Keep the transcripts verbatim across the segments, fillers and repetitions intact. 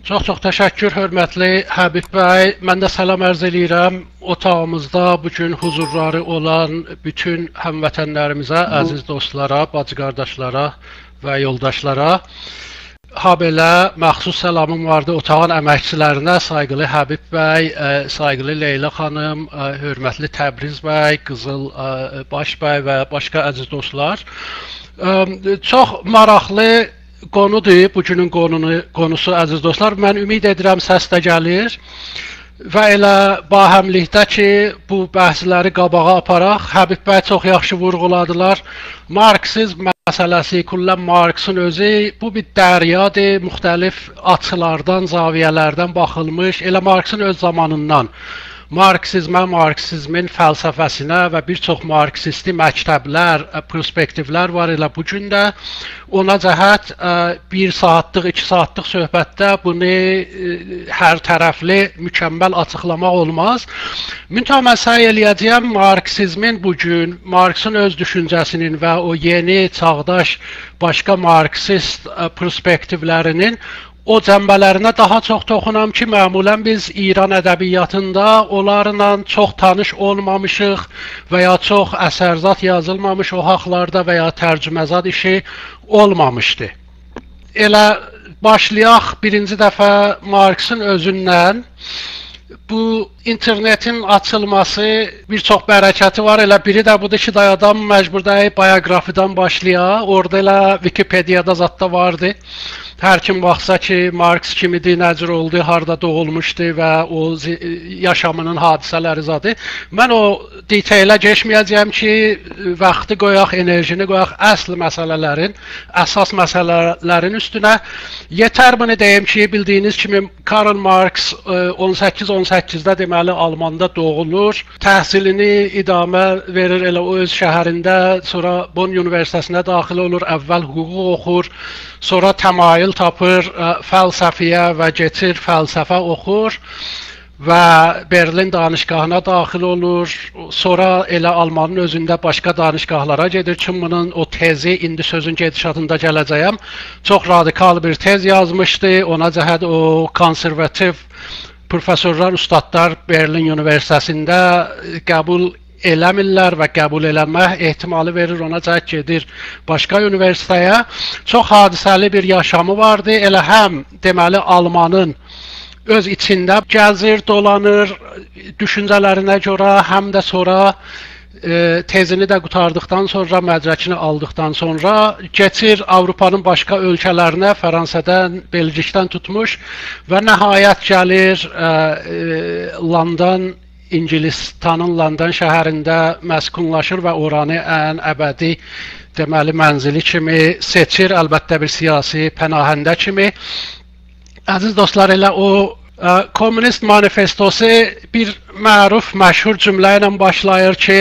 Çox-çox təşəkkür, hörmətli Həbib bəy. Mən də salam ərz eləyirəm otağımızda bugün huzurları olan bütün həmvətənlərimizə, əziz dostlara, bacı qardaşlara və yoldaşlara. Ha belə məxsus səlamım vardı otağın əməkçilərinə, sayğılı Həbib bəy, sayğılı Leyla xanım, hörmətli Təbriz bəy, Qızıl Baş bəy və başqa əziz dostlar. Çox maraqlı qonudur bugünün qonunu, qonusu əziz dostlar. Mən ümid edirəm səs də gəlir və elə bahəmlikdə ki, bu bəhsləri qabağa aparaq. Həbib bəy çox yaxşı vurğuladılar. Marksizm məsələsi, kullən Marksın özü, bu bir dəryadır, müxtəlif açılardan, zaviyələrdən baxılmış, elə Marksın öz zamanından. Marksizmə, Marksizmin fəlsəfəsinə və bir çox Marksisti məktəblər, perspektivlər var elə bugün də. Ona cəhət bir saatlıq, iki saatlıq söhbətdə bunu hər tərəfli, mükəmməl açıqlamaq olmaz. Müntəh mən səy eləyəcəyəm Marksizmin bugün, Marksın öz düşüncəsinin və o yeni, çağdaş, başqa Marksist perspektivlərinin o cəmbələrinə daha çox toxunam ki, məmulən biz İran ədəbiyyatında onlarla çox tanış olmamışıq və ya çox əsərzat yazılmamış o haqlarda və ya tərcüməzat işi olmamışdı. Elə başlayaq birinci dəfə Marksın özündən. Bu internetin açılması bir çox bərəkəti var. Elə biri də budur ki, adam məcbur deyib biografidən başlayaq. Orada elə Wikipediyada zətdə vardı. Hər kim baxsa ki, Marks kimidir, nəcür oldu, harada doğulmuşdu və o yaşamının hadisələri zadı. Mən o detaylə keçməyəcəyəm ki, vaxtı qoyaq, enerjini qoyaq əsl məsələlərin, əsas məsələlərin üstünə. Yetər bunu deyim ki, bildiyiniz kimi Karl Marx on səkkiz on səkkizdə deməli Almanda doğulur. Təhsilini idamə verir elə o öz şəhərində, sonra Bonn Universitetinə daxil olur, əvvəl hüquq oxur, sonra təmayül tapır fəlsəfiyə və keçir fəlsəfə oxur və Berlin danışgahına daxil olur. Sonra elə Almanın özündə başqa danışgahlara gedir. Çınmının o tezi, indi sözün gedişatında gələcəyəm, çox radikal bir tez yazmışdı. Ona cəhət o konservativ professorlar, ustadlar Berlin Universitetində qəbul eləmirlər və qəbul eləmək ehtimalı verir, ona cəhət gedir başqa universitetəyə. Çox hadisəli bir yaşamı vardı. Elə həm deməli Almanın öz içində gəzir, dolanır, düşüncələrinə görə, həm də sonra e, tezini də qutardıqdan sonra, mədrəkini aldıqdan sonra keçir Avropanın başqa ölkələrinə, Fransədən, Belgikdən tutmuş və nəhayət gəlir e, e, London, İngilistanın London şəhərində məskunlaşır və oranı ən əbədi deməli mənzili kimi seçir, əlbəttə bir siyasi pənahəndə kimi. Əziz dostlar, elə o ə, Komünist manifestosu bir məruf, məşhur cümlə ilə başlayır ki,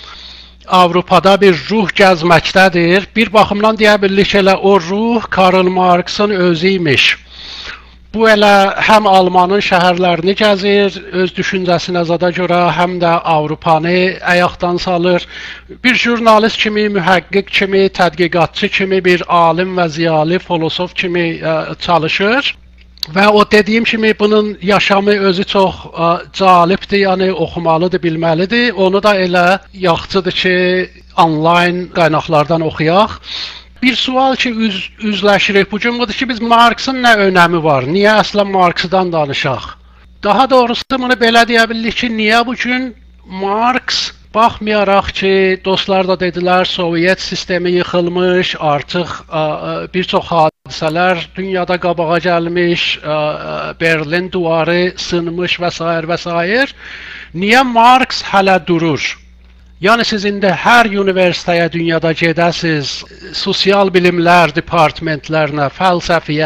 Avropada bir ruh gəzməkdədir. Bir baxımdan deyə bilirik ki, elə o ruh Karl Marxın özü imiş. Bu elə həm Almanın şəhərlərini gəzir, öz düşüncəsinə zada görə, həm də Avropanı ayaqdan salır. Bir jurnalist kimi, mühəqqiq kimi, tədqiqatçı kimi, bir alim və ziyalı, filosof kimi ə, çalışır. Və o dediyim kimi bunun yaşamı özü çox ə, calibdir, yəni oxumalıdır, bilməlidir. Onu da elə yaxşıdır ki, onlayn qaynaqlardan oxuyaq. Bir sual ki, üz, üzləşirik bugün budur ki, biz Marksın nə önəmi var? Niyə əslən Marksdan danışaq? Daha doğrusu bunu belə deyə bilirik ki, niyə bugün Marks, baxmayaraq ki, dostlar da dedilər, Sovyet sistemi yıxılmış, artıq ə, bir çox hadisələr dünyada qabağa gəlmiş, ə, Berlin duvarı sınmış və s. və s. Niyə Marks hələ durur? Yəni siz indi hər universitetəyə dünyada gedəsiz, sosial bilimlər departmentlərinə, fəlsəfiyə,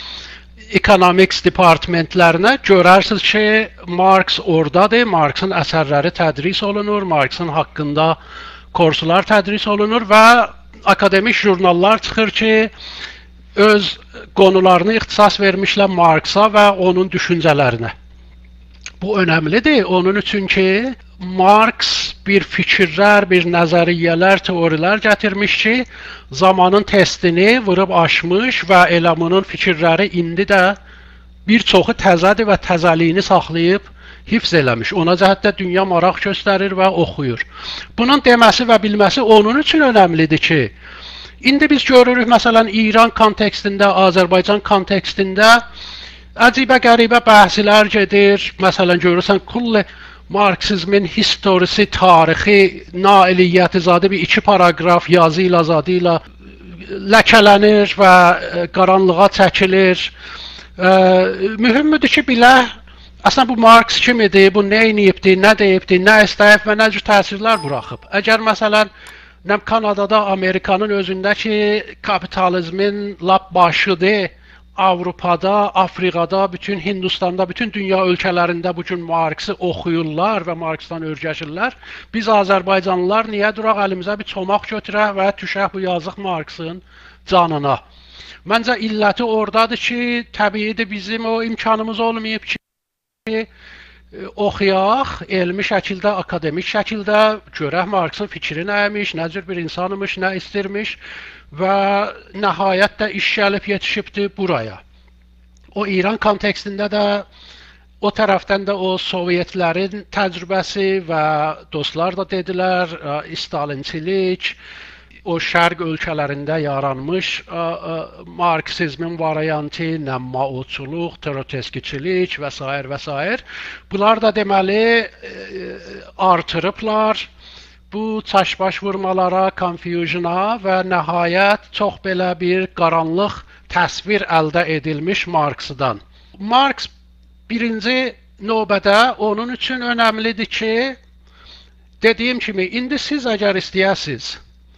economics departmentlərinə görərsiniz ki, Marks oradadır, Marksın əsərləri tədris olunur, Marksın haqqında kurslar tədris olunur və akademik jurnallar çıxır ki, öz qonularını ixtisas vermişlər Marksa və onun düşüncələrinə. Bu önəmlidir, onun üçün ki, Marks bir fikirlər, bir nəzəriyyələr, teorilər gətirmiş ki, zamanın testini vurub aşmış və elə bunun fikirləri indi də bir çoxu təzədir və təzəliyini saxlayıb hifz eləmiş. Ona cəhətdə dünya maraq göstərir və oxuyur. Bunun deməsi və bilməsi onun üçün önəmlidir ki, indi biz görürük, məsələn, İran kontekstində, Azərbaycan kontekstində əcibə qəribə bəhslər gedir. Məsələn, görürsən, Kulli Marksizmin historisi, tarixi, nailiyyəti zadı bir iki paragraf yazı ilə, zadı ilə ləkələnir və qaranlığa çəkilir. Mühümdür ki, bilək, əslən bu Marks kimidir, bu nə iniyibdir, nə deyibdir, nə istəyib və nə cür təsirlər buraxıb. Əgər məsələn, nəm Kanadada, Amerikanın özündəki kapitalizmin lap başıdır, Avropada, Afrikada, bütün Hindistanda, bütün dünya ölkələrində bu gün Marksi oxuyurlar və Marksdan öyrəşirlər. Biz Azərbaycanlılar niyə duraq əlimizə bir çomaq götürək və düşək bu yazıq Marksın canına? Məncə illəti oradadır ki, təbiidir bizim o imkanımız olmayıb ki, oxuyaq, elmi şəkildə, akademik şəkildə görək Marksın fikri nəymiş, nə cür bir insanmış, nə istirmiş və nəhayət də iş gəlib yetişibdir buraya. O İran kontekstində də o tərəfdən də o Sovyetlərin təcrübəsi və dostlar da dedilər, Stalinçilik, o şərq ölkələrində yaranmış Marksizmin variantı, Maoçuluq, Trotskiçilik və s. və s. Bunlar da deməli artırıblar bu çaşbaş vurmalara, confusiona və nəhayət çox belə bir qaranlıq təsvir əldə edilmiş Marksdan. Marks birinci növbədə onun üçün önəmlidir ki, dediyim kimi, indi siz əgər istəyəsiniz,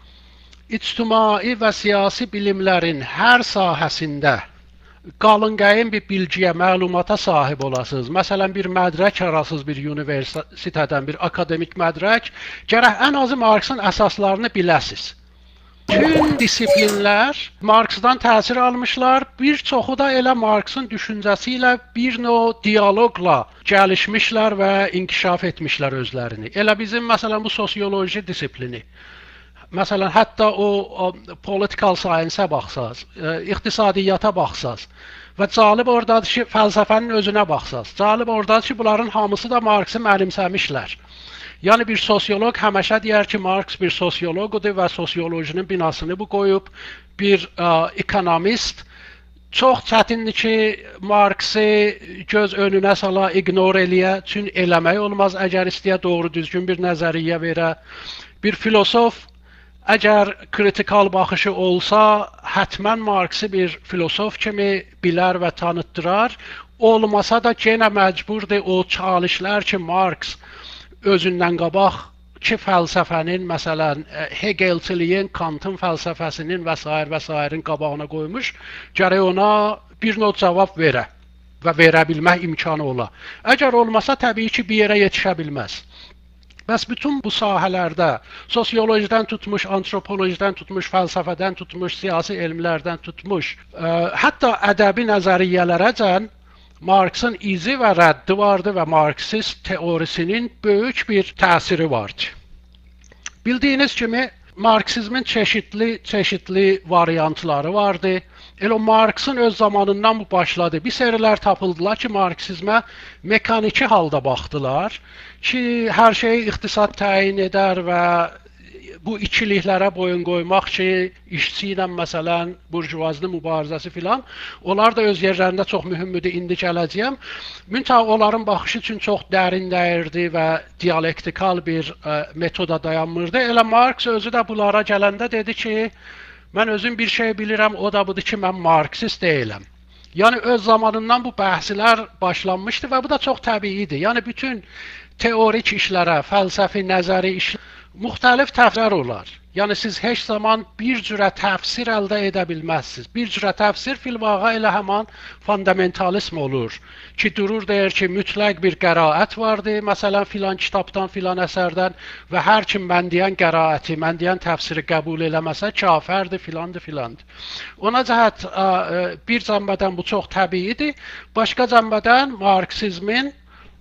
ictimai və siyasi bilimlərin hər sahəsində qalınqayın bir bilgiyə, məlumata sahib olasınız. Məsələn, bir mədrək arasınız bir universitetdən, bir akademik mədrək, gərək ən azı Marksın əsaslarını biləsiniz. Bütün disiplinlər Marksdan təsir almışlar, bir çoxu da elə Marksın düşüncəsi ilə bir növ diyaloqla gəlişmişlər və inkişaf etmişlər özlərini. Elə bizim, məsələn, bu sosioloji disiplini. Məsələn, hətta o, o political science-ə baxsaz, e, iqtisadiyyata baxsaz və cəlib oradadır ki, fəlsəfənin özünə baxsaz, cəlib oradadır ki, bunların hamısı da Marksi mənimsəmişlər. Yəni, bir sosioloq həməşə deyər ki, Marks bir sosioloqdur və sosiolojinin binasını bu qoyub, bir e, ekonomist. Çox çətindir ki, Marksi göz önünə sala, ignor eləyə, çünki eləmək olmaz, əgər istəyə doğru düzgün bir nəzəriyyə verə. Bir filosof əgər kritikal baxışı olsa, hətmən Marksi bir filosof kimi bilər və tanıtdırar. Olmasa da yenə məcburdur o çalışlar ki, Marks özündən qabaq ki, fəlsəfənin, məsələn, Hegelçiliyin, Kantın fəlsəfəsinin və s. və s.'in qabağına qoymuş, gərək ona bir növ cavab verə və verə bilmək imkanı ola. Əgər olmasa, təbii ki, bir yerə yetişə bilməz. Bəs bütün bu sahələrdə, sosiolojidən tutmuş, antropolojidən tutmuş, fəlsəfədən tutmuş, siyasi elmlərdən tutmuş, ə, hətta ədəbi nəzəriyyələrəcən Marksın izi və rəddi vardı və Marksist teorisinin böyük bir təsiri vardı. Bildiyiniz kimi, Marksizmin çeşitli, çeşitli variantları vardı. Elə Marksın öz zamanından bu başladı. Bir serilər tapıldılar ki, Marksizmə mekaniki halda baxdılar ki, hər şeyi iqtisad təyin edər və bu ikiliklərə boyun qoymaq ki, işçi ilə, məsələn, burjuvazlı mübarizəsi filan, onlar da öz yerlərində çox mühümdür, indi gələcəyəm. Müntəq onların baxışı üçün çox dərin dəyirdi və dialektikal bir ə, metoda dayanmırdı. Elə Marks özü də bunlara gələndə dedi ki, mən özüm bir şey bilirəm, o da budur ki, mən Marksist deyiləm. Yəni, öz zamanından bu bəhslər başlanmışdı və bu da çox təbiidir. Yəni, bütün teorik işlərə, fəlsəfi, nəzəri işlərə müxtəlif təfsirlər olar. Yəni, siz heç zaman bir cürə təfsir əldə edə bilməzsiniz. Bir cürə təfsir filvağa elə həman fundamentalism olur ki, durur deyir ki, mütləq bir qəraət vardır, məsələn, filan kitabdan, filan əsərdən və hər kim mən deyən qəraəti, mən deyən təfsiri qəbul eləməsə, kafərdir, filandır, filandır. Ona cəhət bir cəmbədən bu çox təbiidir, başqa cəmbədən Marksizmin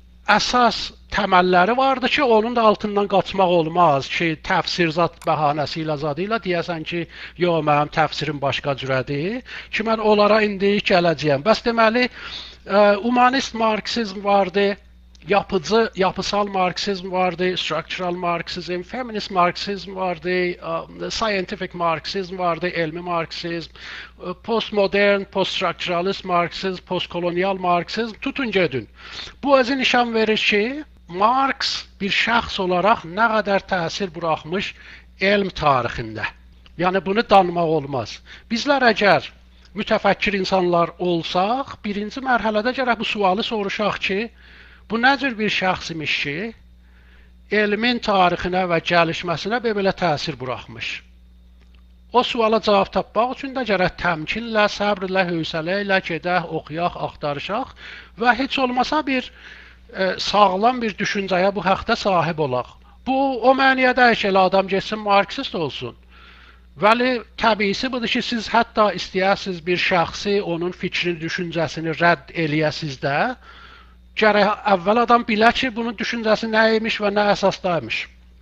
əsas təməlləri vardı ki, onun da altından qaçmaq olmaz ki, təfsir zat bəhanəsi ilə zadı ilə deyəsən ki, yox, mənim təfsirim başqa cürədir ki, mən onlara indi gələcəyəm. Bəs deməli, Humanist Marksizm vardı, yapıcı, yapısal Marksizm vardı, structural Marksizm, feminist Marksizm vardı, scientific Marksizm vardı, elmi Marksizm, postmodern, poststructuralist Marksizm, postkolonyal Marksizm, tutun gedin. Bu özü nişan verir ki, Marks bir şəxs olaraq nə qədər təsir buraxmış elm tarixində. Yəni bunu danmaq olmaz. Bizlər əgər mütəfəkkir insanlar olsaq, birinci mərhələdə gərək bu sualı soruşaq ki, bu nə cür bir şəxs imiş ki, elmin tarixinə və gəlişməsinə belə təsir buraxmış. O suala cavab tapmaq üçün də gərək təmkinlə, səbrlə, hövsələ ilə gedək, oxuyaq, axtarışaq və heç olmasa bir e, sağlam bir düşüncəyə bu haqda sahib olaq. Bu, o məniyə deyil ki, adam geçsin Marksist olsun. Vəli təbiisi budur ki, siz hətta istəyəsiniz bir şəxsi, onun fikrini, düşüncəsini rədd eləyəsiniz də, gərək əvvəl adam bilə ki, bunun düşüncəsi nə imiş və nə əsasdaymış.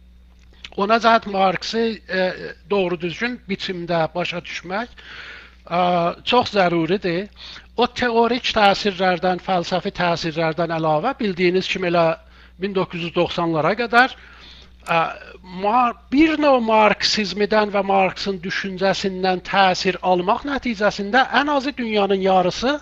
Ona cəhət Marksi e, doğru düzgün biçimdə başa düşmək e, çox zəruridir. O teorik təsirlərdən, fəlsəfi təsirlərdən əlavə bildiyiniz kimi elə min doqquz yüz doxsanlara qədər e, bir növ Marksizmdən və Marksın düşüncəsindən təsir almaq nəticəsində ən azı dünyanın yarısı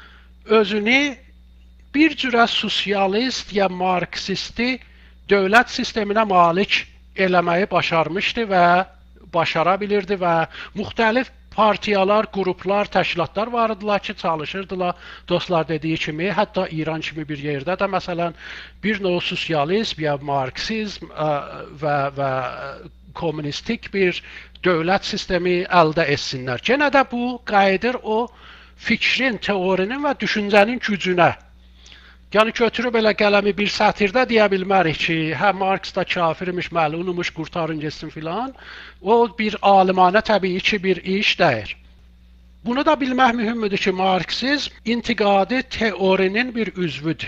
özünü bir cürə sosialist ya Marksisti dövlət sisteminə malik eləməyi başarmışdı və başara bilirdi və müxtəlif partiyalar, qruplar, təşkilatlar var idilar ki, çalışırdılar, dostlar dediyi kimi, hətta İran kimi bir yerdə də məsələn bir növ sosializm ya Marksizm ə, və, və kommunistik bir dövlət sistemi əldə etsinlər. Yenə də bu qayıdır o fikrin, teorinin və düşüncənin gücünə. Yəni götürüb elə qələmi bir sətirdə deyə bilmərik ki, hə Marks da kafirmiş, məlunmuş, qurtarın getsin filan. O bir alimانه təbii ki bir iş deyil. Bunu da bilmək mühümdür ki, Marksizm intiqadi teorinin bir üzvüdür.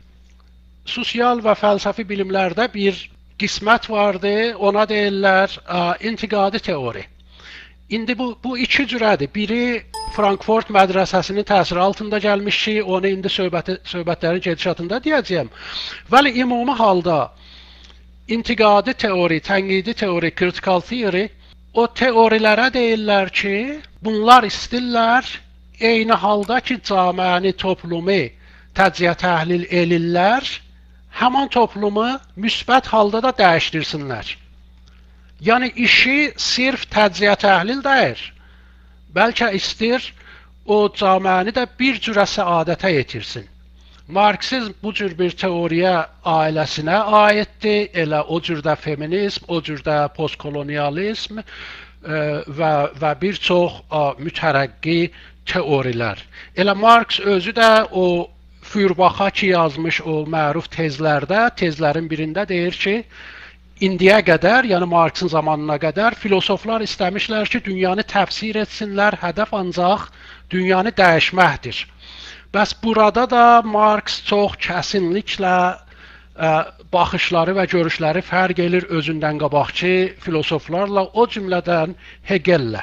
Sosial və fəlsəfi bilimlərdə bir qismət vardı, ona deyirlər intiqadi teori. İndi bu, bu iki cürədir. Biri Frankfurt mədrəsəsinin təsiri altında gəlmiş ki, onu indi söhbəti, söhbətlərin gedişatında deyəcəyəm. Vəli ümumi halda intiqadi teori, tənqidi teori, critical theory o teorilərə deyirlər ki, bunlar istirlər eyni halda ki, cəmiəni, toplumu təcziyə təhlil elirlər, həman toplumu müsbət halda da dəyişdirsinlər. Yəni işi sırf təcziyə təhlil deyir. Bəlkə istir o cəmiəni də bir cürə səadətə yetirsin. Marksizm bu cür bir teoriya ailəsinə aiddir, elə o cürdə feminizm, o cürdə postkolonializm və, və bir çox mütərəqqi teorilər. Elə Marks özü də o Feuerbacha ki yazmış o məruf tezlərdə, tezlərin birində deyir ki, İndiyə qədər, yəni Marksın zamanına qədər filosoflar istəmişlər ki, dünyanı təfsir etsinlər, hədəf ancaq dünyanı dəyişməkdir. Bəs burada da Marks çox kəsinliklə ə, baxışları və görüşləri fərq edir özündən qabaqçı filosoflarla, o cümlədən Hegellə.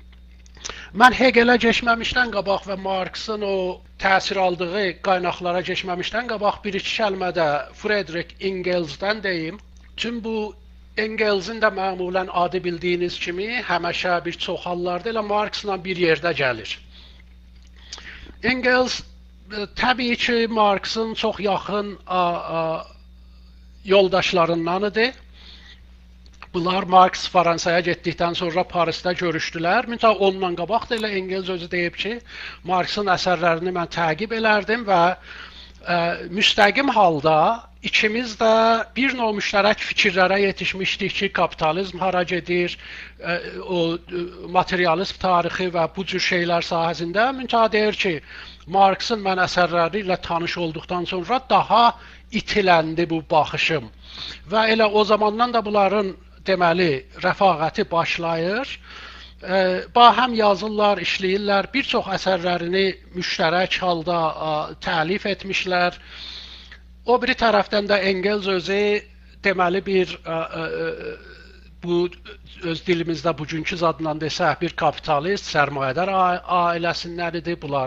Mən Hegelə keçməmişdən qabaq və Marksın o təsir aldığı qaynaqlara keçməmişdən qabaq bir iki kəlmədə Friedrich Engels'dən deyim. Tüm bu Engels'in də məmulən adı bildiyiniz kimi həmişə bir çox hallarda elə Marksla bir yerdə gəlir. Engels təbii ki, Marksın çox yaxın a, a, yoldaşlarından idi. Bunlar Marks Fransaya getdikdən sonra Parisdə görüşdülər. Mütləq onunla qabaq da elə Engels özü deyib ki, Marksın əsərlərini mən təqib elərdim və ə, müstəqim halda İkimiz də bir növ müştərək fikirlərə yetişmişdik ki, kapitalizm hara gedir, o materialist tarixi və bu cür şeylər sahəsində. Müntəha deyir ki, Marksın mən əsərləri ilə tanış olduqdan sonra daha itiləndi bu baxışım. Və elə o zamandan da bunların deməli rəfaqəti başlayır. Ba həm yazırlar, işləyirlər, bir çox əsərlərini müştərək halda təlif etmişlər. O biri tərəfdən də Engels özü deməli bir ə, ə, bu öz dilimizdə bugünkü zadla desək bir kapitalist, sərmayədar ailəsindən idi. Bunların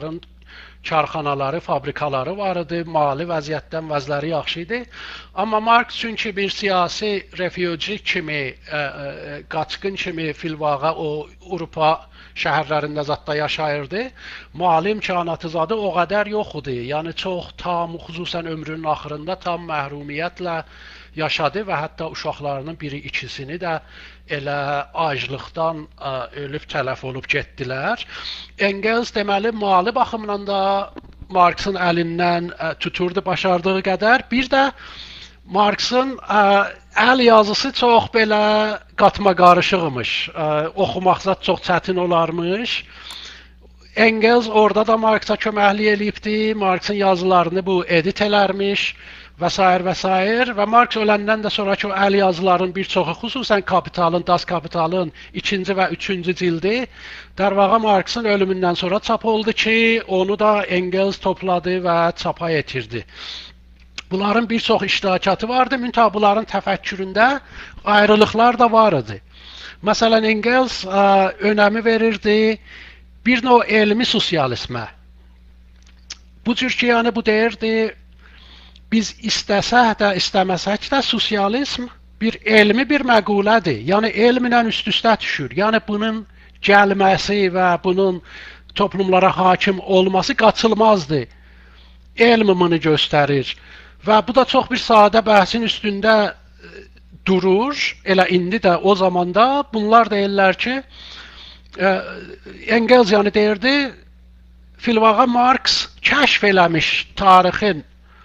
karxanaları, fabrikaları var idi, mali vəziyyətdən vəzləri yaxşı idi. Amma Marks çünki bir siyasi refuji kimi, ə, ə, qaçqın kimi filvağa o Avropa şəhərlərində zətdə yaşayırdı. Mali imkanatı zadı o qədər yox idi. Yəni çox tam, xüsusən ömrünün axırında tam məhrumiyyətlə yaşadı və hətta uşaqlarının biri ikisini də elə aclıqdan ə, ölüb tələf olub getdilər. Engels deməli mali baxımdan da Marksın əlindən ə, tuturdu başardığı qədər. Bir də Marksın ə, əl yazısı çox belə qatma qarışıqmış. Ə, oxumaq zət çox çətin olarmış. Engels orada da Marksa köməklik eləyibdi. Marksın yazılarını bu edit elərmiş və s. və s. və Marks öləndən də sonraki o əl yazıların bir çoxu, xüsusən Kapitalın, Das Kapitalın ikinci və üçüncü cildi dərvaqa Marksın ölümündən sonra çap oldu ki, onu da Engels topladı və çapa yetirdi. Bunların bir çox iştirakatı vardı, müntəha bunların təfəkküründə ayrılıqlar da var idi. Məsələn, Engels ə, önəmi verirdi bir növ elmi sosializmə. Bu cür ki, yəni bu deyirdi, biz istəsək də, istəməsək də sosializm bir elmi bir məqulədir. Yəni elmlə üst-üstə düşür. Yəni bunun gəlməsi və bunun toplumlara hakim olması qaçılmazdır. Elm bunu göstərir. Və bu da çox bir sadə bəhsin üstündə durur. Elə indi də o zamanda bunlar deyirlər ki, Engels yəni deyirdi, filvağa Marks kəşf eləmiş tarixin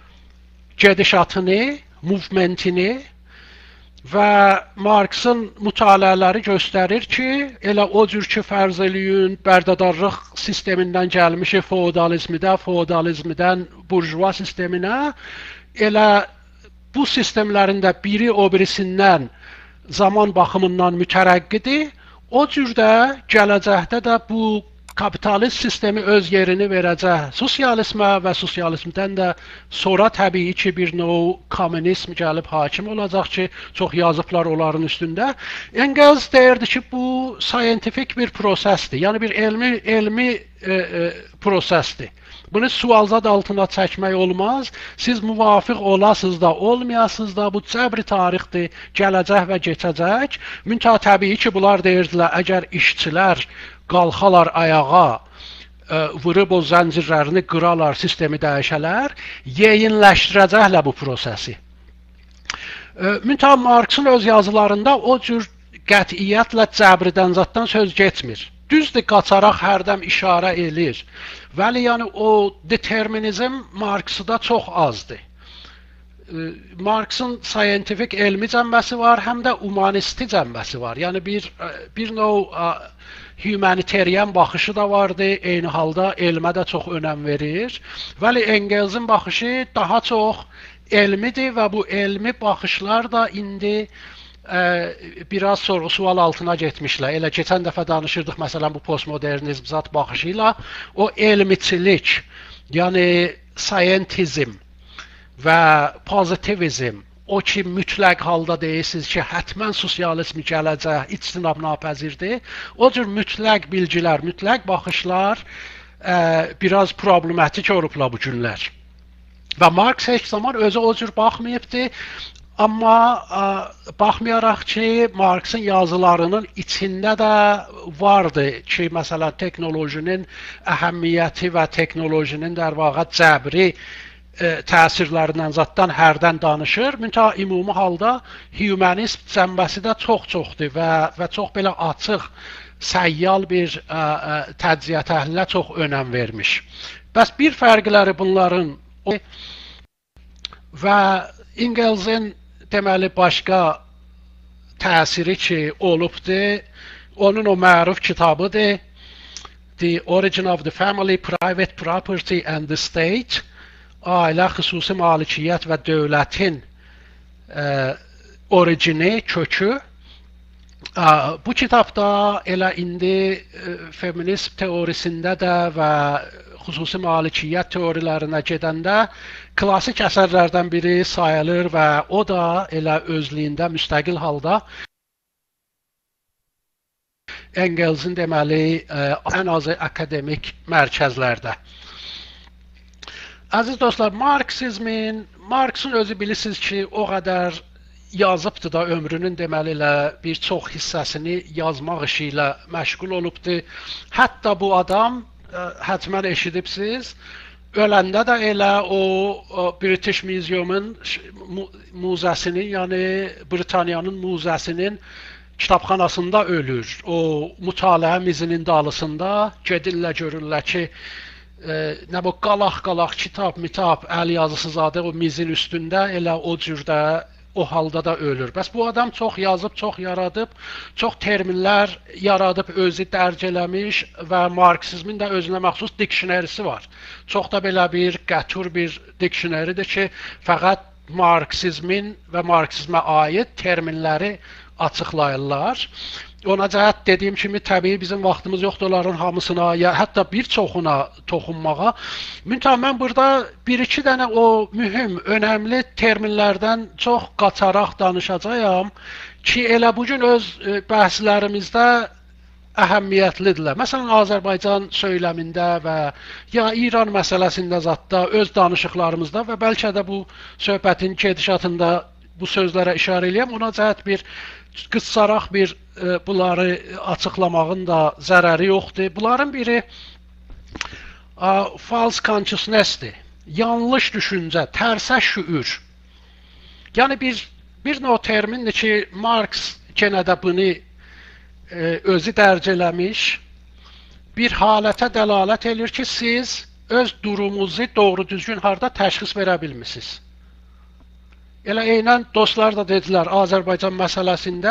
gedişatını, movementini və Marksın mütaliələri göstərir ki, elə o cür ki, fərz eləyin, bərdadarlıq sistemindən gəlmişi feodalizmdə, feodalizmdən burjuva sisteminə, elə bu sistemlərində biri o birisindən zaman baxımından mütərəqqidir, o cür də gələcəkdə də bu kapitalist sistemi öz yerini verəcək sosializmə və sosializmdən də sonra təbii ki, bir növ kommunizm gəlib hakim olacaq ki, çox yazıblar onların üstündə. Engels deyirdi ki, bu scientific bir prosesdir, yəni bir elmi, elmi e, e, prosesdir. Bunu sualzad altına çəkmək olmaz. Siz müvafiq olasınız da, olmayasınız da, bu cəbri tarixdir, gələcək və keçəcək. Müntəha təbii ki, bunlar deyirdilər, əgər işçilər qalxalar ayağa, ə, vurub o zəncirlərini qıralar, sistemi dəyişələr, yeyinləşdirəcəklər bu prosesi. Müntəha Marksın öz yazılarında o cür qətiyyətlə cəbridən zatdan söz geçmir. Düzdür, qaçaraq hərdəm işarə edir. Vəli yəni o determinizm Marksda çox azdır. Marksın scientific elmi cəmbəsi var, həm də humanisti cəmbəsi var. Yəni bir, bir növ humanitarian baxışı da vardı, eyni halda elmə də çox önəm verir. Vəli Engels'in baxışı daha çox elmidir və bu elmi baxışlar da indi ə, biraz sorğu sual altına getmişlər. Elə keçən dəfə danışırdıq, məsələn, bu postmodernizm zat baxışı ilə o elmiçilik, yəni scientism və pozitivizm, o ki, mütləq halda deyirsiniz ki, hətmən sosializmi gələcək, içtinab napəzirdir. O cür mütləq bilgilər, mütləq baxışlar ə, biraz problematik olublar bu günlər. Və Marks heç zaman özü o cür baxmayıbdı. Amma ə, baxmayaraq ki, Marksın yazılarının içində də vardı ki, məsələn, teknolojinin əhəmiyyəti və teknolojinin dərvaqa cəbri təsirlərindən zatdan hərdən danışır. Müntəha ümumi halda humanist cəmbəsi də çox-çoxdur və, və çox belə açıq, səyyal bir ə, ə, təciyyət əhlinə çox önəm vermiş. Bəs bir fərqləri bunların və Engels'in deməli başqa təsiri ki olubdur, onun o məruf kitabıdır, The Origin of the Family, Private Property and the State, ailə, xüsusi malikiyyət və dövlətin ə, origini, kökü. Ə, bu kitabda elə indi ə, feminizm teorisində də və xüsusi malikiyyət teorilərinə gedəndə klassik əsərlərdən biri sayılır və o da elə özlüyündə müstəqil halda Engels'in deməli ə, ən azı akademik mərkəzlərdə. Əziz dostlar, Marksizmin, Marksın özü bilirsiniz ki, o qədər yazıbdı da ömrünün deməli ilə bir çox hissəsini yazmaq işi ilə məşğul olubdu. Hətta bu adam, ə, hətmən eşidibsiz, öləndə də elə o, o British Museum-un muzəsinin, yəni Britaniyanın muzəsinin kitabxanasında ölür. O mütaliə mizinin dalısında gedirlər, görürlər ki, e, nə bu qalaq-qalaq kitab, mitab, əl yazısı zadə o mizin üstündə elə o cürdə, o halda da ölür. Bəs bu adam çox yazıb, çox yaradıb, çox terminlər yaradıb, özü dərc eləmiş və Marksizmin də özünə məxsus dikşnerisi var. Çox da belə bir qətur bir dikşneridir ki, fəqət Marksizmin və Marksizmə aid terminləri açıqlayırlar. Ona cəhət dediyim kimi, təbii bizim vaxtımız yoxdur onların hamısına, ya hətta bir çoxuna toxunmağa. Müntəh, mən burada bir-iki dənə o mühüm, önəmli terminlərdən çox qaçaraq danışacağam ki, elə bugün öz bəhslərimizdə əhəmiyyətlidirlər. Məsələn, Azərbaycan söyləmində və ya İran məsələsində zətdə öz danışıqlarımızda və bəlkə də bu söhbətin gedişatında bu sözlərə işarə eləyəm, ona cəhət bir qıssaraq bir e, bunları açıqlamağın da zərəri yoxdur. Bunların biri a, false consciousness-dir. Yanlış düşüncə, tərsə şüur. Yəni bir bir növ termindir ki, Marks yenə də bunu e, özü dərc eləmiş. Bir halətə dəlalət edir ki, siz öz durumunuzu doğru düzgün harda təşxis verə bilmisiniz. Elə eynən dostlar da dedilər, Azərbaycan məsələsində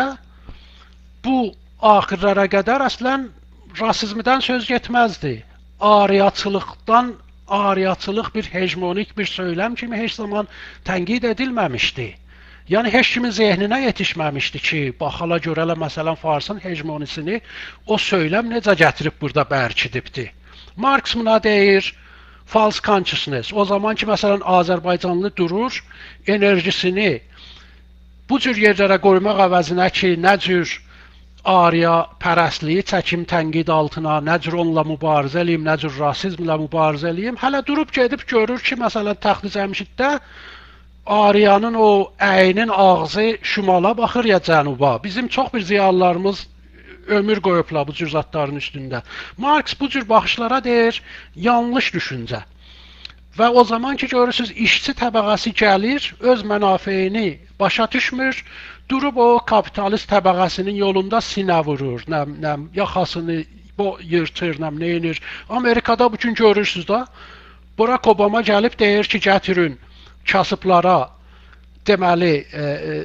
bu axırlara qədər əslən rasizmdən söz getməzdi. Ariyaçılıqdan, ariyaçılıq bir hegemonik bir söyləm kimi heç zaman tənqid edilməmişdi. Yəni, heç kimin zehninə yetişməmişdi ki, baxala görələ məsələn Farsın hegemonisini o söyləm necə gətirib burada bərkidibdi. Marks buna deyir, false consciousness. O zaman ki, məsələn, Azərbaycanlı durur, enerjisini bu cür yerlərə qoymaq əvəzinə ki, nə cür ariya pərəstliyi çəkim tənqid altına, nə cür onunla mübarizə eləyim, nə cür rasizmlə mübarizə eləyim, hələ durub gedib görür ki, məsələn, Təxti Cəmşiddə ariyanın o əyinin ağzı şimala baxır ya cənuba. Bizim çox bir ziyalılarımız ömür qoyublar bu cür zatların üstündə. Marks bu cür baxışlara deyir, yanlış düşüncə. Və o zaman ki, görürsünüz, işçi təbəqəsi gəlir, öz mənafeyini başa düşmür, durub o kapitalist təbəqəsinin yolunda sinə vurur, nə, nə, yaxasını yırtır, nə, neyinir. Amerikada bugün görürsünüz da, Barack Obama gəlib deyir ki, gətirin kasıblara deməli, e,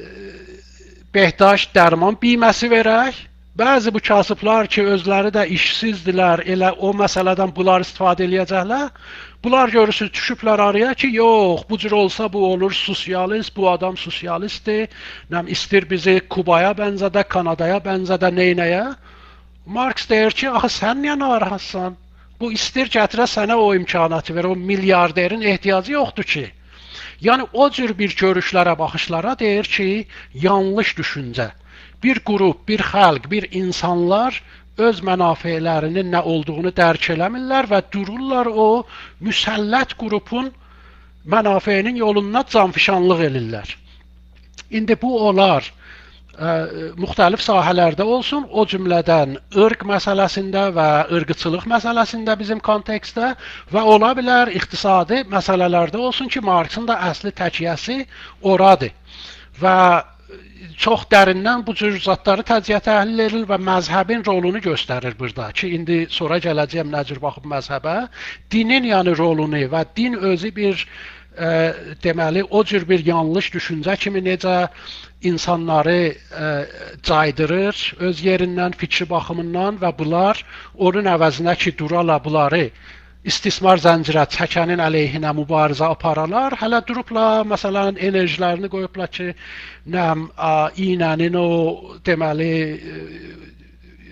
e, behdaş dərman biyməsi verək. Bəzi bu kasıblar ki, özləri də işsizdirlər, elə o məsələdən bunlar istifadə eləyəcəklər. Bunlar görürsünüz, düşüblər araya ki, yox, bu cür olsa bu olur sosialist, bu adam sosialistdir, nəm istir bizi Kubaya bənzədə, Kanadaya bənzədə, neynəyə? Marks deyir ki, axı sən niyə narahatsan? Bu istir gətirə sənə o imkanatı ver, o milyarderin ehtiyacı yoxdur ki. Yəni, o cür bir görüşlərə, baxışlara deyir ki, yanlış düşüncə. Bir qrup, bir xalq, bir insanlar öz mənafelərinin nə olduğunu dərk eləmirlər və dururlar o müsəllət qrupun mənafeyinin yoluna canfişanlıq elirlər. İndi bu olar ə, müxtəlif sahələrdə olsun, o cümlədən ırq məsələsində və ırqçılıq məsələsində bizim kontekstdə və ola bilər iqtisadi məsələlərdə olsun ki, Marksın da əsli təkiyyəsi oradır. Və çox dərindən bu cür zatları təcziyə təhlil edilir və məzhəbin rolunu göstərir burada ki, indi sonra gələcəyəm nə cür baxıb məzhəbə, dinin yəni rolunu və din özü bir e, deməli, o cür bir yanlış düşüncə kimi necə insanları e, caydırır öz yerindən, fikri baxımından və bunlar onun əvəzinə ki, durala bunları istismar zəncirə çəkənin əleyhinə mübarizə aparalar, hələ durublar, məsələn, enerjilərini qoyublar ki, nəm, iynənin o, deməli,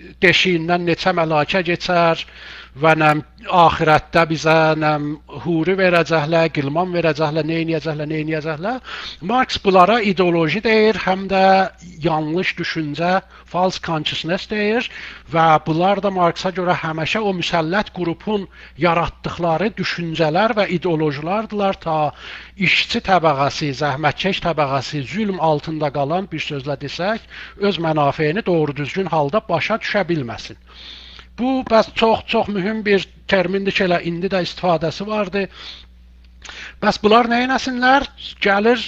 deşiyindən neçə mələkə keçər və nəm axirətdə bizə nəm huri verəcəklər, qilman verəcəklər, nə edəcəklər, nə edəcəklər. Marx bunlara ideoloji deyir, həm də yanlış düşüncə, false consciousness deyir və bunlar da Marxa görə həmişə o müsəllət qrupun yaratdıqları düşüncələr və ideolojilardılar ta işçi təbəqəsi, zəhmətkeş təbəqəsi zülm altında qalan, bir sözlə desək, öz mənafeyini doğru düzgün halda başa düşə bilməsin. Bu bəs çox-çox mühüm bir termindir ki, elə indi də istifadəsi vardı. Bəs bunlar nə etsinlər? Gəlir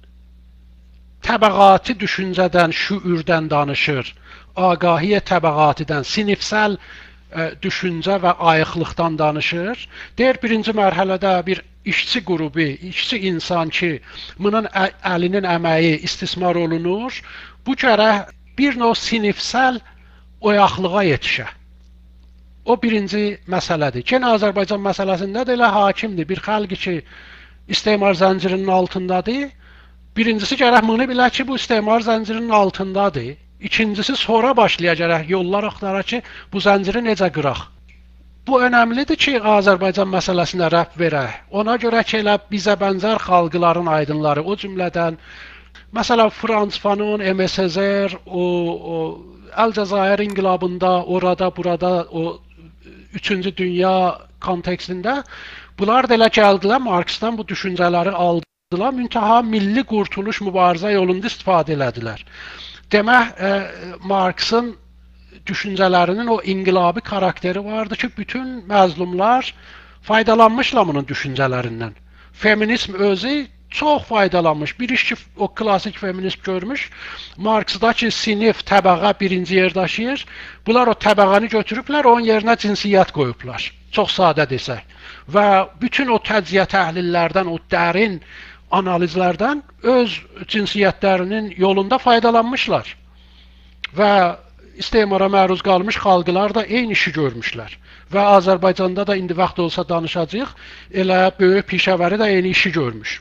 təbəqati düşüncədən, şüurdən danışır. Agahiyyə təbəqatidən, sinifsəl ə, düşüncə və ayıqlıqdan danışır. Deyir, birinci mərhələdə bir işçi qrubu, işçi insan ki, bunun ə, əlinin əməyi istismar olunur. Bu gərək bir növ sinifsəl oyaqlığa yetişə. O birinci məsələdir. Yenə Azərbaycan məsələsində də elə hakimdir. Bir xalq ki, istismar zəncirinin altındadır. Birincisi gərək bunu bilə ki, bu istismar zəncirinin altındadır. İkincisi sonra başlayacaq yollar axtaraq ki, bu zənciri necə qıraq. Bu önəmlidir ki, Azərbaycan məsələsinə rəbb verək. Ona görə ki, elə bizə bənzər xalqların aydınları, o cümlədən məsələn Frans Fanon, M S Z, o, o Əlcəzair inqilabında, orada, burada, o Üçüncü Dünya kontekstində bunlar da elə gəldilər, Marksdan bu düşüncələri aldılar, müntaha milli qurtuluş mübarizə yolunda istifadə elədilər. Demək, e, Marksın düşüncələrinin o inqilabi karakteri vardı ki, bütün məzlumlar faydalanmışlar bunun düşüncələrindən. Feminizm özü çox faydalanmış. Bir iş ki, o klasik feminist görmüş, Marksdakı sinif, təbəqə birinci yer daşıyır. Bunlar o təbəqəni götürüblər, onun yerinə cinsiyyət qoyublar. Çox sadə desək. Və bütün o təcziyə təhlillərdən, o dərin analizlərdən öz cinsiyyətlərinin yolunda faydalanmışlar. Və istismara məruz qalmış xalqlar da eyni işi görmüşlər. Və Azərbaycanda da indi vaxt olsa danışacağıq, elə böyük pişəvəri də eyni işi görmüş.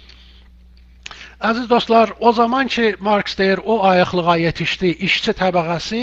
Əziz dostlar, o zaman ki, Marks deyir, o ayıqlığa yetişdi, işçi təbəqəsi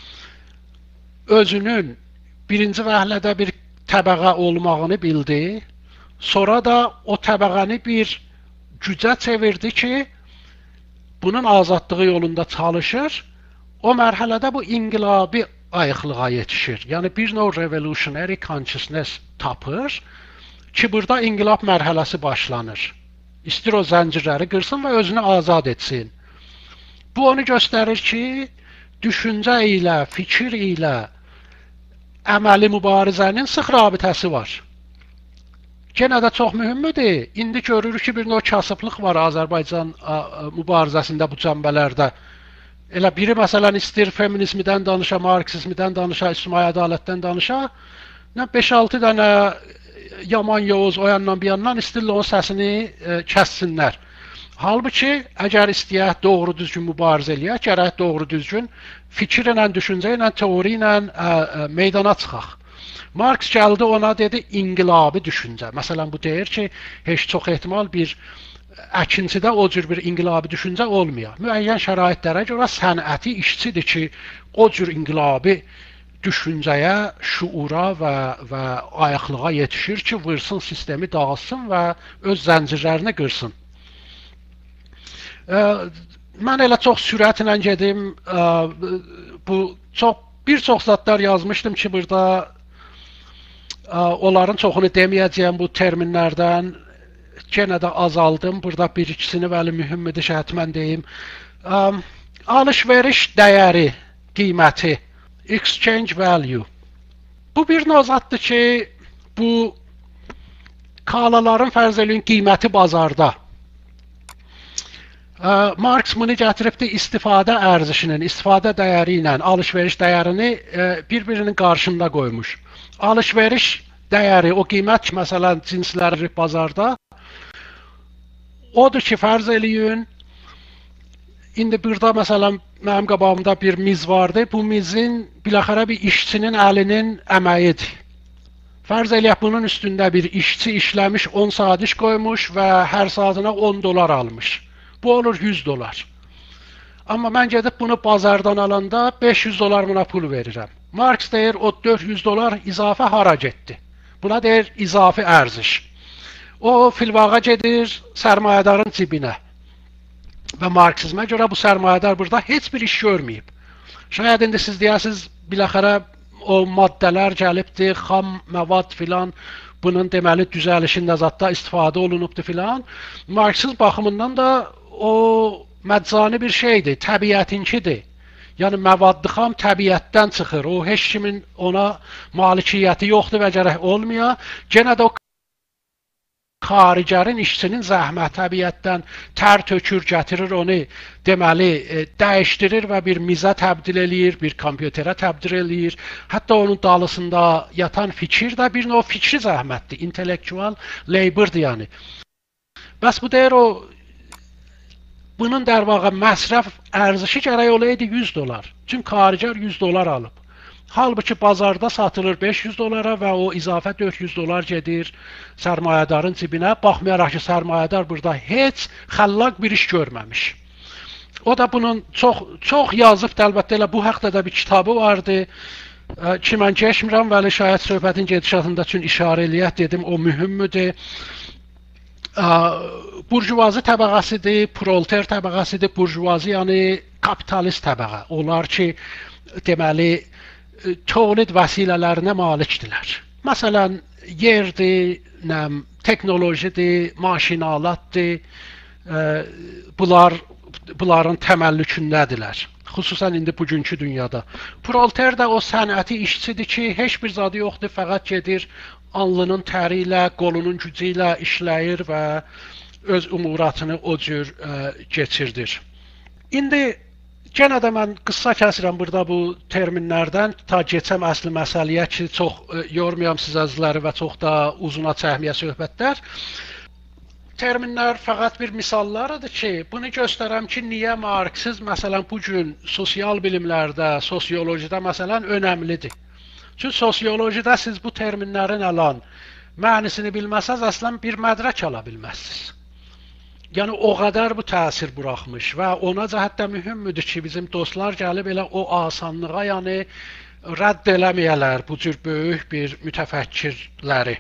özünün birinci vəhlədə bir təbəqə olmağını bildi, sonra da o təbəqəni bir gücə çevirdi ki, bunun azadlığı yolunda çalışır, o mərhələdə bu inqilabi ayıqlığa yetişir. Yəni, bir növ revolutionary consciousness tapır ki, burada inqilab mərhələsi başlanır. İstir o zəncirləri qırsın və özünü azad etsin. Bu onu göstərir ki, düşüncə ilə, fikir ilə əməli mübarizənin sıx rabitəsi var. Yenə də çox mühümdür. İndi görürük ki, bir növ kasıblıq var Azərbaycan mübarizəsində bu cəmbələrdə. Elə biri məsələn istir feminizmdən danışa, marksizmdən danışa, ictimai ədalətdən danışa, beş altı dənə yaman Yavuz o yandan bir yandan istirlə onun səsini e, kəssinlər. Halbuki, əgər istəyək doğru düzgün mübarizə eləyək, gərək doğru düzgün fikirlə, düşüncə ilə, teori ilə ə, ə, meydana çıxaq. Marks gəldi ona dedi inqilabi düşüncə. Məsələn, bu deyir ki, heç çox ehtimal bir əkinçidə o cür bir inqilabi düşüncə olmuyor. Müəyyən şəraitlərə görə sənəti işçidir ki, o cür inqilabi düşüncəyə, şuura və, və ayaqlığa yetişir ki, vırsın sistemi dağılsın və öz zəncirlərini qırsın. E, mən elə çox sürətlə gedim, e, bu çox, bir çox zatlar yazmışdım ki, burada e, onların çoxunu deməyəcəyəm bu terminlərdən, yenə də azaldım, burada bir ikisini vəli mühümmidir ki, hətmən deyim. E, alış-veriş dəyəri, qiyməti, exchange value. Bu bir nozatdır ki, bu kalaların fərz eləyin qiyməti bazarda. Marks bunu gətiribdi istifadə ərzişinin, istifadə dəyəri ilə alış-veriş dəyərini bir-birinin qarşında qoymuş. Alış-veriş dəyəri, o qiymət ki, məsələn, cinsləri bazarda, odur ki, fərz eləyin, indi burada məsələn mənim qabağımda bir miz vardı. Bu mizin biləxərə bir işçinin əlinin əməyidir. Fərz eləyək bunun üstündə bir işçi işləmiş, on saat iş qoymuş və hər saatına on dolar almış. Bu olur yüz dolar. Amma mən gedib bunu bazardan alanda beş yüz dollar buna pul verirəm. Marks deyir o dörd yüz dollar izafə hara getdi? Buna deyir izafi ərziş. O filvağa gedir sərmayədarın cibinə. Və Marksizmə görə bu sərmayədar burada heç bir iş görməyib. Şayad indi siz deyəsiniz, biləxərə o maddələr gəlibdir, xam məvad filan, bunun deməli düzəlişində zətdə istifadə olunubdur filan. Marksizm baxımından da o məccani bir şeydir, təbiətinkidir. Yəni məvaddı xam təbiətdən çıxır. O heç kimin ona malikiyyəti yoxdur və gərək olmaya. Genə də o xaricərin işçinin zəhmət təbiətdən tər tökür, gətirir onu, deməli, dəyişdirir və bir mizə təbdil eləyir, bir kompüterə təbdil eləyir. Hətta onun dalısında yatan fikir də bir növ fikri zəhmətdir, intellektual labordur yəni. Bəs bu deyir o, bunun dərvaqa məsrəf ərzişi gərək olaydı yüz dollar. Çünki xaricər yüz dollar alıb. Halbuki bazarda satılır beş yüz dollara və o izafə dörd yüz dollar gedir sərmayədarın cibinə. Baxmayaraq ki, sərmayədar burada heç xəllaq bir iş görməmiş. O da bunun çox çox yazıbdır, əlbəttə elə bu haqda da bir kitabı vardı ki, mən keçmirəm, vəli şayət söhbətin gedişatında üçün işarə eləyək dedim, o mühümmüdür. Burjuvazi təbəqəsidir, proleter təbəqəsidir. Burjuvazi yəni kapitalist təbəqə. Onlar ki, deməli, tövlid vəsilələrinə malikdirlər. Məsələn, yerdir, nəm, teknolojidir, maşinalatdır, bunlar, bunların təməllükündədirlər. Xüsusən indi bugünkü dünyada. Proleter də o sənəti işçidir ki, heç bir zadı yoxdur, fəqət gedir, alnının təri ilə, qolunun gücü ilə işləyir və öz umuratını o cür keçirdir. İndi yenə də mən qısa kəsirəm burada bu terminlərdən, ta geçəm əsli məsələyə ki, çox yormayam siz əzizləri və çox da uzuna çəkməyə söhbətlər. Terminlər fəqət bir misallarıdır ki, bunu göstərəm ki, niyə Marksizm məsələn bugün sosial bilimlərdə, sosiolojida məsələn önəmlidir. Çünki sosiolojida siz bu terminlərin alan mənisini bilməsəz, əslən bir mədrək ala bilməzsiniz. Yəni o qədər bu təsir buraxmış və ona cəhətdə mühümmüdür ki, bizim dostlar gəlib elə o asanlığa, yəni rədd eləməyələr bu cür böyük bir mütəfəkkirləri.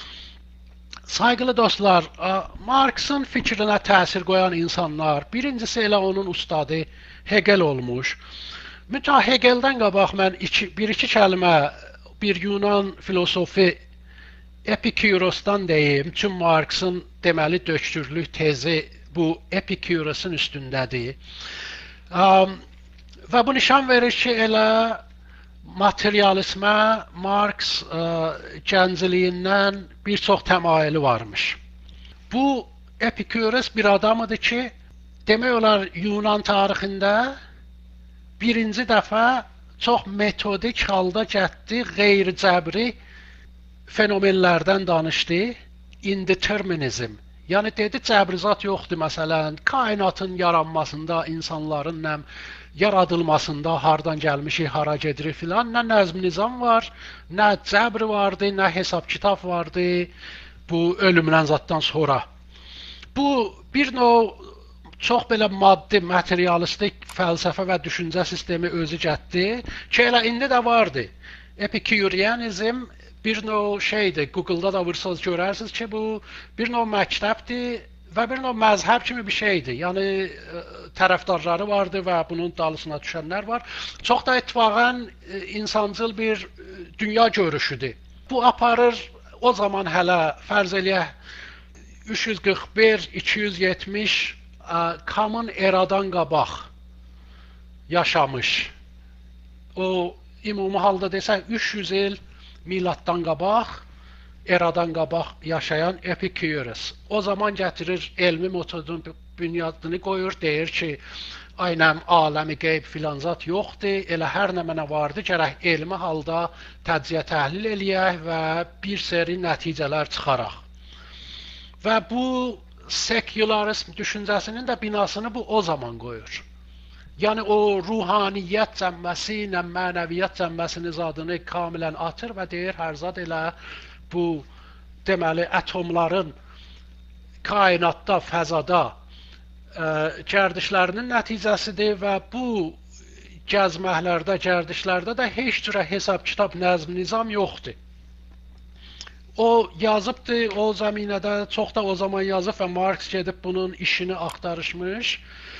Sayğılı dostlar, Marksın fikrinə təsir qoyan insanlar, birincisi elə onun ustadı Hegel olmuş. Mütə Hegeldən qabaq mən iki, bir iki kəlmə bir Yunan filosofi Epikurosdan deyim, çünki Marksın deməli döktürlük tezi bu Epikurosun üstündədir. Um, və bu nişan verir ki, elə materializmə Marks uh, gəncliyindən bir çox təmayüli varmış. Bu Epikuros bir adamıdır ki, demək olar Yunan tarixində birinci dəfə çox metodik halda getdi, qeyri-cəbri fenomenlərdən danışdı, indeterminizm. Yəni dedi, cəbrizat yoxdur, məsələn, kainatın yaranmasında, insanların nə yaradılmasında, hardan gəlmişik, hara gedirik filan, nə nəzm-nizam var, nə cəbr vardı, nə hesab-kitab vardı bu ölümdən zatdan sonra. Bu bir növ çox belə maddi, materialistik fəlsəfə və düşüncə sistemi özü gətdi ki, elə indi də vardı. Epikurianizm bir növ şeydir, Google-da da vursanız görərsiniz ki, bu bir növ məktəbdir və bir növ məzhəb kimi bir şeydir. Yəni, tərəfdarları vardır və bunun dalısına düşənlər var. Çox da ittifaqən insancıl bir dünya görüşüdür. Bu aparır, o zaman hələ fərz eləyək üç yüz qırx bir iki yüz yetmiş Common eradan qabaq yaşamış. O, ümumi halda desək, üç yüz il miladdan qabaq, eradan qabaq yaşayan Epikuros. O zaman gətirir, elmi metodun bünyadını qoyur, deyir ki, aynəm aləmi qeyb filanzat yoxdur, elə hər nə mənə vardı, gərək elmi halda təcziyə təhlil eləyək və bir seri nəticələr çıxaraq. Və bu sekularizm düşüncəsinin də binasını bu o zaman qoyur. Yəni o ruhaniyyət cəmməsi ilə mənəviyyət cəmməsinin zadını kamilən atır və deyir, hər zad elə bu deməli atomların kainatda, fəzada gərdişlərinin nəticəsidir və bu gəzməklərdə, gərdişlərdə də heç cürə hesab kitab, nəzm, nizam yoxdur. O yazıbdır, o zəminədə çox da o zaman yazıb və Marks gedib bunun işini axtarışmış.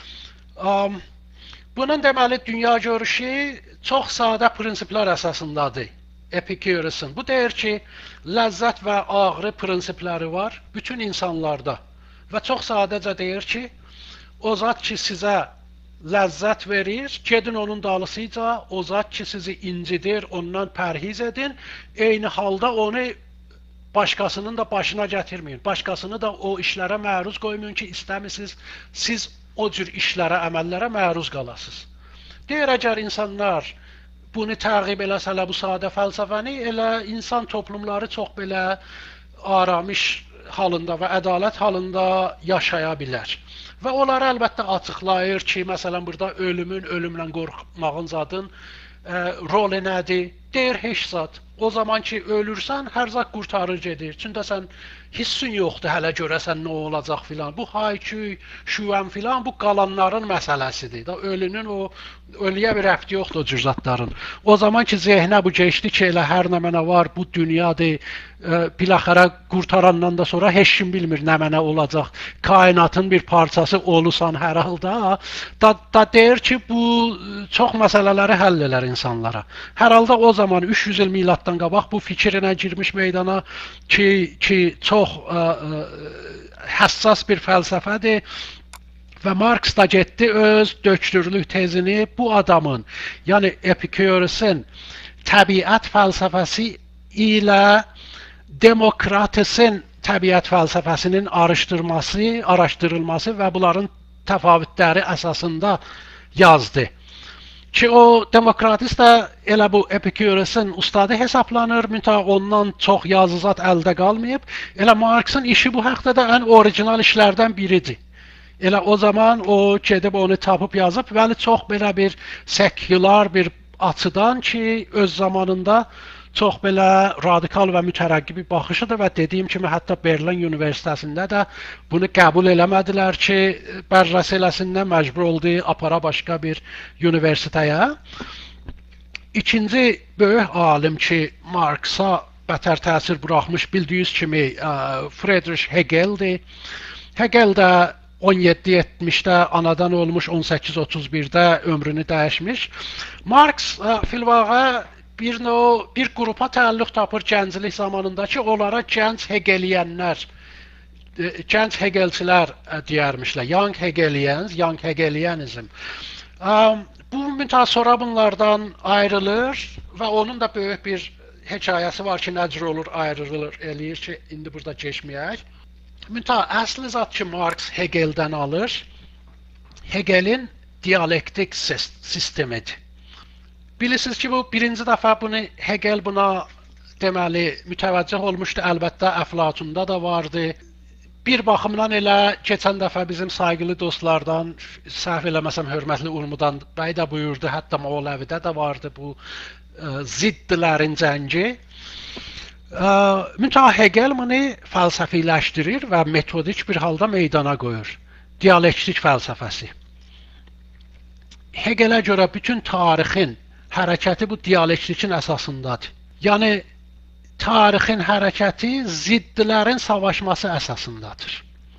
Um, bunun deməli dünya görüşü çox sadə prinsiplər əsasındadır. Epikurusun. Bu deyir ki, ləzzət və ağrı prinsipləri var bütün insanlarda. Və çox sadəcə deyir ki, o zat ki sizə ləzzət verir, gedin onun dalısıca, o zat ki sizi incidir, ondan pərhiz edin, eyni halda onu başqasının da başına gətirməyin. Başqasını da o işlərə məruz qoymayın ki, istəmisiniz, siz o cür işlərə, əməllərə məruz qalasınız. Deyir, əgər insanlar bunu təqib eləsələ bu sadə fəlsəfəni, elə insan toplumları çox belə aramış halında və ədalət halında yaşaya bilər. Və onları əlbəttə açıqlayır ki, məsələn, burada ölümün, ölümlə qorxmağın zadın ə, rolu nədir? Deyir, heç zat. O zaman ki, ölürsən, hər zat qurtarır gedir. Çünki sən hissin yoxdur, hələ görəsən nə olacaq filan. Bu hayküy, şüvən filan, bu qalanların məsələsidir. Da, ölünün o, ölüyə bir rəbti yoxdur o cür zatların. O zaman ki, zehnə bu geçdi ki, elə hər nə mənə var, bu dünyadır, e, biləxərə qurtarandan da sonra heç kim bilmir nə mənə olacaq. Kainatın bir parçası olusan hər halda. Da, da deyir ki, bu çox məsələləri həll elər insanlara. Hər halda o zaman üç yüz il miladdan qabaq bu fikrinə girmiş meydana ki, ki çox ə, ə, həssas bir fəlsəfədir və Marks da getdi öz döktürlük tezini bu adamın, yəni Epikurusun təbiət fəlsəfəsi ilə Demokratesin təbiət fəlsəfəsinin araşdırması, araşdırılması və bunların təfavütləri əsasında yazdı. Ki o Demokratist də elə bu Epikurusun ustadı hesablanır, mütəq ondan çox yazızat əldə qalmayıb. Elə Marksın işi bu haqda da ən orijinal işlərdən biridir. Elə o zaman o gedib onu tapıb yazıb, bəli çox belə bir sekular bir açıdan ki, öz zamanında çox belə radikal və mütərəqqi bir baxışıdır və dediyim kimi hətta Berlin Universitetində də bunu qəbul eləmədilər ki, bərrəs eləsinlər, məcbur oldu apara başqa bir universitetəyə. İkinci böyük alim ki, Marksa bətər təsir buraxmış bildiyiniz kimi Friedrich Hegel'dir. Hegel də on yeddi yetmişdə anadan olmuş, on səkkiz otuz birdə ömrünü dəyişmiş. Marks filvağa bir növ bir qrupa təalluq tapır gənclik zamanında ki, onlara gənc Hegeliyənlər, gənc Hegelçilər deyərmişlər. Young Hegelians, Young Hegelianism. Bu müntəha sonra bunlardan ayrılır və onun da böyük bir hekayəsi var ki, necə olur ayrılır eləyir ki, indi burada keçməyək. Müntəha əsli zat ki, Marks Hegeldən alır, Hegelin dialektik sistemidir. Bilirsiniz ki, bu birinci dəfə bunu Hegel buna deməli mütəvəccüh olmuşdu. Əlbəttə Əflatunda da vardı. Bir baxımdan elə keçən dəfə bizim sayğılı dostlardan, səhv eləməsəm hörmətli Urmudan bəy də buyurdu, hətta Moğoləvidə də vardı bu ə, ziddilərin cəngi. Müntəha Hegel bunu fəlsəfiləşdirir və metodik bir halda meydana qoyur. Dialektik fəlsəfəsi. Hegelə görə bütün tarixin hərəkəti bu dialektikin əsasındadır. Yəni, tarixin hərəkəti ziddilərin savaşması əsasındadır.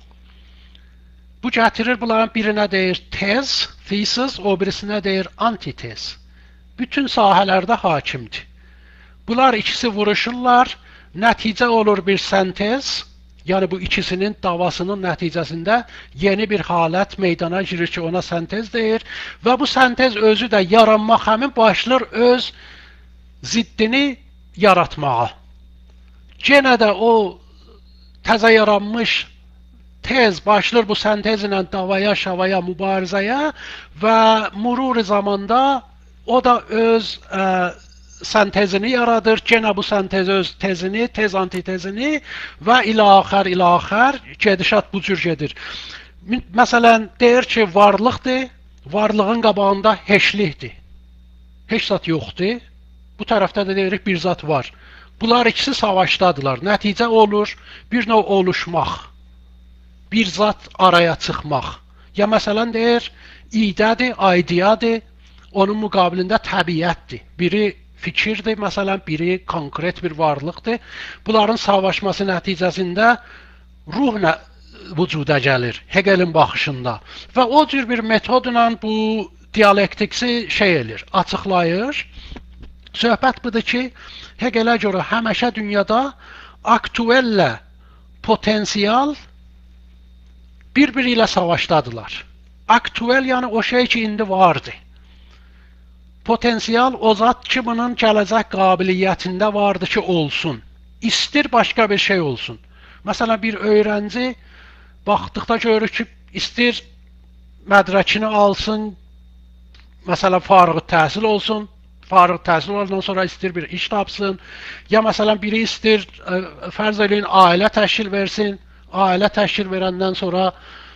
Bu gətirir, bunların birinə deyir tez, thesis, o birisinə deyir antitez. Bütün sahələrdə hakimdir. Bunlar ikisi vuruşurlar, nəticə olur bir sentez, yəni bu ikisinin davasının nəticəsində yeni bir halət meydana girir ki, ona sentez deyir və bu sentez özü də yaranmaq həmin başlar öz ziddini yaratmağa. Yenə də o təzə yaranmış tez başlar bu sentez ilə davaya, şavaya, mübarizəyə və murur zamanda o da öz ə, sentezini yaradır, yenə bu sentez öz tezini, tez antitezini və ilaxər, ilaxər gedişat bu cür gedir. Məsələn, deyir ki, varlıqdır, varlığın qabağında heçlikdir. Heç zat yoxdur, bu tərəfdə də deyirik bir zat var. Bunlar ikisi savaşdadılar, nəticə olur, bir növ oluşmaq, bir zat araya çıxmaq. Ya məsələn deyir, idədir, aidiyadır, onun müqabilində təbiətdir. Biri fikirdir, məsələn, biri konkret bir varlıqdır. Bunların savaşması nəticəsində ruh nə vücuda gəlir, Hegelin baxışında. Və o cür bir metodla bu dialektiksi şey edir, açıqlayır. Söhbət budur ki, Hegelə görə həmişə dünyada aktuelle potansiyel bir-biri ilə savaşdadılar. Aktuel yəni o şey ki, indi vardı. Potansiyel o zat ki, bunun gələcək qabiliyyətində vardı ki, olsun. İstir başqa bir şey olsun. Məsələn, bir öğrenci baxdıqda görür ki, istir mədrəkini alsın, məsələn, farıq təhsil olsun, farıq təhsil olandan sonra istir bir iş tapsın, ya məsələn, biri istir, fərz eləyin, ailə təşkil versin, ailə təşkil verəndən sonra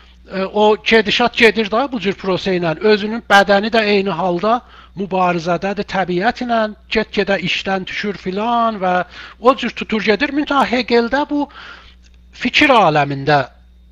o gedişat gedir da bu cür prosə ilə, özünün bədəni də eyni halda mübarizədədir təbiət ilə, get-gedə işdən düşür filan və o cür tutur gedir. Müntəha Hegeldə bu fikir aləmində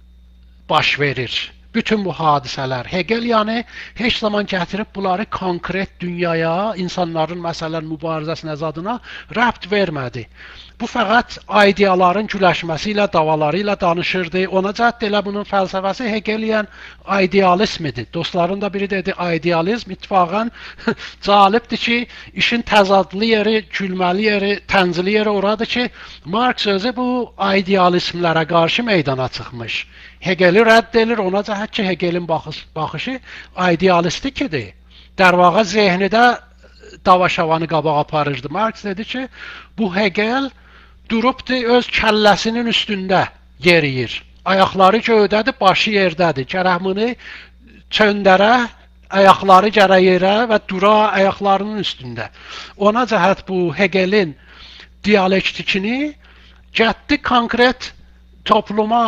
baş verir. Bütün bu hadisələr. Hegel yəni heç zaman gətirib bunları konkret dünyaya, insanların məsələn mübarizəsinə zadına rəbt vermədi. Bu fəqət ideyaların güləşməsi ilə, davaları ilə danışırdı. Ona cəhd elə bunun fəlsəfəsi Hegelian idealizmidir. Dostların da biri dedi, idealizm ittifaqən cəlibdir ki, işin təzadlı yeri, gülməli yeri, tənzili yeri oradır ki, Marx özü bu idealizmlərə qarşı meydana çıxmış. Hegeli rədd edir, ona cəhət ki, Hegelin baxış, baxışı idealistikidir. Dərvaqa zehnidə davaşavanı qabağa aparırdı. Marx dedi ki, bu Hegel durubdur, öz kəlləsinin üstündə yeriyir. Ayaqları göydədir, başı yerdədir. Gərək bunu çöndərə, ayaqları gərək yerə və dura ayaqlarının üstündə. Ona cəhət bu Hegelin dialektikini getdi konkret topluma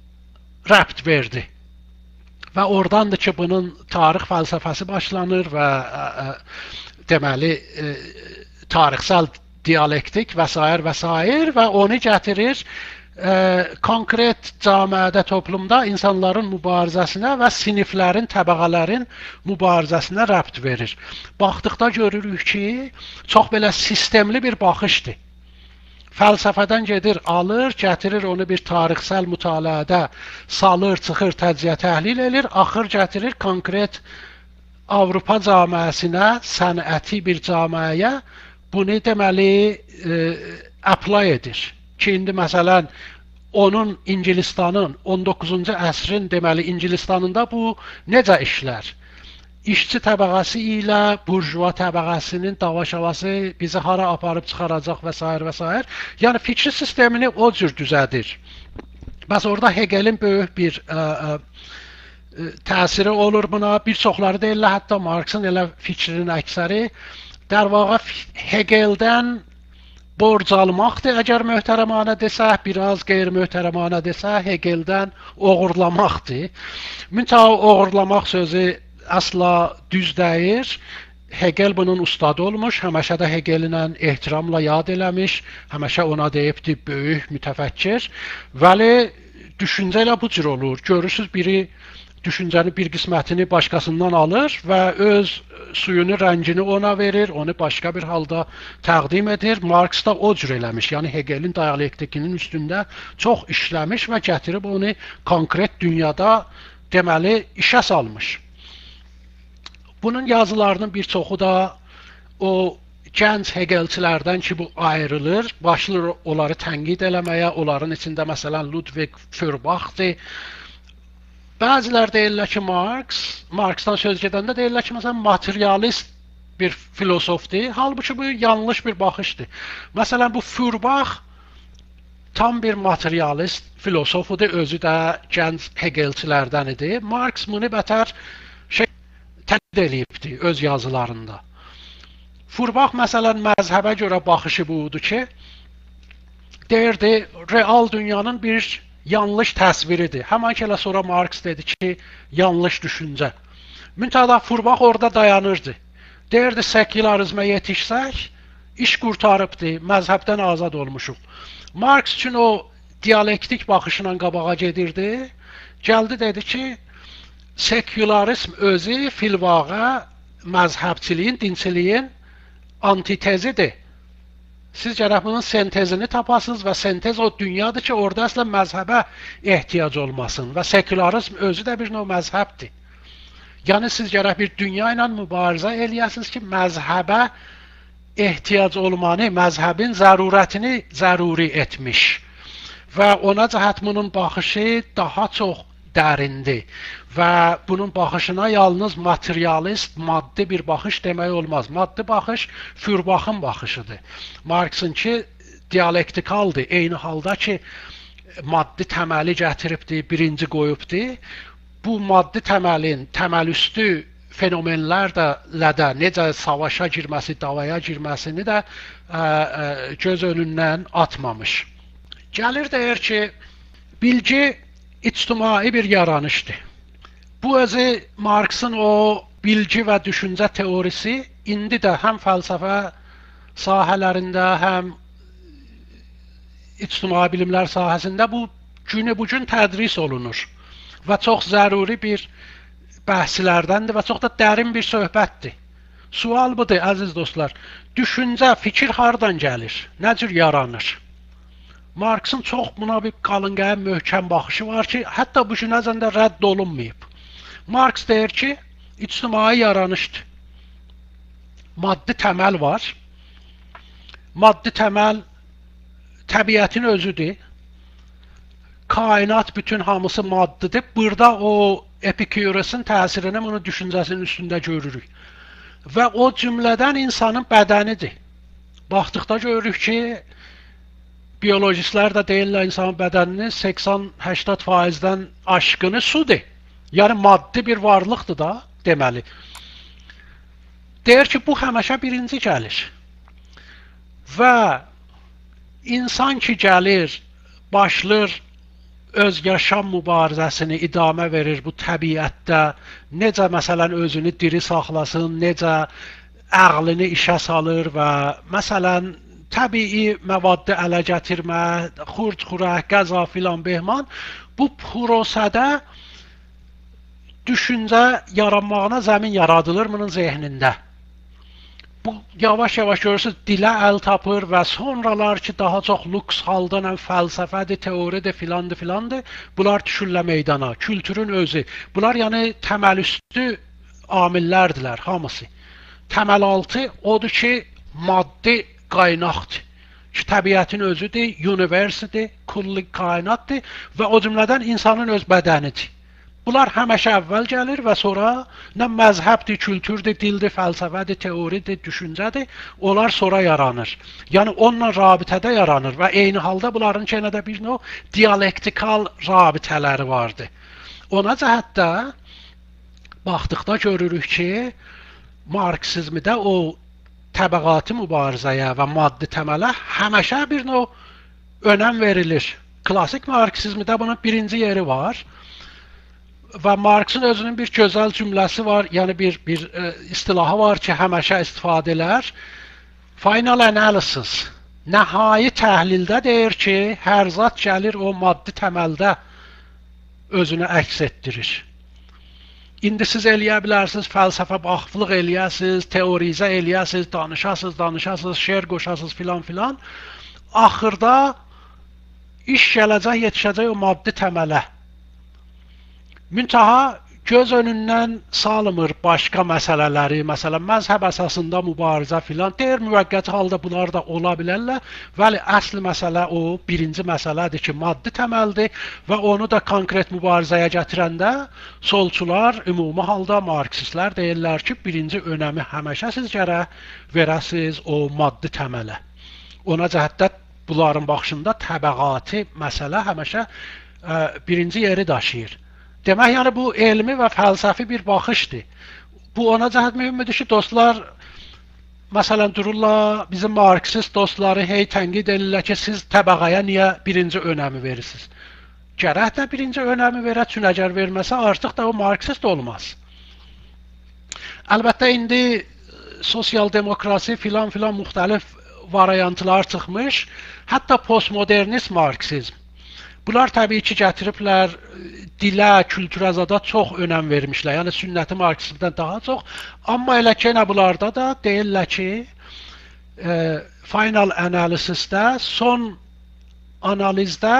rəbt verdi. Və oradandır ki, bunun tarix fəlsəfəsi başlanır və ə, ə, deməli ə, tarixsel dialektik və s. və s. və onu gətirir ə, konkret camiədə, toplumda insanların mübarizəsinə və siniflərin, təbəqələrin mübarizəsinə rəbt verir. Baxdıqda görürük ki, çox belə sistemli bir baxışdır. Fəlsəfədən gedir, alır, gətirir, onu bir tarixsel mütaliədə salır, çıxır, təcziyə təhlil edir, axır gətirir konkret Avropa camiəsinə, sənəti bir camiəyə bunu deməli e, apply edir. Ki, indi məsələn, onun İngilistanın, on doqquzuncu əsrin deməli İngilistanında bu necə işlər? İşçi təbəqəsi ilə burjuva təbəqəsinin davaşavası bizi hara aparıb çıxaracaq və s. və s. Yəni fikri sistemini o cür düzədir. Bəs orada Hegelin böyük bir ə, ə, təsiri olur buna. Bir çoxları deyirlər, hətta Marxın elə fikrinin əksəri dərvaqa Hegeldən borc almaqdır, əgər möhtərəmanə desək, biraz qeyri-möhtərəmanə desək, Hegeldən oğurlamaqdır. Müntəha oğurlamaq sözü asla düz deyir. Hegel bunun ustadı olmuş, həməşə də Hegelinə ehtiramla yad eləmiş, həməşə ona deyibdir böyük mütəfəkkir. Vəli düşüncə ilə bu cür olur. Görürsünüz, biri düşüncənin bir qismətini başqasından alır və öz suyunu, rəngini ona verir, onu başqa bir halda təqdim edir. Marx da o cür eləmiş, yəni Hegelin dialektikinin üstündə çox işləmiş və gətirib onu konkret dünyada deməli işə salmış. Bunun yazılarının bir çoxu da o gənc Hegelçilərdən ki, bu ayrılır, başlayır onları tənqid eləməyə, onların içində məsələn Ludwig Feuerbachdır. Bəzilər deyirlər ki, Marx, Marxdan söz gedəndə deyirlər ki, məsələn, materialist bir filosofdur, halbuki bu yanlış bir baxışdır. Məsələn, bu Feuerbach tam bir materialist filosofudur, özü də gənc Hegelçilərdən idi. Marx bunu bətər şey tənqid eləyibdi öz yazılarında. Feuerbach məsələn məzhəbə görə baxışı budur ki, deyirdi, real dünyanın bir yanlış təsviridir. Həman ki, elə sonra Marx dedi ki, yanlış düşüncə. Müntəha Feuerbach orada dayanırdı. Deyirdi, sekülərizmə yetişsək, iş qurtarıbdı, məzhəbdən azad olmuşuq. Marx üçün o dialektik baxışla qabağa gedirdi. Gəldi dedi ki, sekülarizm özü filvağa məzhəbçiliyin, dinçiliyin antitezidir. Siz gərək bunun sentezini tapasınız və sentez o dünyadır ki, orada əslən məzhəbə ehtiyac olmasın və sekülarizm özü də bir növ məzhəbdir. Yəni siz gərək bir dünya ilə mübarizə eləyəsiniz ki, məzhəbə ehtiyac olmanı, məzhəbin zərurətini zəruri etmiş və ona cəhət bunun baxışı daha çox dərindir və bunun baxışına yalnız materialist, maddi bir baxış demək olmaz. Maddi baxış Fürbaxın baxışıdır. Marksınki dialektikaldır. Eyni halda ki, maddi təməli gətiribdir, birinci qoyubdur. Bu maddi təməlin, təməlüstü fenomenlər də lədə necə savaşa girməsi, davaya girməsini də ə, ə, göz önündən atmamış. Gəlir deyir ki, bilgi ictimai bir yaranışdır. Bu özü Marksın o bilgi və düşüncə teorisi indi də həm fəlsəfə sahələrində, həm ictimai bilimlər sahəsində bu günü bugün tədris olunur və çox zəruri bir bəhslərdəndir və çox da dərin bir söhbətdir. Sual budur, əziz dostlar. Düşüncə, fikir hardan gəlir? Nə cür yaranır? Marksın çox buna bir qalınqaya möhkəm baxışı var ki, hətta bu günəcən də rədd olunmayıb. Marks deyir ki, ictimai yaranışdır. Maddi təməl var. Maddi təməl təbiətin özüdür. Kainat bütün hamısı maddidir. Burada o Epikurosun təsirini, bunu düşüncəsinin üstündə görürük. Və o cümlədən insanın bədənidir. Baxdıqda görürük ki, biyolojistlər də deyirlər insanın bədəninin səksən səksən faizdən aşkını sudur. Yəni maddi bir varlıqdır da, deməli. Deyir ki, bu həmişə birinci gəlir. Və insan ki gəlir, başlayır öz yaşam mübarizəsini idamə verir bu təbiətdə, necə məsələn özünü diri saxlasın, necə əqlini işə salır və məsələn təbii məvaddı ələ gətirmə, xurd-xurək, qəza filan behman, bu prosədə düşüncə yaranmağına zəmin yaradılır bunun zehnində. Bu yavaş-yavaş görürsünüz dilə əl tapır və sonralar ki daha çox luks haldan həm fəlsəfədir, teoridir, filandır, filandır, bunlar düşürlər meydana, kültürün özü. Bunlar yəni təməlüstü amillərdilər hamısı. Təməl altı odur ki, maddi qaynaqdır. Ki, təbiətin özüdür, universidir, kulli kainatdır və o cümlədən insanın öz bədənidir. Bunlar həmişə əvvəl gəlir və sonra nə məzhəbdir, kültürdür, dildir, fəlsəfədir, teoridir, düşüncədir, onlar sonra yaranır. Yəni onunla rabitədə yaranır və eyni halda bunların yenə də bir növ dialektikal rabitələri vardır. Ona cəhətdə baxdıqda görürük ki, Marksizmdə o təbəqatı mübarizəyə və maddi təmələ həmişə bir növ önəm verilir. Klasik Marksizmdə bunun birinci yeri var. Və Marksın özünün bir gözəl cümləsi var, yəni bir, bir e, istilahı var ki, həmişə istifadə elər. Final analysis, nəhai təhlildə deyir ki, hər zat gəlir o maddi təməldə özünü əks etdirir. İndi siz eləyə bilərsiniz, fəlsəfə baxıqlıq eləyəsiniz, teorizə eləyəsiniz, danışasınız, danışasınız, şeir qoşasınız filan filan. Axırda iş gələcək, yetişəcək o maddi təmələ. Müntaha göz önündən salmır başqa məsələləri, məsələn, məzhəb əsasında mübarizə filan, deyir, müvəqqəti halda bunlar da ola bilərlər, vəli əsl məsələ o, birinci məsələdir ki, maddi təməldir və onu da konkret mübarizəyə gətirəndə solçular, ümumi halda marksistlər deyirlər ki, birinci önəmi həmişə siz gərək verəsiniz o maddi təmələ. Ona cəhətdə bunların baxışında təbəqati məsələ həmişə ə, birinci yeri daşıyır. Demək, yəni bu elmi və fəlsəfi bir baxışdır. Bu ona cəhət mühümdür ki, dostlar, məsələn, dururlar, bizim marksist dostları hey tənqid edirlər ki, siz təbəqəyə niyə birinci önəmi verirsiniz? Gərək də birinci önəmi verə, çünki əgər verməsə, artıq da o marksist olmaz. Əlbəttə, indi sosial demokrasi filan filan müxtəlif variantlar çıxmış, hətta postmodernist marksizm. Bunlar təbii ki, gətiriblər dilə, kültürə zada çox önəm vermişlər. Yəni sünnəti marksizmdən daha çox. Amma elə ki, yenə bunlarda da deyirlər ki, e, final analysisdə, son analizdə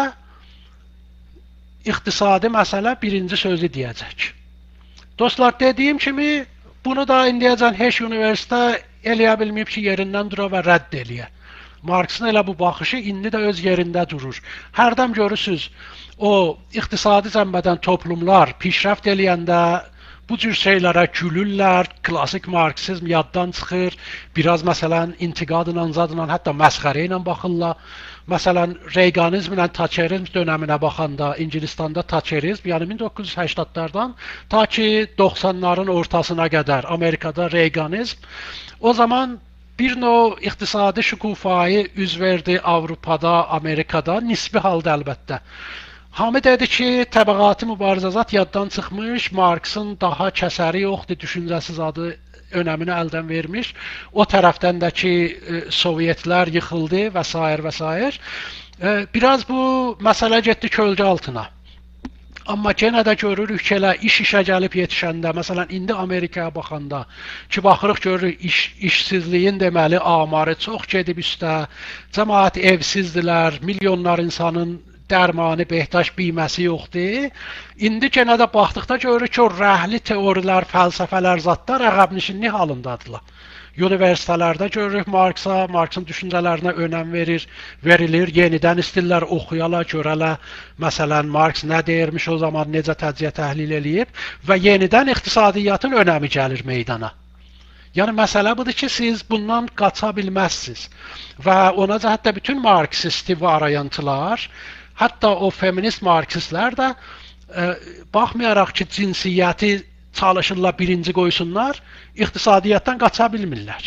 iqtisadi məsələ birinci sözü deyəcək. Dostlar, dediyim kimi, bunu da indiyəcən heç universitet eləyə bilməyib ki, yerindən dura və rədd eləyə. Marksın elə bu baxışı indi də öz yerində durur. Hərdən görürsünüz, o iqtisadi cəmbədən toplumlar pişrəft eləyəndə bu cür şeylərə gülürlər, klasik marksizm yaddan çıxır, biraz məsələn intiqadla, zadla, hətta məsxərə ilə baxırlar. Məsələn, Reaganizmlə Thatcherizm dönəminə baxanda, İngilistanda Thatcherizm, yəni min doqquz yüz səksənlərdən ta ki doxsanların ortasına qədər Amerikada Reaganizm, o zaman bir növ iqtisadi şükufayı üz verdi Avropada, Amerikada, nisbi halda əlbəttə. Hamı dedi ki, təbəqatı mübarizəzat yaddan çıxmış, Marksın daha kəsəri yoxdur, düşüncəsiz adı önəmini əldən vermiş. O tərəfdən də ki, Sovyetlər yıxıldı və s. və s. Biraz bu məsələ getdi kölgə altına. Amma yenə də görürük ki, elə iş işə gəlib yetişəndə, məsələn, indi Amerikaya baxanda ki, baxırıq görürük, iş, işsizliyin deməli amarı çox gedib üstə, cəmaət evsizdilər, milyonlar insanın dərmanı, behtaş biyməsi yoxdur. İndi yenə də baxdıqda görürük ki, o rəhli teorilər, fəlsəfələr, zatlar əqəbnişinlik halındadılar. Universitetlərdə görürük Marksa, Marksın düşüncələrinə önəm verir, verilir, yenidən istirlər oxuyala, görələ, məsələn, Marks nə deyirmiş o zaman, necə təcziyə təhlil eləyib və yenidən iqtisadiyyatın önəmi gəlir meydana. Yəni, məsələ budur ki, siz bundan qaça bilməzsiniz və ona cəhətdə bütün marksisti variantlar, hətta o feminist marksistlər də e, baxmayaraq ki, cinsiyyəti çalışırlar birinci qoysunlar, iqtisadiyyatdan qaça bilmirlər.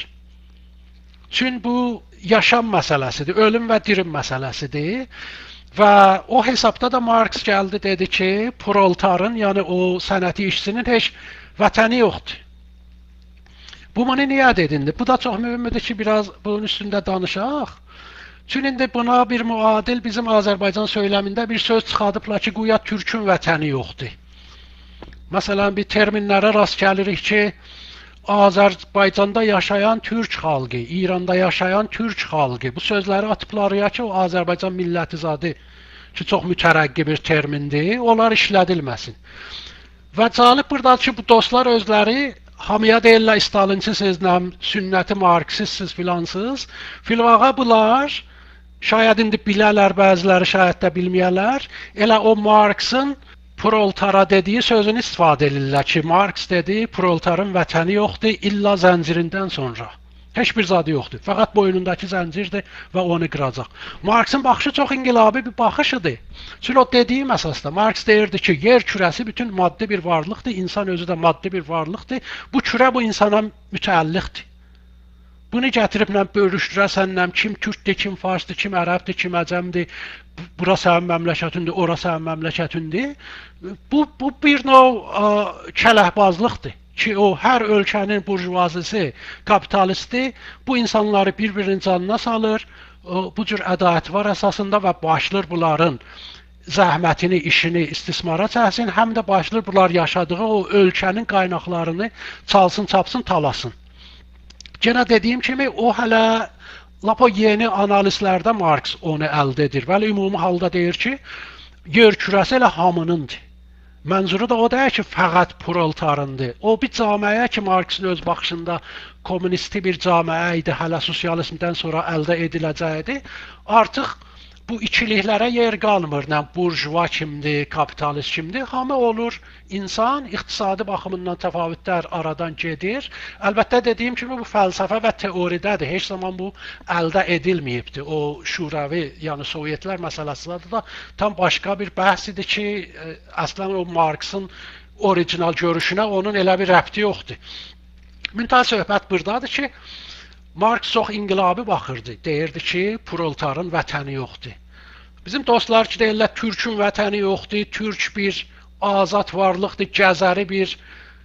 Çünki bu yaşam məsələsidir, ölüm və dirim məsələsidir və o hesabda da Marks gəldi, dedi ki, proletarın, yəni o sənəti işçinin heç vətəni yoxdur. Bu mənə niyə dedindi? Bu da çox mühümdür ki, biraz bunun üstündə danışaq. Çünki indi buna bir müadil bizim Azərbaycan söyləmində bir söz çıxadıblar ki, güya türkün vətəni yoxdur. Məsələn, bir terminlərə rast gəlirik ki, Azərbaycanda yaşayan türk xalqı, İranda yaşayan türk xalqı. Bu sözləri atıblar ya ki, o Azərbaycan millətizadı ki, çox mütərəqqi bir termindir, onlar işlədilməsin. Və cəlib buradadır ki, bu dostlar özləri hamıya deyirlər, Stalinsizsizlə, sünnəti marksistsiz filansız. Filvağa bunlar, şayad indi bilərlər, bəziləri şayad da bilməyərlər, elə o Marksın proletara dediyi sözünü istifadə edirlər ki, Marks dedi, proletarın vətəni yoxdur, illa zəncirindən sonra. Heç bir zadı yoxdur, fəqət boynundakı zəncirdir və onu qıracaq. Marksın baxışı çox inqilabi bir baxışıdır. Çünki o dediyim əsasda, Marks deyirdi ki, yer kürəsi bütün maddi bir varlıqdır, insan özü də maddi bir varlıqdır, bu kürə bu insana mütəəlliqdir. Bunu gətiriblə bölüşdürəsənlə, kim türkdür, kim farsdır, kim ərəbdir, kim əcəmdir, bura sənin məmləkətindir, ora sənin məmləkətindir. Bu, bu bir növ kələhbazlıqdır. Ki o hər ölkənin burjuvazisi, kapitalisti bu insanları bir-birinin canına salır, bu cür ədalət var əsasında və başlayır bunların zəhmətini, işini istismara çəksin, həm də başlayır bunlar yaşadığı o ölkənin qaynaqlarını çalsın, çapsın, talasın. Yenə dediyim kimi, o hələ lap o yeni analizlərdə Marks onu əldə edir. Vəli ümumi halda deyir ki, yer kürəsi elə hamınındır. Mənzuru da o deyir ki, fəqət proletarındır. O bir camiəyə ki, Marksın öz baxışında kommunisti bir camiə idi, hələ sosializmdən sonra əldə ediləcəkdi. Artıq bu ikiliklərə yer qalmır. Nə burjuva kimdir, kapitalist kimdir? Hamı olur insan, iqtisadi baxımından təfavütlər aradan gedir. Əlbəttə dediyim kimi bu fəlsəfə və teoridədir. Heç zaman bu əldə edilməyibdir. O şuravi, yəni Sovyetlər məsələsi da tam başqa bir bəhs idi ki, əslən o Marksın orijinal görüşünə onun elə bir rəbti yoxdur. Müntəha söhbət buradadır ki, Marks çox inqilabi baxırdı. Deyirdi ki, proletarın vətəni yoxdur. Bizim dostlar ki, deyirlər, türkün vətəni yoxdur, türk bir azad varlıqdır, gəzəri bir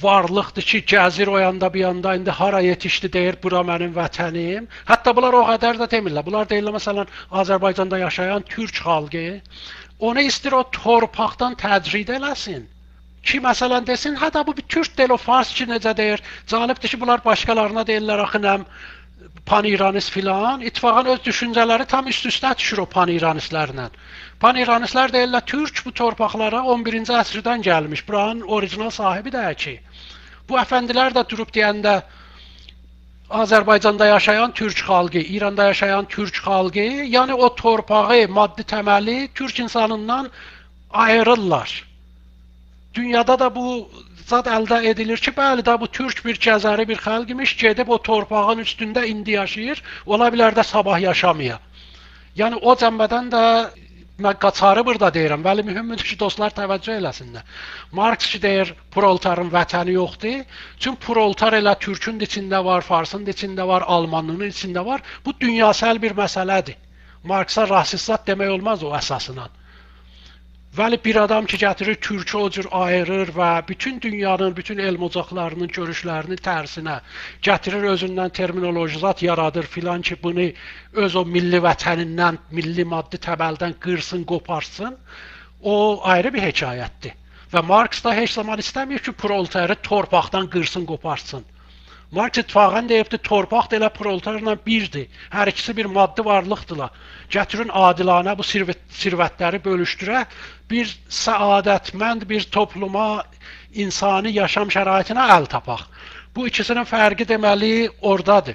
varlıqdır ki, gəzir o yanda bir yanda, indi hara yetişdi deyir, bura mənim vətənim. Hətta bunlar o qədər də demirlər. Bunlar deyirlər, məsələn, Azərbaycanda yaşayan türk xalqı, onu istir o torpaqdan təcrid eləsin. Ki, məsələn, desin, hə da bu bir türk deyil, o fars ki, necə deyir. Canibdir ki, bunlar başqalarına deyirlər, axı nəm, pan-İranist filan. İttifaqın öz düşüncələri tam üst-üstə düşür o pan-İranistlərlə. Pan-İranistlər deyirlər, türk bu torpaqlara on birinci əsrdən gəlmiş. Buranın orijinal sahibi də ki. Bu əfəndilər də durub deyəndə Azərbaycanda yaşayan türk xalqı, İranda yaşayan türk xalqı, yəni o torpağı, maddi təməli türk insanından ayırırlar. Dünyada da bu zat əldə edilir ki, bəli də bu türk bir gəzəri bir xalq imiş, gedib o torpağın üstündə indi yaşayır, ola bilər də sabah yaşamaya. Yəni o cəmbədən də mən qaçarı burada deyirəm, bəli mühümdür ki, dostlar təvəccüh eləsinlər. Marks ki deyir, proletarın vətəni yoxdur, çünki proletar elə türkün içində var, farsın içində var, almanının içində var. Bu dünyasal bir məsələdir. Marksa rasistat demək olmaz o əsasından. Vəli bir adam ki, gətirir, türkü o cür ayırır və bütün dünyanın, bütün elm ocaqlarının görüşlərini tərsinə gətirir, özündən terminolojizat yaradır filan ki, bunu öz o milli vətənindən, milli maddi təbəldən qırsın, qoparsın, o ayrı bir hekayətdir. Və Marks da heç zaman istəmir ki, proletarı torpaqdan qırsın, qoparsın. Marks ittifaqən deyibdir, torpaq da elə proletarla birdir. Hər ikisi bir maddi varlıqdırlar. Gətirin adilanə bu sirvətləri bölüşdürək, bir səadətmənd bir topluma, insani yaşam şəraitinə əl tapaq. Bu ikisinin fərqi deməli oradadır.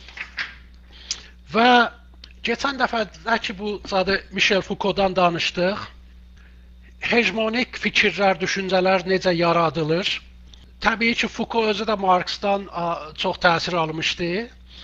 Və geçən dəfə ki, bu zadı Michel Foucault'dan danışdıq. Hegemonik fikirlər, düşüncələr necə yaradılır? Təbii ki, Foucault özü də Marksdan çox təsir almışdı.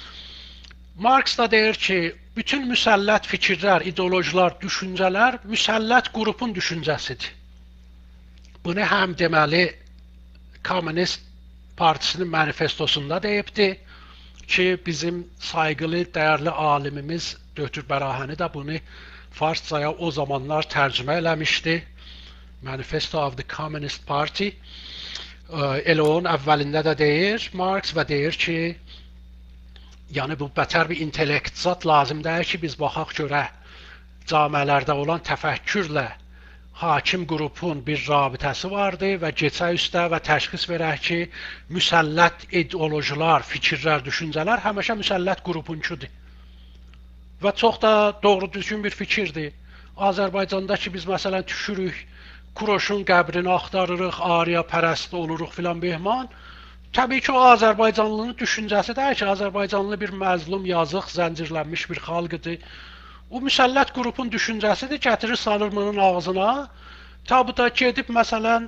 Marks da deyir ki, bütün müsəllət fikirlər, ideologilər, düşüncələr müsəllət qrupun düşüncəsidir. Bunu həm deməli Komünist Partisinin manifestosunda deyibdi ki, bizim sayğılı, dəyərli alimimiz Dötür Bərahəni də bunu farscaya o zamanlar tərcümə eləmişdi. Manifesto of the Communist Party. Elə onun əvvəlində də deyir Marks və deyir ki, yəni bu bətər bir intellekt zat lazımdır ki, biz baxaq görək camiələrdə olan təfəkkürlə hakim qrupun bir rabitəsi vardı və geçək üstə və təşxis verək ki, müsəllət ideologilər, fikirlər, düşüncələr həmişə müsəllət qrupunkudur. Və çox da doğru düzgün bir fikirdir. Azərbaycanda ki, biz məsələn düşürük, Kuroşun qəbrini axtarırıq, Arya pərəst oluruq filan behman. Təbii ki, o Azərbaycanlının düşüncəsi deyir ki, Azərbaycanlı bir məzlum, yazıq, zəncirlənmiş bir xalqıdır. O müsəllət qrupun düşüncəsidir, gətirir salır bunun ağzına. Tabi da gedib, məsələn,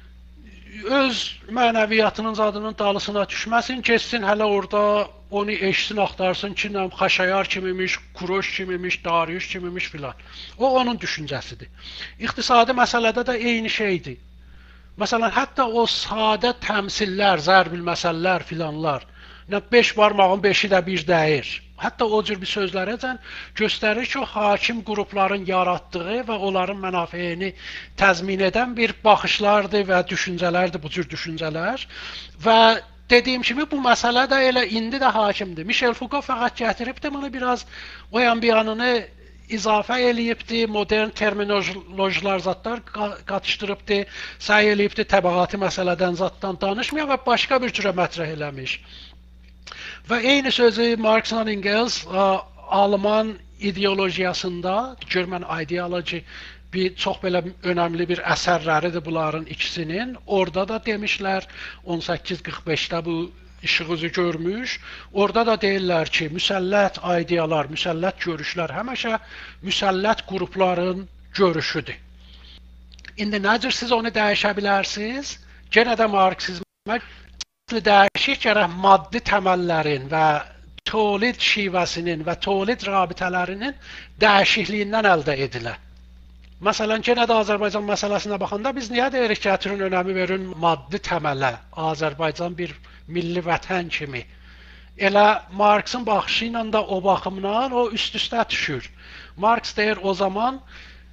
öz mənəviyyatının zadının dalısına düşməsin, geçsin hələ orada onu eşsin, axtarsın ki, Xaşayar kimimiş, Kuroş kimimiş, Dariuş kimimiş filan. O, onun düşüncəsidir. İqtisadi məsələdə də eyni şeydir. Məsələn, hətta o sadə təmsillər, zərbil məsələlər filanlar, beş barmağın beşi də bir dəyir. Hətta o cür bir sözlərəcən göstərir ki, o hakim qrupların yaratdığı və onların mənafeyini təzmin edən bir baxışlardır və düşüncələrdir bu cür düşüncələr. Və dediyim kimi, bu məsələ də elə indi də hakimdir. Michel Foucault fəqət gətiribdir, bunu biraz o yan bir yanını izafə eləyibdir, modern terminolojilər zatlar qatışdırıbdır, səy eləyibdir, təbəqati məsələdən zatdan danışmıyor və başqa bir cürə mətrəh eləmiş. Və eyni sözü Marxla Engels Alman ideologiyasında, German ideology bir çox belə önəmli bir əsərləridir bunların ikisinin. Orada da demişlər, on səkkiz qırx beşdə bu işığızı görmüş. Orada da deyirlər ki, müsəllət ideyalar, müsəllət görüşlər həmişə müsəllət qrupların görüşüdür. İndi necə siz onu dəyişə bilərsiniz? Genə də Marksizmə dəyişik gərək maddi təməllərin və tolid şivəsinin və tolid rabitələrinin dəyişikliyindən əldə edilə. Məsələn, yenə də Azərbaycan məsələsinə baxanda biz niyə deyirik ki, gətirin önəmi verin maddi təmələ, Azərbaycan bir milli vətən kimi. Elə Marksın baxışı ilə də o baxımdan o üst-üstə düşür. Marks deyir, o zaman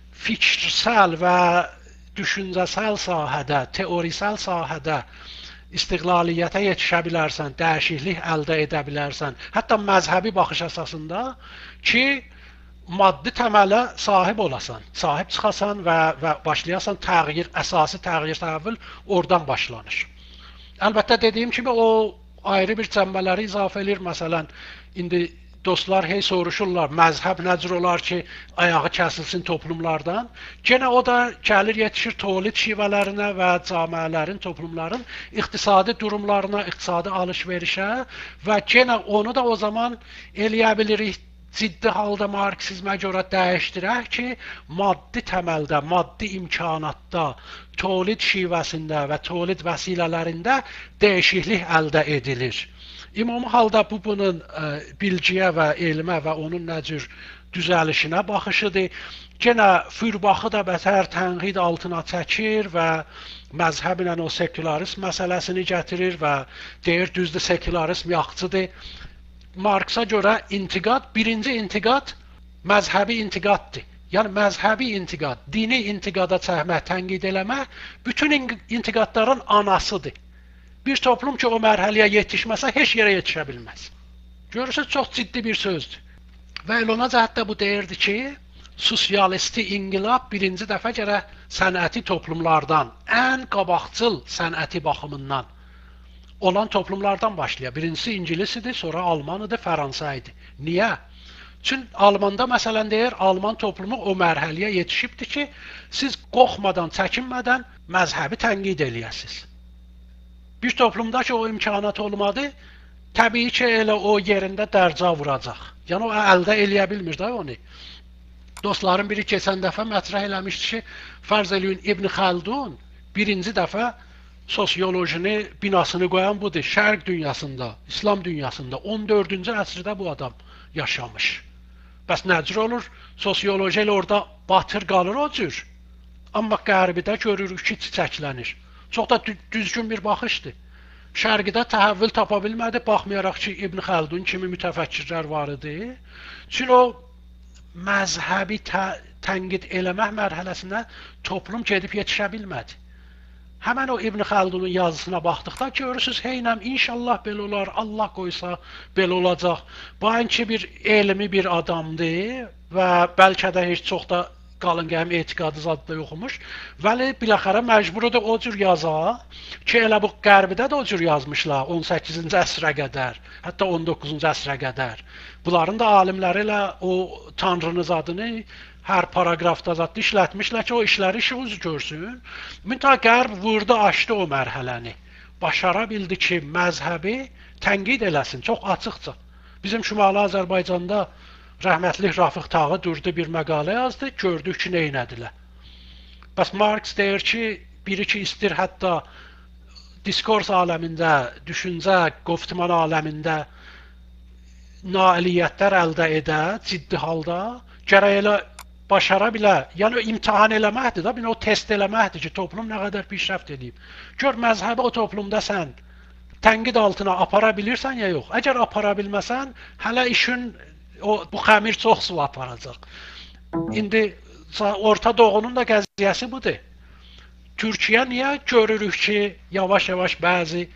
fikrsəl və düşüncəsəl sahədə, teorisəl sahədə istiqlaliyyətə yetişə bilərsən, dəyişiklik əldə edə bilərsən, hətta məzhəbi baxış əsasında ki, maddi təmələ sahib olasan, sahib çıxasan və, və başlayasan təğyir, əsası təğyir, təhvil oradan başlanır. Əlbəttə dediyim kimi o ayrı bir cəmbələri izafə edir. Məsələn, indi dostlar hey soruşurlar, məzhəb necür olar ki, ayağı kəsilsin toplumlardan. Gene o da gəlir yetişir tolid şivələrinə və camiələrin, toplumların iqtisadi durumlarına, iqtisadi alış-verişə və gene onu da o zaman eləyə bilirik, ciddi halda marksizmə görə dəyişdirək ki, maddi təməldə, maddi imkanatda, tolid şivəsində və tolid vəsilələrində dəyişiklik əldə edilir. İmam halda bu bunun ə, bilgiyə və elmə və onun nə cür düzəlişinə baxışıdır. Gene fürbaxı da bətər tənqid altına çəkir və məzhəblə o sekülarist məsələsini gətirir və deyir düzdür sekülarizm yaxçıdır. Marksa görə intiqad, birinci intiqad məzhəbi intiqaddır. Yəni məzhəbi intiqad, dini intiqada çəkmək, tənqid eləmək bütün intiqadların anasıdır. Bir toplum ki o mərhələyə yetişməsə heç yerə yetişə bilməz. Görürsünüz, çox ciddi bir sözdür. Və ona cəhətdə bu deyirdi ki, sosialisti inqilab birinci dəfə gərək sənəti toplumlardan, ən qabaqcıl sənəti baxımından olan toplumlardan başlayır. Birincisi İngilisidir, sonra Almanıdır, Fransa idi. Niyə? Çünki Almanda məsələn deyir, Alman toplumu o mərhələyə yetişibdir ki, siz qorxmadan, çəkinmədən məzhəbi tənqid eləyəsiniz. Bir toplumda ki, o imkanat olmadı, təbii ki, elə o yerində dərca vuracaq. Yəni, o əldə eləyə bilmir də onu. Dostların biri keçən dəfə mətrəh eləmişdi ki, fərz eləyin İbn Xəldun birinci dəfə sosiolojini, binasını qoyan budur. Şərq dünyasında, İslam dünyasında on dördüncü əsrdə bu adam yaşamış. Bəs nəcür olur? Sosioloji ilə orada batır qalır o cür. Amma qərbidə görürük ki, çiçəklənir. Çox da düzgün bir baxışdır. Şərqidə təhəvvül tapa bilmədi, baxmayaraq ki, İbn Xəldun kimi mütəfəkkirlər var idi. Çünki o məzhəbi tənqid eləmək mərhələsinə toplum gedib yetişə bilmədi. Həmən o İbn Xəldunun yazısına baxdıqda görürsünüz, heynəm, inşallah belə olar, Allah qoysa belə olacaq. Bu ki bir elmi bir adamdır və bəlkə də heç çox da qalın qəm etiqadı zadda yoxmuş. Vəli biləxərə məcburudur o cür yaza ki, elə bu qərbidə də o cür yazmışlar on səkkizinci əsrə qədər, hətta on doqquzuncu əsrə qədər. Bunların da alimləri ilə o Tanrının adını hər paragrafda zat işlətmişlər ki, o işləri işi uz görsün. Müntə qərb vurdu, açdı o mərhələni. Başara bildi ki, məzhəbi tənqid eləsin, çox açıqca. Bizim Şimali Azərbaycanda rəhmətli Rafiq Tağı durdu bir məqalə yazdı, gördük ki, neynədilər. Bəs Marks deyir ki, biri ki istir hətta diskurs aləmində, düşüncə, qoftman aləmində nailiyyətlər əldə edə, ciddi halda, gərək elə başara bilə, yəni imtihan eləməkdir da, o test eləməkdir ki, toplum nə qədər pişrəft edib. Gör, məzhəbi o toplumda sən tənqid altına apara bilirsən ya yox. Əgər apara bilməsən, hələ işin, o, bu xəmir çox su aparacaq. İndi Orta Doğunun da qəziyyəsi budur. Türkiyə niyə görürük ki, yavaş-yavaş bəzi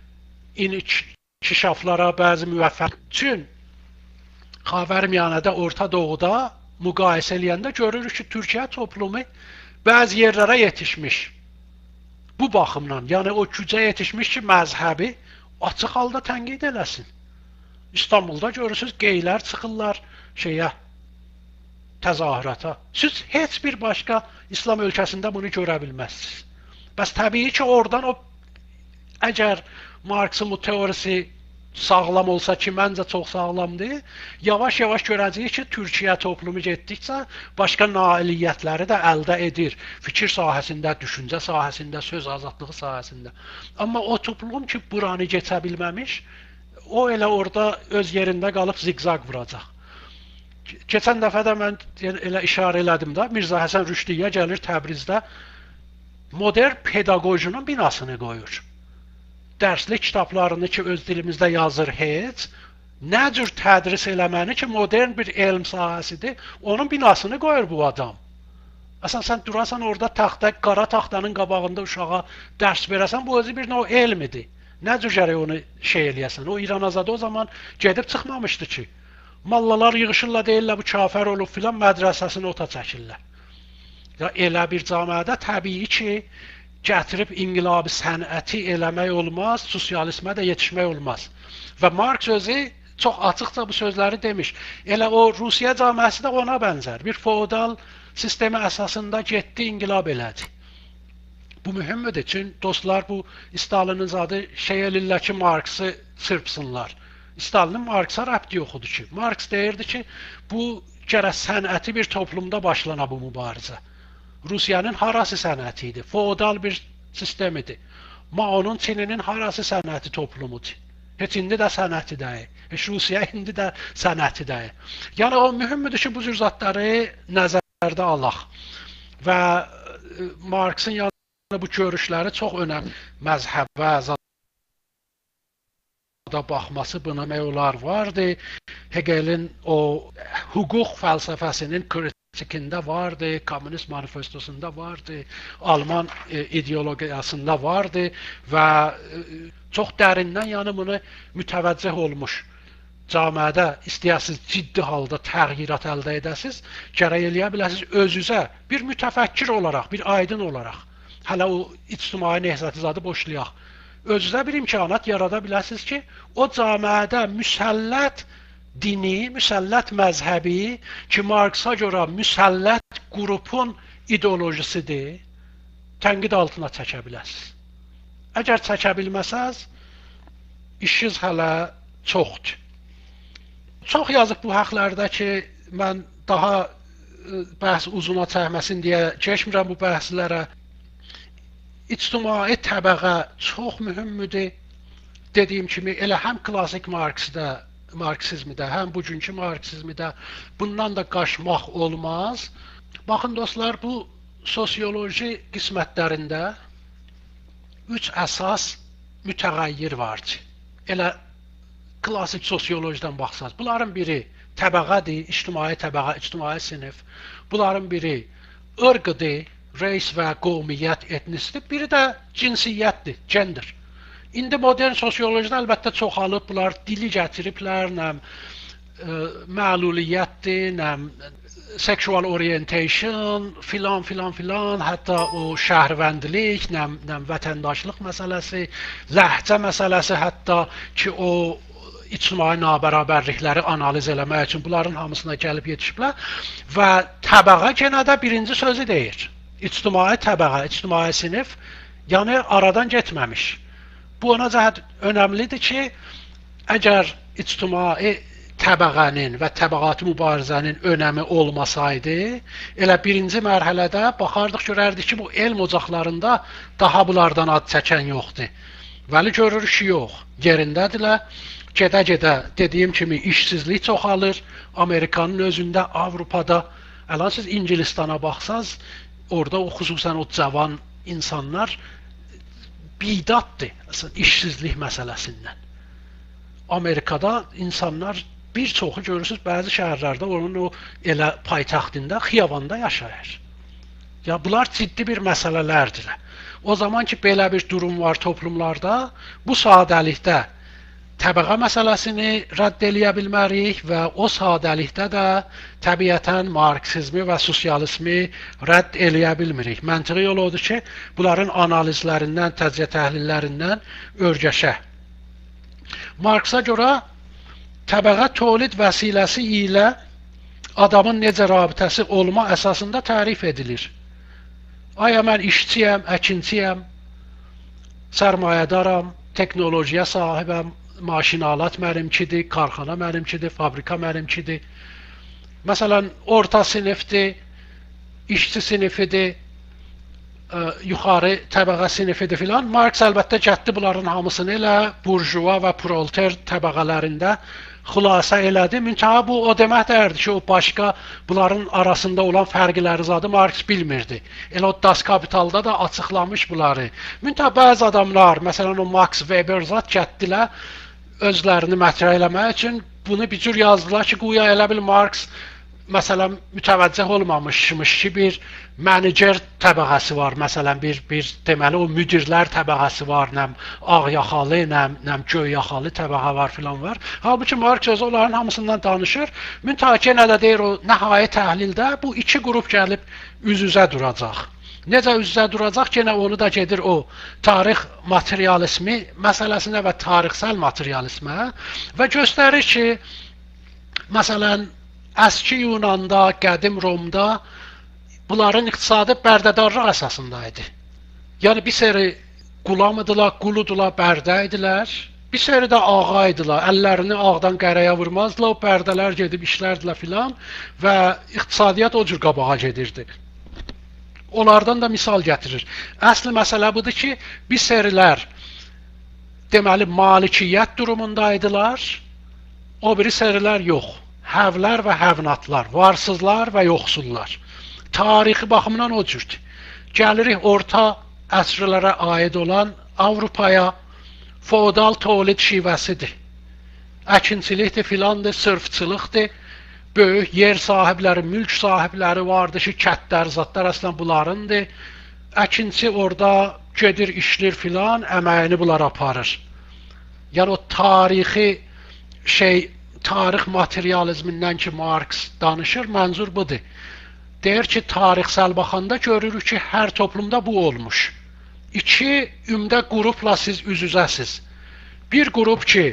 inkişaflara, bəzi müvəffəq üçün Xavərmiyanədə, Orta Doğuda müqayisə eləyəndə görürük ki, Türkiyə toplumu bəzi yerlərə yetişmiş. Bu baxımdan, yəni o gücə yetişmiş ki, məzhəbi açıq halda tənqid eləsin. İstanbulda görürsünüz, qeylər çıxırlar şeyə, təzahürata. Siz heç bir başqa İslam ölkəsində bunu görə bilməzsiniz. Bəs təbii ki, oradan o, əgər Marksın bu teorisi sağlam olsa ki, məncə çox sağlamdır, yavaş-yavaş görəcəyik ki, Türkiyə toplumu getdikcə başqa nailiyyətləri də əldə edir. Fikir sahəsində, düşüncə sahəsində, söz azadlığı sahəsində. Amma o toplum ki, buranı geçə bilməmiş, o elə orada öz yerində qalıb zigzag vuracaq. Keçən dəfə də mən elə işarə elədim də, Mirzə Həsən Rüşdiyyə gəlir Təbrizdə modern pedaqojinin binasını qoyur. Dərslik kitablarını ki, öz dilimizdə yazır heç, nə cür tədris eləməni ki, modern bir elm sahəsidir, onun binasını qoyur bu adam. Əsən sən durasan orada taxta, qara taxtanın qabağında uşağa dərs verəsən, bu özü bir növ elmidir. Nə cür gərək onu şey eləyəsən? O İranazadə o zaman gedib çıxmamışdı ki. Mallalar yığışırlar, deyirlər bu kafir olub filan, mədrəsəsini ota çəkirlər. Ya elə bir cəmiyyətdə təbii ki, gətirib inqilabi sənəti eləmək olmaz, sosializmə də yetişmək olmaz. Və Marks özü çox açıqca bu sözləri demiş. Elə o Rusiya cəmiyyəti də ona bənzər. Bir feodal sistemi əsasında getdi, inqilab elədi. Bu mühümdür. Çünki dostlar bu Stalinin zadı şey elirlər ki, Marks'ı çırpsınlar. Stalinin Marks'a rəbti yoxudur ki. Marks deyirdi ki, bu gərək sənəti bir toplumda başlana bu mübarizə. Rusiyanın harası sənəti idi? Feodal bir sistem idi. Mao'nun Çininin harası sənəti toplumudur? Heç indi də sənəti deyil. Heç Rusiya indi də sənəti deyil. Yəni o mühümdür ki, bu cür zatları nəzərdə alaq. Və Marks'ın yanında bu görüşləri çox önəmli. Məzhəbə, zada baxması buna meyvələr vardı. Hegelin o hüquq fəlsəfəsinin kritikində vardı, Komünist manifestosunda vardı, Alman e, ideologiyasında vardı və e, çox dərindən yəni bunu mütəvəccüh olmuş. Camiədə istəyəsiz ciddi halda təğyirat əldə edəsiz, gərək eləyə biləsiz özünüzə bir mütəfəkkir olaraq, bir aydın olaraq. Hələ o ictimai nehzatizadı boşlayaq. Özünüzə bir imkanat yarada biləsiniz ki, o camiədə müsəllət dini, müsəllət məzhəbi ki, Marks'a görə müsəllət qrupun ideolojisidir, tənqid altına çəkə biləsiniz. Əgər çəkə bilməsəz, işiniz hələ çoxdur. Çox yazıb bu haqlarda ki, mən daha bəhs uzuna çəkməsin deyə keçmirəm bu bəhslərə. İctimai təbəqə çox mühümdür. Dediyim kimi, elə həm klasik Marksdə, Marksizmdə, həm bugünkü Marksizmdə bundan da qaçmaq olmaz. Baxın dostlar, bu sosioloji qismətlərində üç əsas mütəğəyyir vardır. Elə klasik sosiolojidən baxsaq, bunların biri təbəqədir, ictimai təbəqə, ictimai sinif. Bunların biri ırqıdır, reys və qovmiyyət, etnisdir. Biri də cinsiyyətdir, gender. İndi modern sosiolojide əlbəttə çoxalıb, bunlar dili gətiriblər, nəm e, məluliyyətdir, nəm sexual orientation, filan filan filan, hətta o şəhərvəndilik, nəm, nəm vətəndaşlıq məsələsi, ləhcə məsələsi, hətta ki o ictimai nabərabərlikləri analiz eləmək üçün bunların hamısına gəlib yetişiblər və təbəqə genə də birinci sözü deyir. İctimai təbəqə, ictimai sinif, yəni aradan getməmiş. Bu ona cəhət önəmlidir ki, əgər ictimai təbəqənin və təbəqatı mübarizənin önəmi olmasaydı, elə birinci mərhələdə baxardıq, görərdik ki, bu elm ocaqlarında daha bunlardan ad çəkən yoxdur. Vəli görürük ki, yox, yerindədirlər. Gedə-gedə dediyim kimi işsizlik çoxalır. Amerikanın özündə, Avropada, əlan siz İngilistana baxsaz, orada o xüsusən o cavan insanlar bidaddır işsizlik məsələsindən. Amerikada insanlar bir çoxu görürsünüz, bəzi şəhərlərdə onun o elə paytaxtında, xiyabanda yaşayır. Ya bunlar ciddi bir məsələlərdir. O zaman ki, belə bir durum var toplumlarda, bu sadəlikdə təbəqə məsələsini rədd eləyə bilmərik və o sadəlikdə də təbiətən marksizmi və sosializmi rədd eləyə bilmirik. Məntiqi yol odur ki, bunların analizlərindən, təcziyə təhlillərindən örgəşək. Marksa görə təbəqə tolid vəsiləsi ilə adamın necə rabitəsi olma əsasında tərif edilir. Aya mən işçiyəm, əkinçiyəm, sərmayədaram, teknolojiyə sahibəm, maşinalat mənimkidir, karxana mənimkidir, fabrika mənimkidir. Məsələn, orta sinifdir, işçi sinifidir, ə, yuxarı təbəqə sinifidir filan. Marks əlbəttə gətdi bunların hamısını elə burjuva və proleter təbəqələrində xülasə elədi. Müntəha bu o demək dəyərdir ki, o başqa bunların arasında olan fərqləri zadı Marks bilmirdi. Elə o Das Kapitalda da açıqlamış bunları. Müntəha bəzi adamlar, məsələn o Max Weber zat gətdilər, özlərini mətrə eləmək üçün bunu bir cür yazdılar ki, güya elə bil Marks məsələn mütəvəccüh olmamışmış ki, bir menecer təbəqəsi var, məsələn bir bir deməli o müdirlər təbəqəsi var, nəm ağ yaxalı, nəm nəm göy yaxalı təbəqə var filan var. Halbuki Marks özü onların hamısından danışır. Müntəha ki, nə də deyir o nəhayət təhlildə bu iki qrup gəlib üz-üzə duracaq. Necə üz-üzə duracaq ki, onu da gedir o tarix materializmi məsələsinə və tarixsel materializmə və göstərir ki, məsələn əski Yunanda, qədim Romda bunların iqtisadi bərdədarlıq əsasında idi. Yəni bir seri qulamıdılar, quludular, bərdə idilər. Bir seri də ağa idilər. Əllərini ağdan qərəyə vurmazdılar, o bərdələr gedib işlərdilər filan və iqtisadiyyat o cür qabağa gedirdi. Onlardan da misal gətirir. Əsli məsələ budur ki, bir serilər deməli malikiyyət durumundaydılar, o biri serilər yox. Həvlər və həvnatlar, varsızlar və yoxsullar. Tarixi baxımdan o cürdür. Gəlirik orta əsrlərə aid olan Avropaya, feodal tövlid şivəsidir. Əkinçilikdir, filandır, sırfçılıqdır. Böyük yer sahibləri, mülk sahibləri vardı ki, kətlər, zatlar əslən bunlarındır. Əkinçi orada gedir, işlir filan, əməyini bunlar aparır. Yəni o tarixi şey, tarix materializmindən ki, Marks danışır, mənzur budur. Deyir ki, tarixsel baxanda görürük ki, hər toplumda bu olmuş. İki ümdə qrupla siz üz-üzəsiz. Bir qrup ki,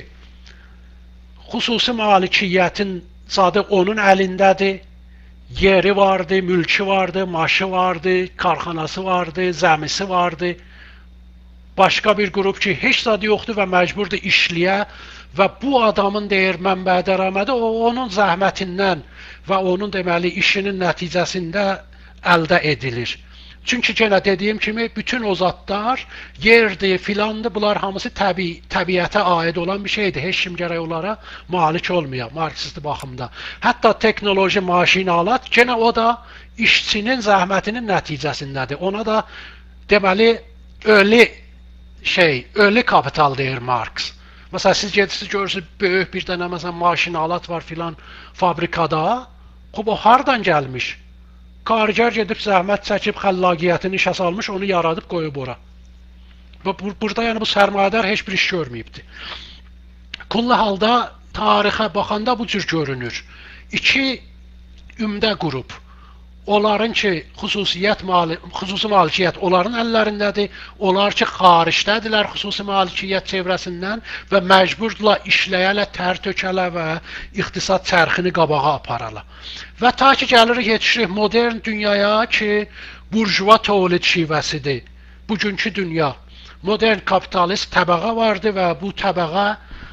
xüsusi malikiyyətin zadı onun əlindədir, yeri vardı, mülkü vardı, maşı vardı, karxanası vardı, zəmisi vardı. Başqa bir qrup ki, heç zadı yoxdur və məcburdur işləyə və bu adamın deyir mənbə dərəmədi, o onun zəhmətindən və onun deməli işinin nəticəsində əldə edilir. Çünki yenə dediyim kimi, bütün o zatlar, yerdir, filandır, bunlar hamısı təbii, təbiətə aid olan bir şeydir. Heç kim gərək onlara malik olmuyor, marksisti baxımda. Hətta teknoloji maşinalat, yenə o da işçinin zəhmətinin nəticəsindədir. Ona da deməli, ölü şey, ölü kapital deyir Marks. Məsələn, siz gedirsiniz, görürsünüz, böyük bir dənə məsələn, maşinalat var filan fabrikada, o hardan gəlmiş? Karigər gedib zəhmət çəkib xəllaqiyyətini işə salmış, onu yaradıb qoyub ora. Burada yəni bu sərmayədar heç bir iş görməyibdir. Kulli halda tarixə baxanda bu cür görünür. İki ümdə qrup. Onların ki, xüsusiyyət mali, xüsusi malikiyyət onların əllərindədir. Onlar ki, xaricdədirlər xüsusi malikiyyət çevrəsindən və məcburdurlar işləyələ, tər tökələ və iqtisad çərxini qabağa aparala. Və ta ki, gəlirik, yetişirik modern dünyaya ki, burjuva tövlid şivəsidir. Bugünkü dünya. Modern kapitalist təbəqə vardı və bu təbəqə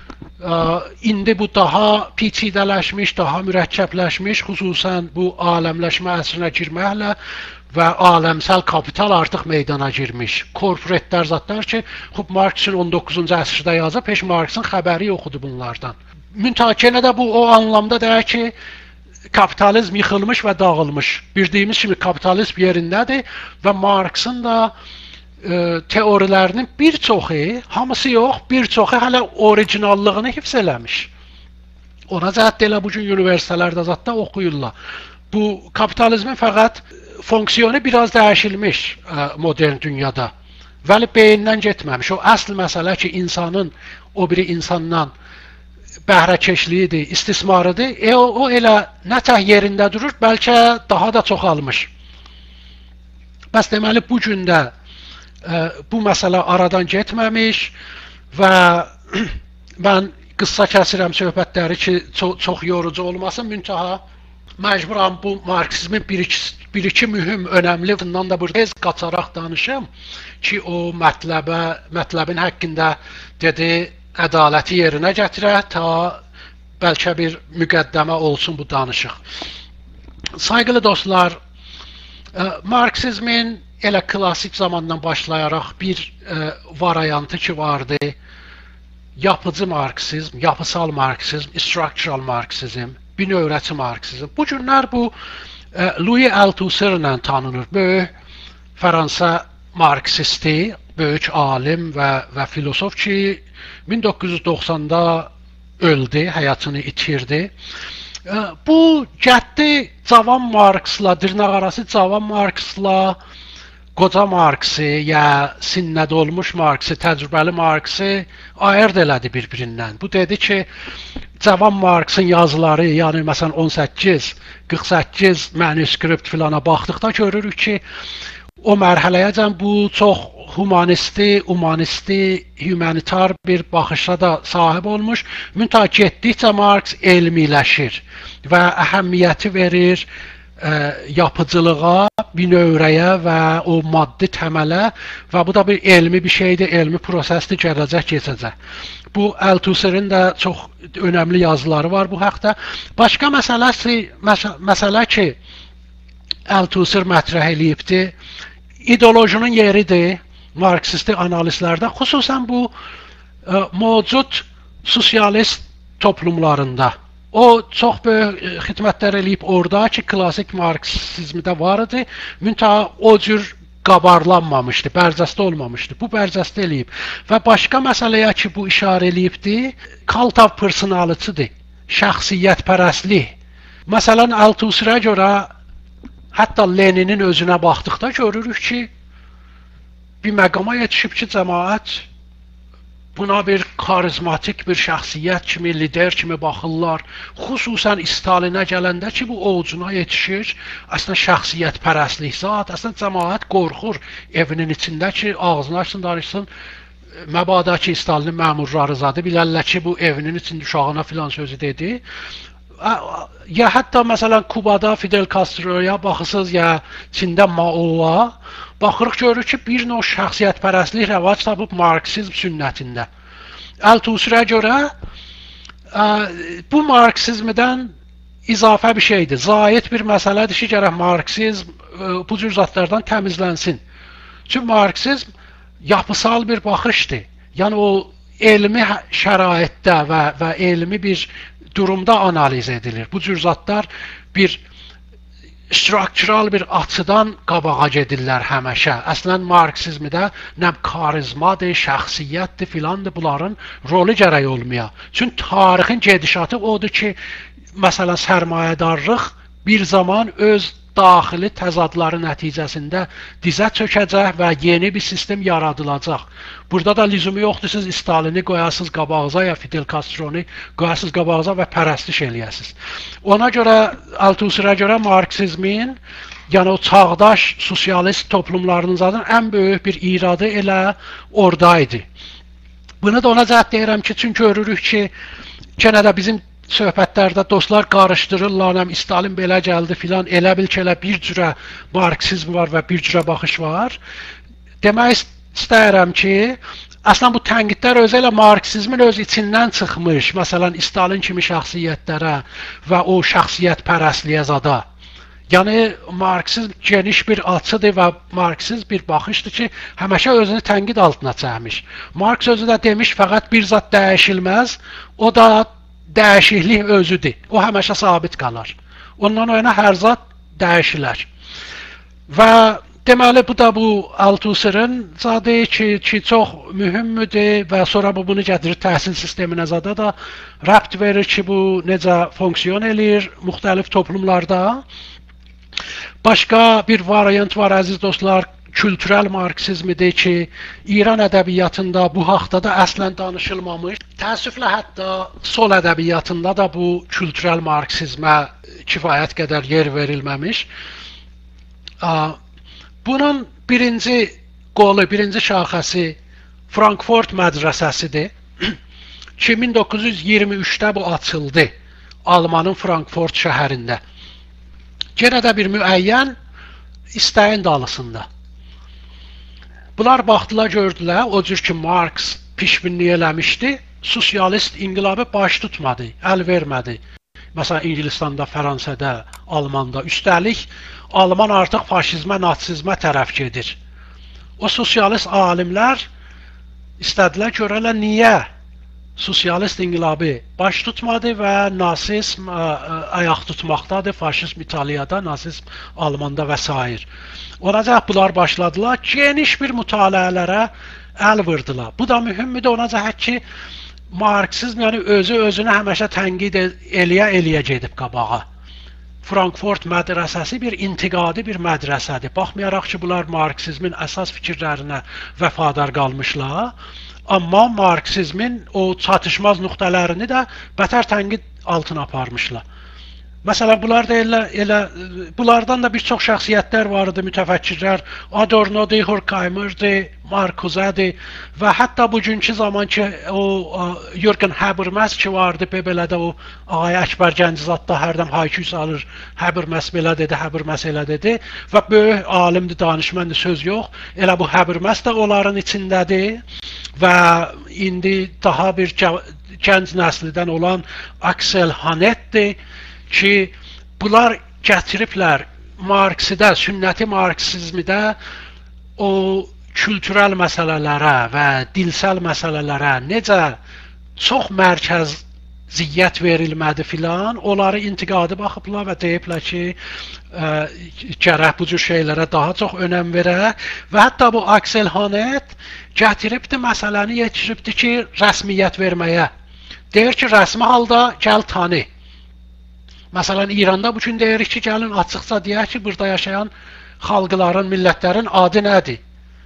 indi bu daha peçidələşmiş, daha mürəkkəbləşmiş, xüsusən bu aləmləşmə əsrinə girməklə və aləmsəl kapital artıq meydana girmiş. Korporatlar zatlar ki, xub Marksın on doqquzuncu əsrdə yazıb, heç Marksın xəbəri yoxudur bunlardan. Müntəkinə də bu o anlamda deyək ki, kapitalizm yıxılmış və dağılmış. Bildiyimiz kimi kapitalizm yerindədir və Marksın da teorilərinin bir çoxu, hamısı yox, bir çoxu hələ orijinallığını hifz eləmiş. Ona cəhət elə bugün üniversitelərdə zətdə oxuyurlar. Bu kapitalizmin fəqət fonksiyonu biraz dəyişilmiş modern dünyada. Vəli beyindən getməmiş. O əsl məsələ ki, insanın o biri insandan bəhrəkeşliyidir, istismarıdır. E, o, o elə nətəh yerində durur, bəlkə daha da çoxalmış. Bəs deməli, bu gündə bu məsələ aradan getməmiş və mən qıssa kəsirəm söhbətləri ki, çox, çox yorucu olmasın, müntəha məcburam bu marksizmin bir-iki bir iki mühüm, önəmli bundan da burada tez qaçaraq danışım ki, o mətləbə, mətləbin həqqində dedi, ədaləti yerinə gətirə, ta bəlkə bir müqəddəmə olsun bu danışıq. Sayğılı dostlar, marksizmin elə klasik zamandan başlayaraq bir e, variantı ki vardı, yapıcı marksizm, yapısal marksizm, structural marksizm, binövrəti marksizm. Bu günlər bu e, Louis Althusser ilə tanınır. Böyük Fransa marksisti, böyük alim və, və filosof ki min doqquz yüz doxsanda öldü, həyatını itirdi. Bu cəddi cavan Marksla, dırnaqarası cavan Marksla qoca Marksi, ya sinnədə olmuş Marksi, təcrübəli Marksi ayırd elədi bir-birindən. Bu dedi ki, cavan Marksın yazıları, yəni məsələn on səkkiz qırx səkkiz manuskript filana baxdıqda görürük ki, o mərhələyəcən bu çox humanisti, humanisti, humanitar bir baxışa da sahib olmuş. Müntəha getdikcə Marks elmiləşir və əhəmiyyəti verir ə, yapıcılığa, binövrəyə və o maddi təmələ və bu da bir elmi bir şeydir, elmi prosesdir, gələcək, keçəcək. Bu Althusser'in də çox önəmli yazıları var bu haqda. Başqa məsələsi, məs məsələ ki, Althusser mətrəh eləyibdir, ideolojinin yeridir Marksisti analizlərdə, xüsusən bu ə, mövcud sosialist toplumlarında. O çox böyük xidmətlər eləyib orada ki, klasik Marksizmdə var idi, müntəha o cür qabarlanmamışdı, bərcəstə olmamışdı. Bu bərcəstə eləyib. Və başqa məsələyə ki, bu işarə eləyibdir, cult of personality-dir, şəxsiyyətpərəstlik. Məsələn, Althusserə görə, hətta Leninin özünə baxdıqda görürük ki, bir məqama yetişib ki, cəmaət buna bir karizmatik bir şəxsiyyət kimi, lider kimi baxırlar. Xüsusən Stalinə gələndə ki, bu ovucuna yetişir. Əslində şəxsiyyətpərəstlik zat, əslində cəmaət qorxur evinin içində ki, ağzını açsın, danışsın. Məbadə ki, Stalinin məmurları zadı bilərlər ki, bu evinin içində uşağına filan sözü dedi. Ya hətta məsələn Kubada Fidel Castro'ya baxırsınız, ya Çində Mao'ya baxırıq, görürük ki, bir növ şəxsiyyətpərəstlik rəvac tapıb Marksizm sünnətində. Althusserə görə ə, bu Marksizmdən izafə bir şeydir, zayid bir məsələdir ki, gərək Marksizm ə, bu cür zatlardan təmizlənsin. Çünki Marksizm yapısal bir baxışdır. Yəni o elmi şəraitdə və, və elmi bir durumda analiz edilir. Bu cür zatlar bir struktural bir açıdan qabağa gedirlər həməşə. Əslən Marksizmdə nə karizmadır, şəxsiyyətdir filandır, bunların rolu gərək olmaya. Çünki tarixin gedişatı odur ki, məsələn sərmayədarlıq bir zaman öz daxili təzadları nəticəsində dizə çökəcək və yeni bir sistem yaradılacaq. Burada da lüzumu yoxdur, siz Stalini qoyasınız qabağıza ya Fidel Castro'nu qoyasınız qabağıza və pərəstiş eləyəsiniz. Ona görə, Althusserə görə Marksizmin, yəni o çağdaş sosialist toplumlarının zaten ən böyük bir iradı elə oradaydı. Bunu da ona cəhət deyirəm ki, çünki görürük ki, yenə də bizim söhbətlərdə dostlar qarışdırırlar, həm Stalin belə gəldi filan, elə bil ki, elə bir cürə Marksizm var və bir cürə baxış var. Demək istəyirəm ki, əslən bu tənqidlər özü elə Marksizmin öz içindən çıxmış, məsələn Stalin kimi şəxsiyyətlərə və o şəxsiyyətpərəstliyə zada. Yəni Marksizm geniş bir açıdır və Marksizm bir baxışdır ki, həmişə özünü tənqid altına çəkmiş. Marks özü də demiş, fəqət bir zat dəyişilməz, o da dəyişiklik özüdür. O həmişə sabit qalar. Ondan o yana hər zat dəyişilər. Və deməli bu da bu Althusser'in zadı ki, ki çox mühümdür və sonra bu bunu gətirir təhsil sisteminə zada da rəbt verir ki, bu necə fonksiyon eləyir müxtəlif toplumlarda. Başqa bir variant var əziz dostlar, kültürel Marksizmidir ki, İran ədəbiyyatında bu haqda da əslən danışılmamış. Təəssüflə hətta sol ədəbiyyatında da bu kültürel Marksizmə kifayət qədər yer verilməmiş. Bunun birinci qolu, birinci şaxəsi Frankfurt mədrəsəsidir ki, min doqquz yüz iyirmi üçdə bu açıldı Almanın Frankfurt şəhərində. Yenə də bir müəyyən istəyin dalısında. Bunlar baxdılar, gördülər, o cür ki Marks pişbinlik eləmişdi, sosialist inqilabı baş tutmadı, əl vermədi. Məsələn, İngilistanda, Fransada, Almanda. Üstəlik, Alman artıq faşizmə, natsizmə tərəf gedir. O sosialist alimlər istədilər görələr, niyə sosialist inqilabı baş tutmadı və nasizm ayaq tutmaqdadır, faşizm İtaliyada, nasizm Almanda və s. Onacaq bunlar başladılar, geniş bir mütaliələrə əl vurdular. Bu da mühümdür, onacaq ki, Marksizm yəni özü özünü həmişə tənqid eləyə eləyə gedib qabağa. Frankfurt mədrəsəsi bir intiqadi bir mədrəsədir. Baxmayaraq ki, bunlar Marksizmin əsas fikirlərinə vəfadar qalmışlar, amma Marksizmin o çatışmaz nöqtələrini də bətər tənqid altına aparmışlar. Məsələn, bunlar da elə, elə, bunlardan da bir çox şəxsiyyətlər var idi, mütəfəkkirlər, Adorno'dur, Horkheimer'dir, Marcuse'dir və hətta bugünkü zaman ki, o Jürgen Habermas ki vardı, belədə o Ağay Əkbər Gəncizadda hərdən hayküy salır, Habermas belə dedi, Habermas elə dedi və böyük alimdir, danışmandır, söz yox. Elə bu Habermas da onların içindədir və indi daha bir gənc nəslidən olan Axel Honneth'dir ki, bunlar gətiriblər Marksidə, sünnəti Marksizmidə o kültürel məsələlərə və dilsel məsələlərə necə çox mərkəziyyət verilmədi filan, onları intiqadi baxıblar və deyiblər ki, ə, gərək bu cür şeylərə daha çox önəm verək və hətta bu Axel Honneth gətiribdi, məsələni yetiribdi ki, rəsmiyyət verməyə. Deyir ki, rəsmi halda gəl tanı. Məsələn, İranda bugün deyirik ki, gəlin açıqca deyək ki, burada yaşayan xalqların, millətlərin adı nədir?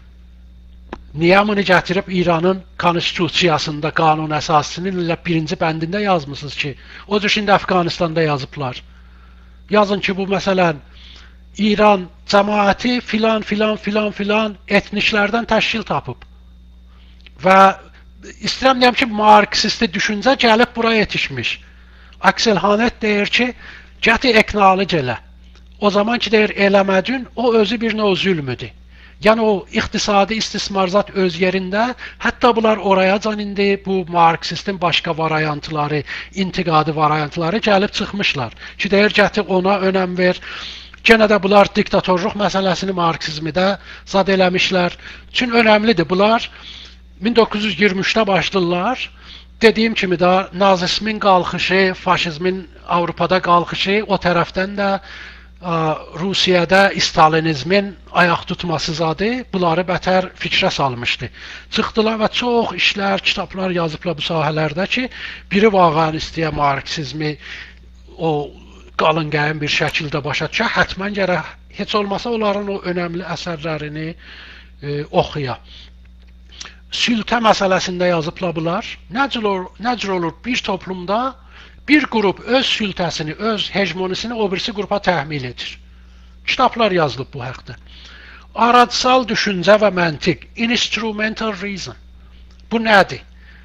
Niyə bunu gətirib İranın konstitusiyasında, qanun əsasının ilə birinci bəndində yazmısınız ki, o cür şimdi Əfqanistanda yazıblar. Yazın ki, bu məsələn, İran cəmaəti filan, filan, filan, filan etniklərdən təşkil tapıb. Və istəyirəm deyəm ki, Marksisti düşüncə gəlib buraya yetişmiş. Axel Honneth deyir ki, gəti eknalı gələ. O zaman ki, deyir, eləmədin, o özü bir növ zülmüdür. Yəni, o iqtisadi istismarzat öz yerində, hətta bunlar oraya can indi bu Marksistin başqa variantları, intiqadi variantları gəlib çıxmışlar. Ki, deyir, gəti ona önəm ver. Genə də bunlar diktatorluq məsələsini Marksizmidə zad eləmişlər. Çünki önəmlidir. Bunlar min doqquz yüz iyirmi üçdə başlayırlar. Dediyim kimi də nazismin qalxışı, faşizmin Avropada qalxışı, o tərəfdən də ə, Rusiyada Stalinizmin ayaq tutması zadı bunları bətər fikrə salmışdı. Çıxdılar və çox işlər, kitablar yazıblar bu sahələrdə ki, biri vağan istəyə Marksizmi o qalın qəyim bir şəkildə başa düşə, hətmən gərək heç olmasa onların o önəmli əsərlərini e, oxuya. Sültə məsələsində yazıblar bunlar. Necə olur, necə olur bir toplumda bir qrup öz sültəsini, öz hegemonisini o birisi qrupa təhmil edir. Kitablar yazılıb bu haqda. Aradsal düşüncə və məntiq, instrumental reason. Bu nədir?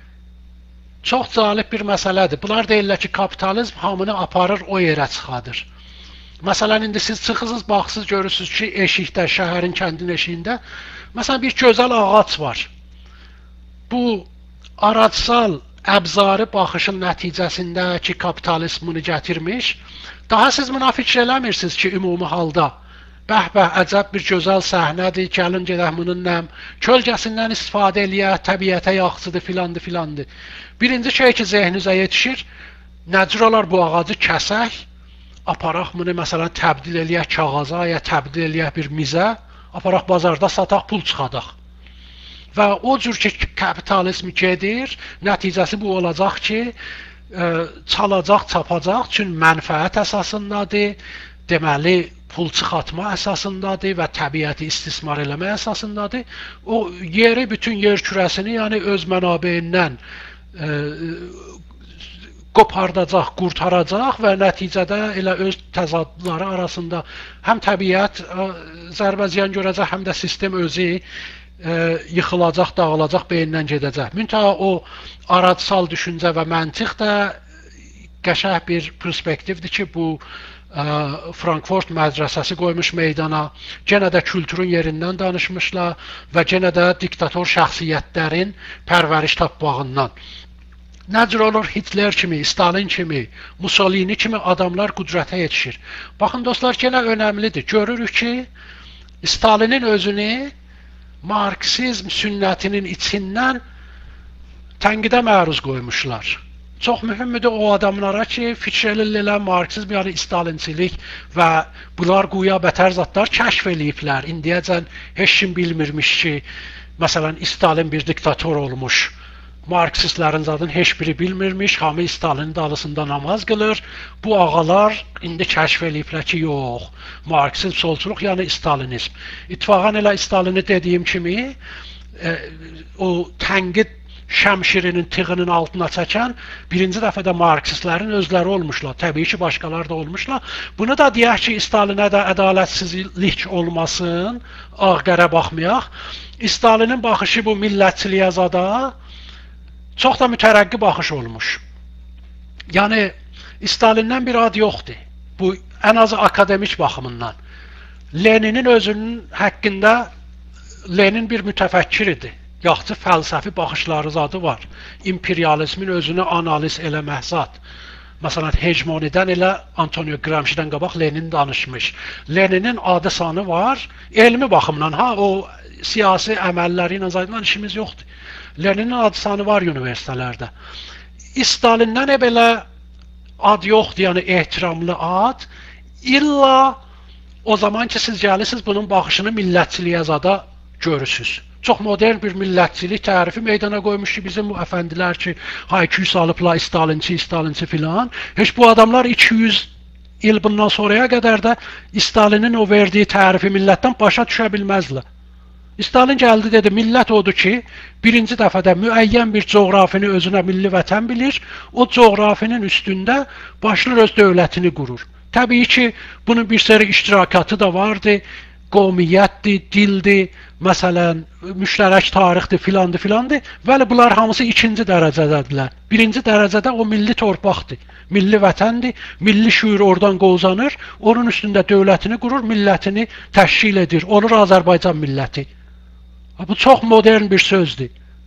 Çox cəlib bir məsələdir. Bunlar deyirlər ki, kapitalizm hamını aparır, o yerə çıxadır. Məsələn, indi siz çıxısınız, baxsınız, görürsünüz ki, eşikdə, şəhərin, kəndin eşiyində, məsələn, bir gözəl ağac var. Bu aradsal əbzarı baxışın nəticəsində ki, kapitalizm bunu gətirmiş, daha siz buna fikir eləmirsiniz ki, ümumi halda bəh-bəh, əcəb bir gözəl səhnədir, gəlin gedək bunun nəm, kölgəsindən istifadə eləyək, təbiətə yaxşıdır, filandır, filandır. Birinci şey ki, zehninizə yetişir, nəcür olar bu ağacı kəsək, aparaq bunu məsələn təbdil eləyək kağaza, ya təbdil eləyək bir mizə, aparaq bazarda sataq, pul çıxadaq. Və o cür ki, kapitalizm gedir, nəticəsi bu olacaq ki, e, çalacaq, çapacaq, çünki mənfəət əsasındadır, deməli, pul çıxatma əsasındadır və təbiəti istismar eləmə əsasındadır. O yeri, bütün yer kürəsini, yəni öz mənabeyindən e, qopardacaq, qurtaracaq və nəticədə elə öz təzadları arasında həm təbiət e, zərbəziyan görəcək, həm də sistem özü e, yıxılacaq, dağılacaq, beynindən gedəcək. Müntəha o aradsal düşüncə və məntiq də qəşəng bir perspektivdir ki, bu ə, Frankfurt mədrəsəsi qoymuş meydana, genə də kültürün yerindən danışmışlar və genə də diktator şəxsiyyətlərin pərvəriş tapmağından. Necə olur Hitler kimi, Stalin kimi, Mussolini kimi adamlar qüdrətə yetişir. Baxın dostlar, genə önəmlidir. Görürük ki, Stalinin özünü Marksizm sünnətinin içindən tənqidə məruz qoymuşlar. Çox mühümdür o adamlara ki, fikr eləyirlər Marksizm, yəni Stalinçilik və bunlar quya bətər zatlar kəşf eləyiblər. İndiyəcən heç kim bilmirmiş ki, məsələn, Stalin bir diktator olmuş Marksistlərin zadın heç biri bilmirmiş, hamı Stalinin dalısında namaz qılır. Bu ağalar indi kəşf eləyiblər ki, yox, Marksizm, solçuluq, yəni Stalinizm. İttifaqən elə Stalini dediyim kimi, e, o tənqid şəmşirinin tığının altına çəkən birinci dəfədə Marksistlərin özləri olmuşlar. Təbii ki, başqalar da olmuşlar. Bunu da deyək ki, Stalinə də ədalətsizlik olmasın, ağ-qərə baxmayaq. Stalinin baxışı bu millətçiliyə zada çox da mütərəqqi baxış olmuş. Yəni, Stalindən bir ad yoxdur. Bu, ən azı akademik baxımından. Leninin özünün haqqında Lenin bir mütəfəkkir idi. Yaxşı fəlsəfi baxışları zadı var. İmperializmin özünü analiz eləmək zat. Məsələn, hegemonidən elə Antonio Gramsci'dən qabaq Lenin danışmış. Leninin adı sanı var. Elmi baxımdan, ha, o siyasi əməlləri ilə zaydından işimiz yoxdur. Leninin adı sanı var üniversitelərdə. Stalindən belə ad yoxdur, yəni ehtiramlı ad. İlla o zaman ki, siz gəlirsiniz, bunun baxışını millətçiliyə zada görürsünüz. Çox modern bir millətçilik tərifi meydana qoymuş ki, bizim bu əfəndilər ki, hayküy salıblar, Stalinçi, Stalinçi filan. Heç bu adamlar iki yüz il bundan sonraya qədər də Stalinin o verdiyi tərifi millətdən başa düşə bilməzlər. Stalin gəldi, dedi, millət odur ki, birinci dəfədə müəyyən bir coğrafini özünə milli vətən bilir, o coğrafinin üstündə başlayır öz dövlətini qurur. Təbii ki, bunun bir seri iştirakatı da vardı, qovmiyyətdir, dildir, məsələn, müştərək tarixdir, filandır, filandır. Bəli, bunlar hamısı ikinci dərəcədədirlər. Birinci dərəcədə o milli torpaqdır, milli vətəndir, milli şüur oradan qovzanır, onun üstündə dövlətini qurur, millətini təşkil edir, olur Azərbaycan milləti. Bu çox modern bir sözdür.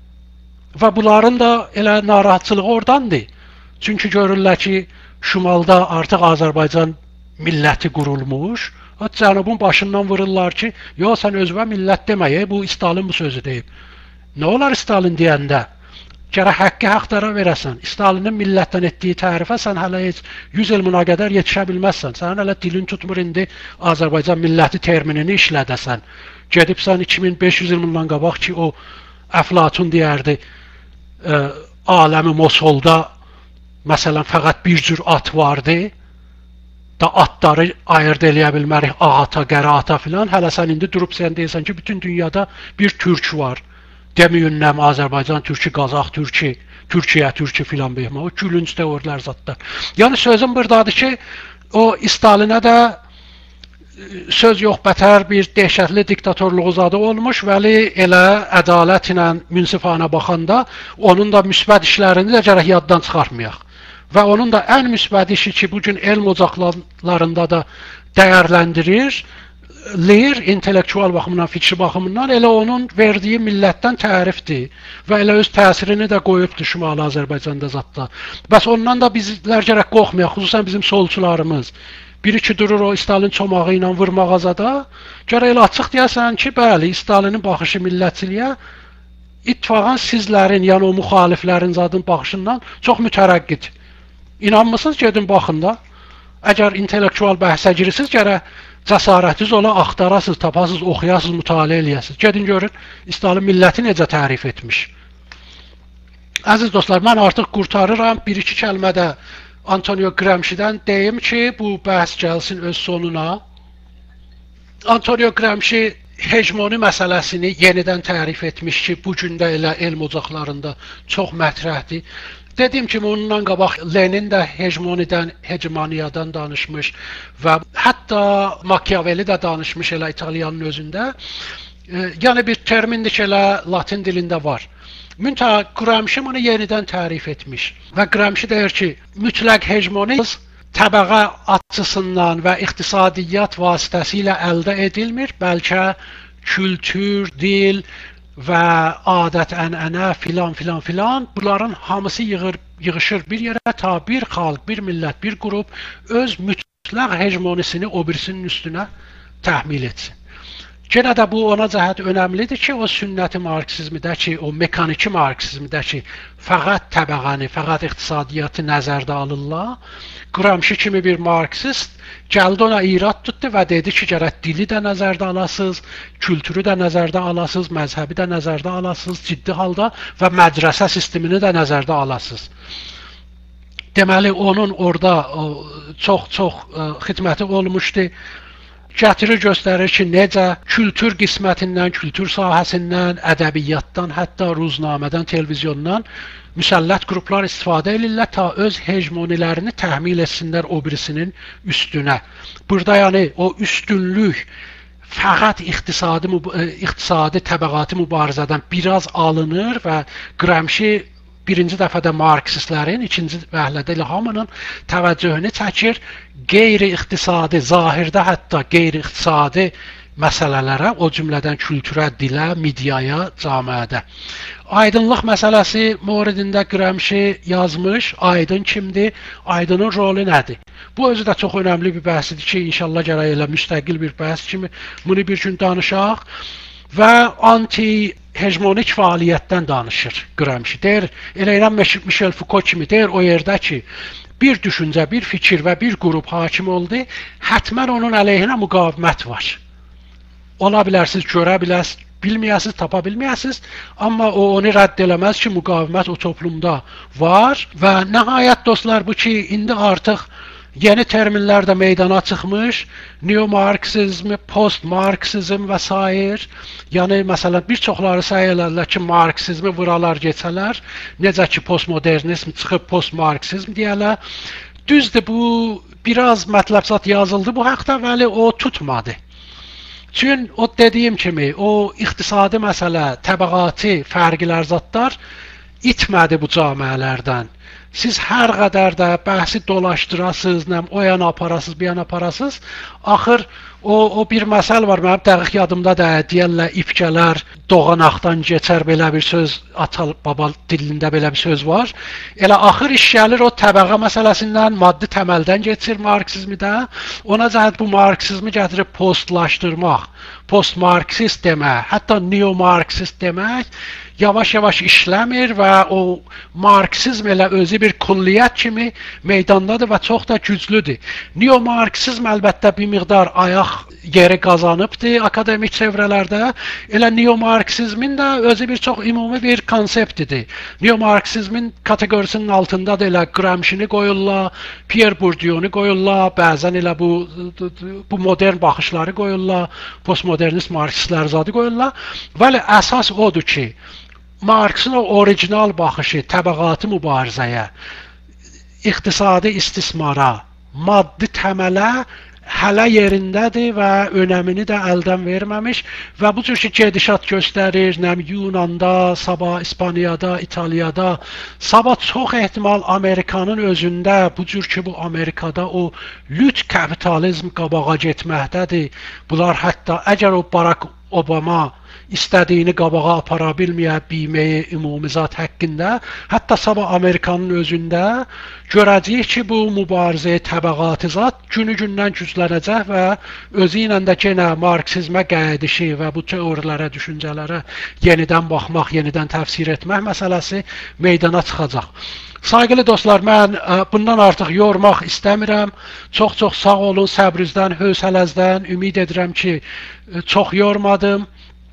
Və bunların da elə narahatçılığı oradandır. Çünki görürlər ki, şimalda artıq Azərbaycan milləti qurulmuş, Cənubun başından vururlar ki, yox, sən özünə millət deməyə, bu Stalin bu sözü deyib. Nə olar Stalin deyəndə? Gərək haqqı haqdara verəsən. Stalinin millətdən etdiyi tərifə sən hələ heç yüz il buna qədər yetişə bilməzsən. Sən hələ dilin tutmur indi Azərbaycan milləti terminini işlədəsən. Gedibsən iki min beş yüz il bundan qabaq ki, o Əflatun deyərdi, ə, aləmi Mosolda məsələn fəqət bir cür at vardı, da atları ayırt eləyə bilmərik, ağata, qərə ata filan. Hələ sən indi durub sən deyirsən ki, bütün dünyada bir türk var. Demiyünnəm, Azərbaycan türkü, Qazaq türkü, Türkiyə türkü filan beyhmə. O gülünc teoriyalar zatlar. Yəni sözüm buradadır ki, o Stalinə də söz yox, bətər bir dəhşətli diktatorluğu zadı olmuş, vəli elə ədalət ilə münsifana baxanda onun da müsbət işlərini də gərək yaddan çıxartmayaq. Və onun da ən müsbət işi ki, bugün elm ocaqlarında da dəyərləndirir, lir, intellektual baxımından, fikri baxımından elə onun verdiyi millətdən tərifdir və elə öz təsirini də qoyubdur Şimali Azərbaycanda zatda. Bəs ondan da bizlər gərək qorxmayaq, xüsusən bizim solçularımız. Biri ki, durur o Stalin çomağı ilə vurmağa zada, gərək elə açıq deyəsən ki, bəli, Stalinin baxışı millətçiliyə ittifaqən sizlərin, yəni o müxaliflərin zadın baxışından çox mütərəqqidir. İnanmısınız, gedin baxın da. Əgər intellektual bəhsə girirsiniz, gərək cəsarətiniz ola axtarasınız, tapasınız, oxuyasınız, mütaliə eləyəsiniz. Gedin görün, Stalin milləti necə tərif etmiş. Əziz dostlar, mən artıq qurtarıram. Bir-iki kəlmədə Antonio Gramsci'dən deyim ki, bu bəhs gəlsin öz sonuna. Antonio Gramsci hegemoni məsələsini yenidən tərif etmiş ki, bugün də elə elm ocaqlarında çox mətrəhdir. Dediyim kimi, onunla qabaq Lenin də hegemonidən, hegemoniyadan danışmış və hətta Machiavelli də danışmış elə İtaliyanın özündə. E, yəni bir termindir ki, elə Latin dilində var. Müntəha Gramsci bunu yenidən tərif etmiş və Gramsci deyir ki, mütləq hegemonizm təbəqə açısından və iqtisadiyyat vasitəsilə əldə edilmir, bəlkə kültür, dil və adət-ənənə filan filan filan, bunların hamısı yığır, yığışır bir yerə, ta bir xalq, bir millət, bir qrup öz mütləq hegemonisini o birisinin üstünə təhmil etsin. Yenə də bu ona cəhət önəmlidir ki, o sünnəti marksizmidəki, o mekaniki marksizmidəki fəqət təbəqəni, fəqət iqtisadiyyatı nəzərdə alırlar. Gramsci kimi bir marksist gəldi ona irad tutdu və dedi ki, gərək dili də nəzərdə alasınız, kültürü də nəzərdə alasınız, məzhəbi də nəzərdə alasınız ciddi halda və mədrəsə sistemini də nəzərdə alasınız. Deməli, onun orada çox-çox xidməti olmuşdu. Gətirir göstərir ki, necə kültür qismətindən, kültür sahəsindən, ədəbiyyatdan, hətta ruznamədən, televizyondan müsəllət qruplar istifadə edirlər ta öz hegemonilərini təhmil etsinlər o birisinin üstünə. Burada yəni o üstünlük fəqət iqtisadi, iqtisadi təbəqatı mübarizədən biraz alınır və Gramsci birinci dəfədə marksistlərin, ikinci vəhlədə ilə hamının təvəccühünü çəkir qeyri-iqtisadi, zahirdə hətta qeyri-iqtisadi məsələlərə, o cümlədən kültürə, dilə, mediaya, camiədə. Aydınlıq məsələsi moridində Gramsci yazmış, aydın kimdir, aydının rolu nədir? Bu özü də çox önəmli bir bəhsidir ki, inşallah gərək elə müstəqil bir bəhs kimi bunu bir gün danışaq və anti-hegemonik fəaliyyətdən danışır Gramsci. Deyir, elə ilə Michel Foucault kimi deyir o yerdə ki, bir düşüncə, bir fikir və bir qrup hakim oldu, hətmən onun əleyhinə müqavimət var. Ola bilərsiniz, görə bilərsiniz, bilməyəsiniz, tapa bilməyəsiniz, amma o onu rədd eləməz ki, müqavimət o toplumda var və nəhayət dostlar bu ki, indi artıq yeni terminlər də meydana çıxmış, neo-marksizm, post-marksizm və s. Yəni, məsələn, bir çoxları səy elərlər ki, marksizmi vuralar geçələr, necə ki, postmodernizm çıxıb post-marksizm deyələr. Düzdür, bu, biraz mətləbzat yazıldı bu haqda, vəli o tutmadı. Çünki o dediyim kimi, o iqtisadi məsələ, təbəqati fərqlər zatlar itmədi bu camiələrdən. Siz hər qədər də bəhsi dolaşdırasınız, nəm, o yana aparasınız, bir yana aparasınız. Axır, o, o bir məsəl var, mənim dəqiq yadımda da deyərlər, ipkələr doğanaqdan geçər, belə bir söz, ata baba dilində belə bir söz var. Elə axır iş gəlir o təbəqə məsələsindən, maddi təməldən geçir marksizmidə. Ona cəhət bu marksizmi gətirib postlaşdırmaq, post-marksist demək, hətta neo-marksist demək, yavaş-yavaş işləmir və o marksizm elə özü bir külliyyət kimi meydandadır və çox da güclüdür. Neo-marksizm əlbəttə bir miqdar ayaq yeri qazanıbdır akademik çevrələrdə. Elə neo-marksizmin də özü bir çox ümumi bir konseptidir. Neo-marksizmin kategorisinin altında da elə Gramsci-ni qoyurlar, Pierre Bourdieu-ni qoyurlar, bəzən elə bu, bu modern baxışları qoyurlar, postmodernist marksistlər zadı qoyurlar. Vəli əsas odur ki, Marksın o orijinal baxışı təbəqatı mübarizəyə, iqtisadi istismara, maddi təmələ hələ yerindədir və önəmini də əldən verməmiş və bu cür ki, gedişat göstərir, nəm Yunanda, sabah İspaniyada, İtaliyada, sabah çox ehtimal Amerikanın özündə, bu cür ki, bu Amerikada o lüt kapitalizm qabağa getməkdədir. Bunlar hətta əgər o Barack Obama istədiyini qabağa apara bilməyə bilməyi ümumizat həqqində, hətta sabah Amerikanın özündə görəcəyik ki, bu mübarizəyə təbəqatı zat günü-gündən güclənəcək və özü ilə də yenə marksizmə qədişi və bu teorilərə, düşüncələrə yenidən baxmaq, yenidən təfsir etmək məsələsi meydana çıxacaq. Sayğılı dostlar, mən bundan artıq yormaq istəmirəm. Çox-çox sağ olun, səbrinizdən, hövsələzdən. Ümid edirəm ki, çox yormadım.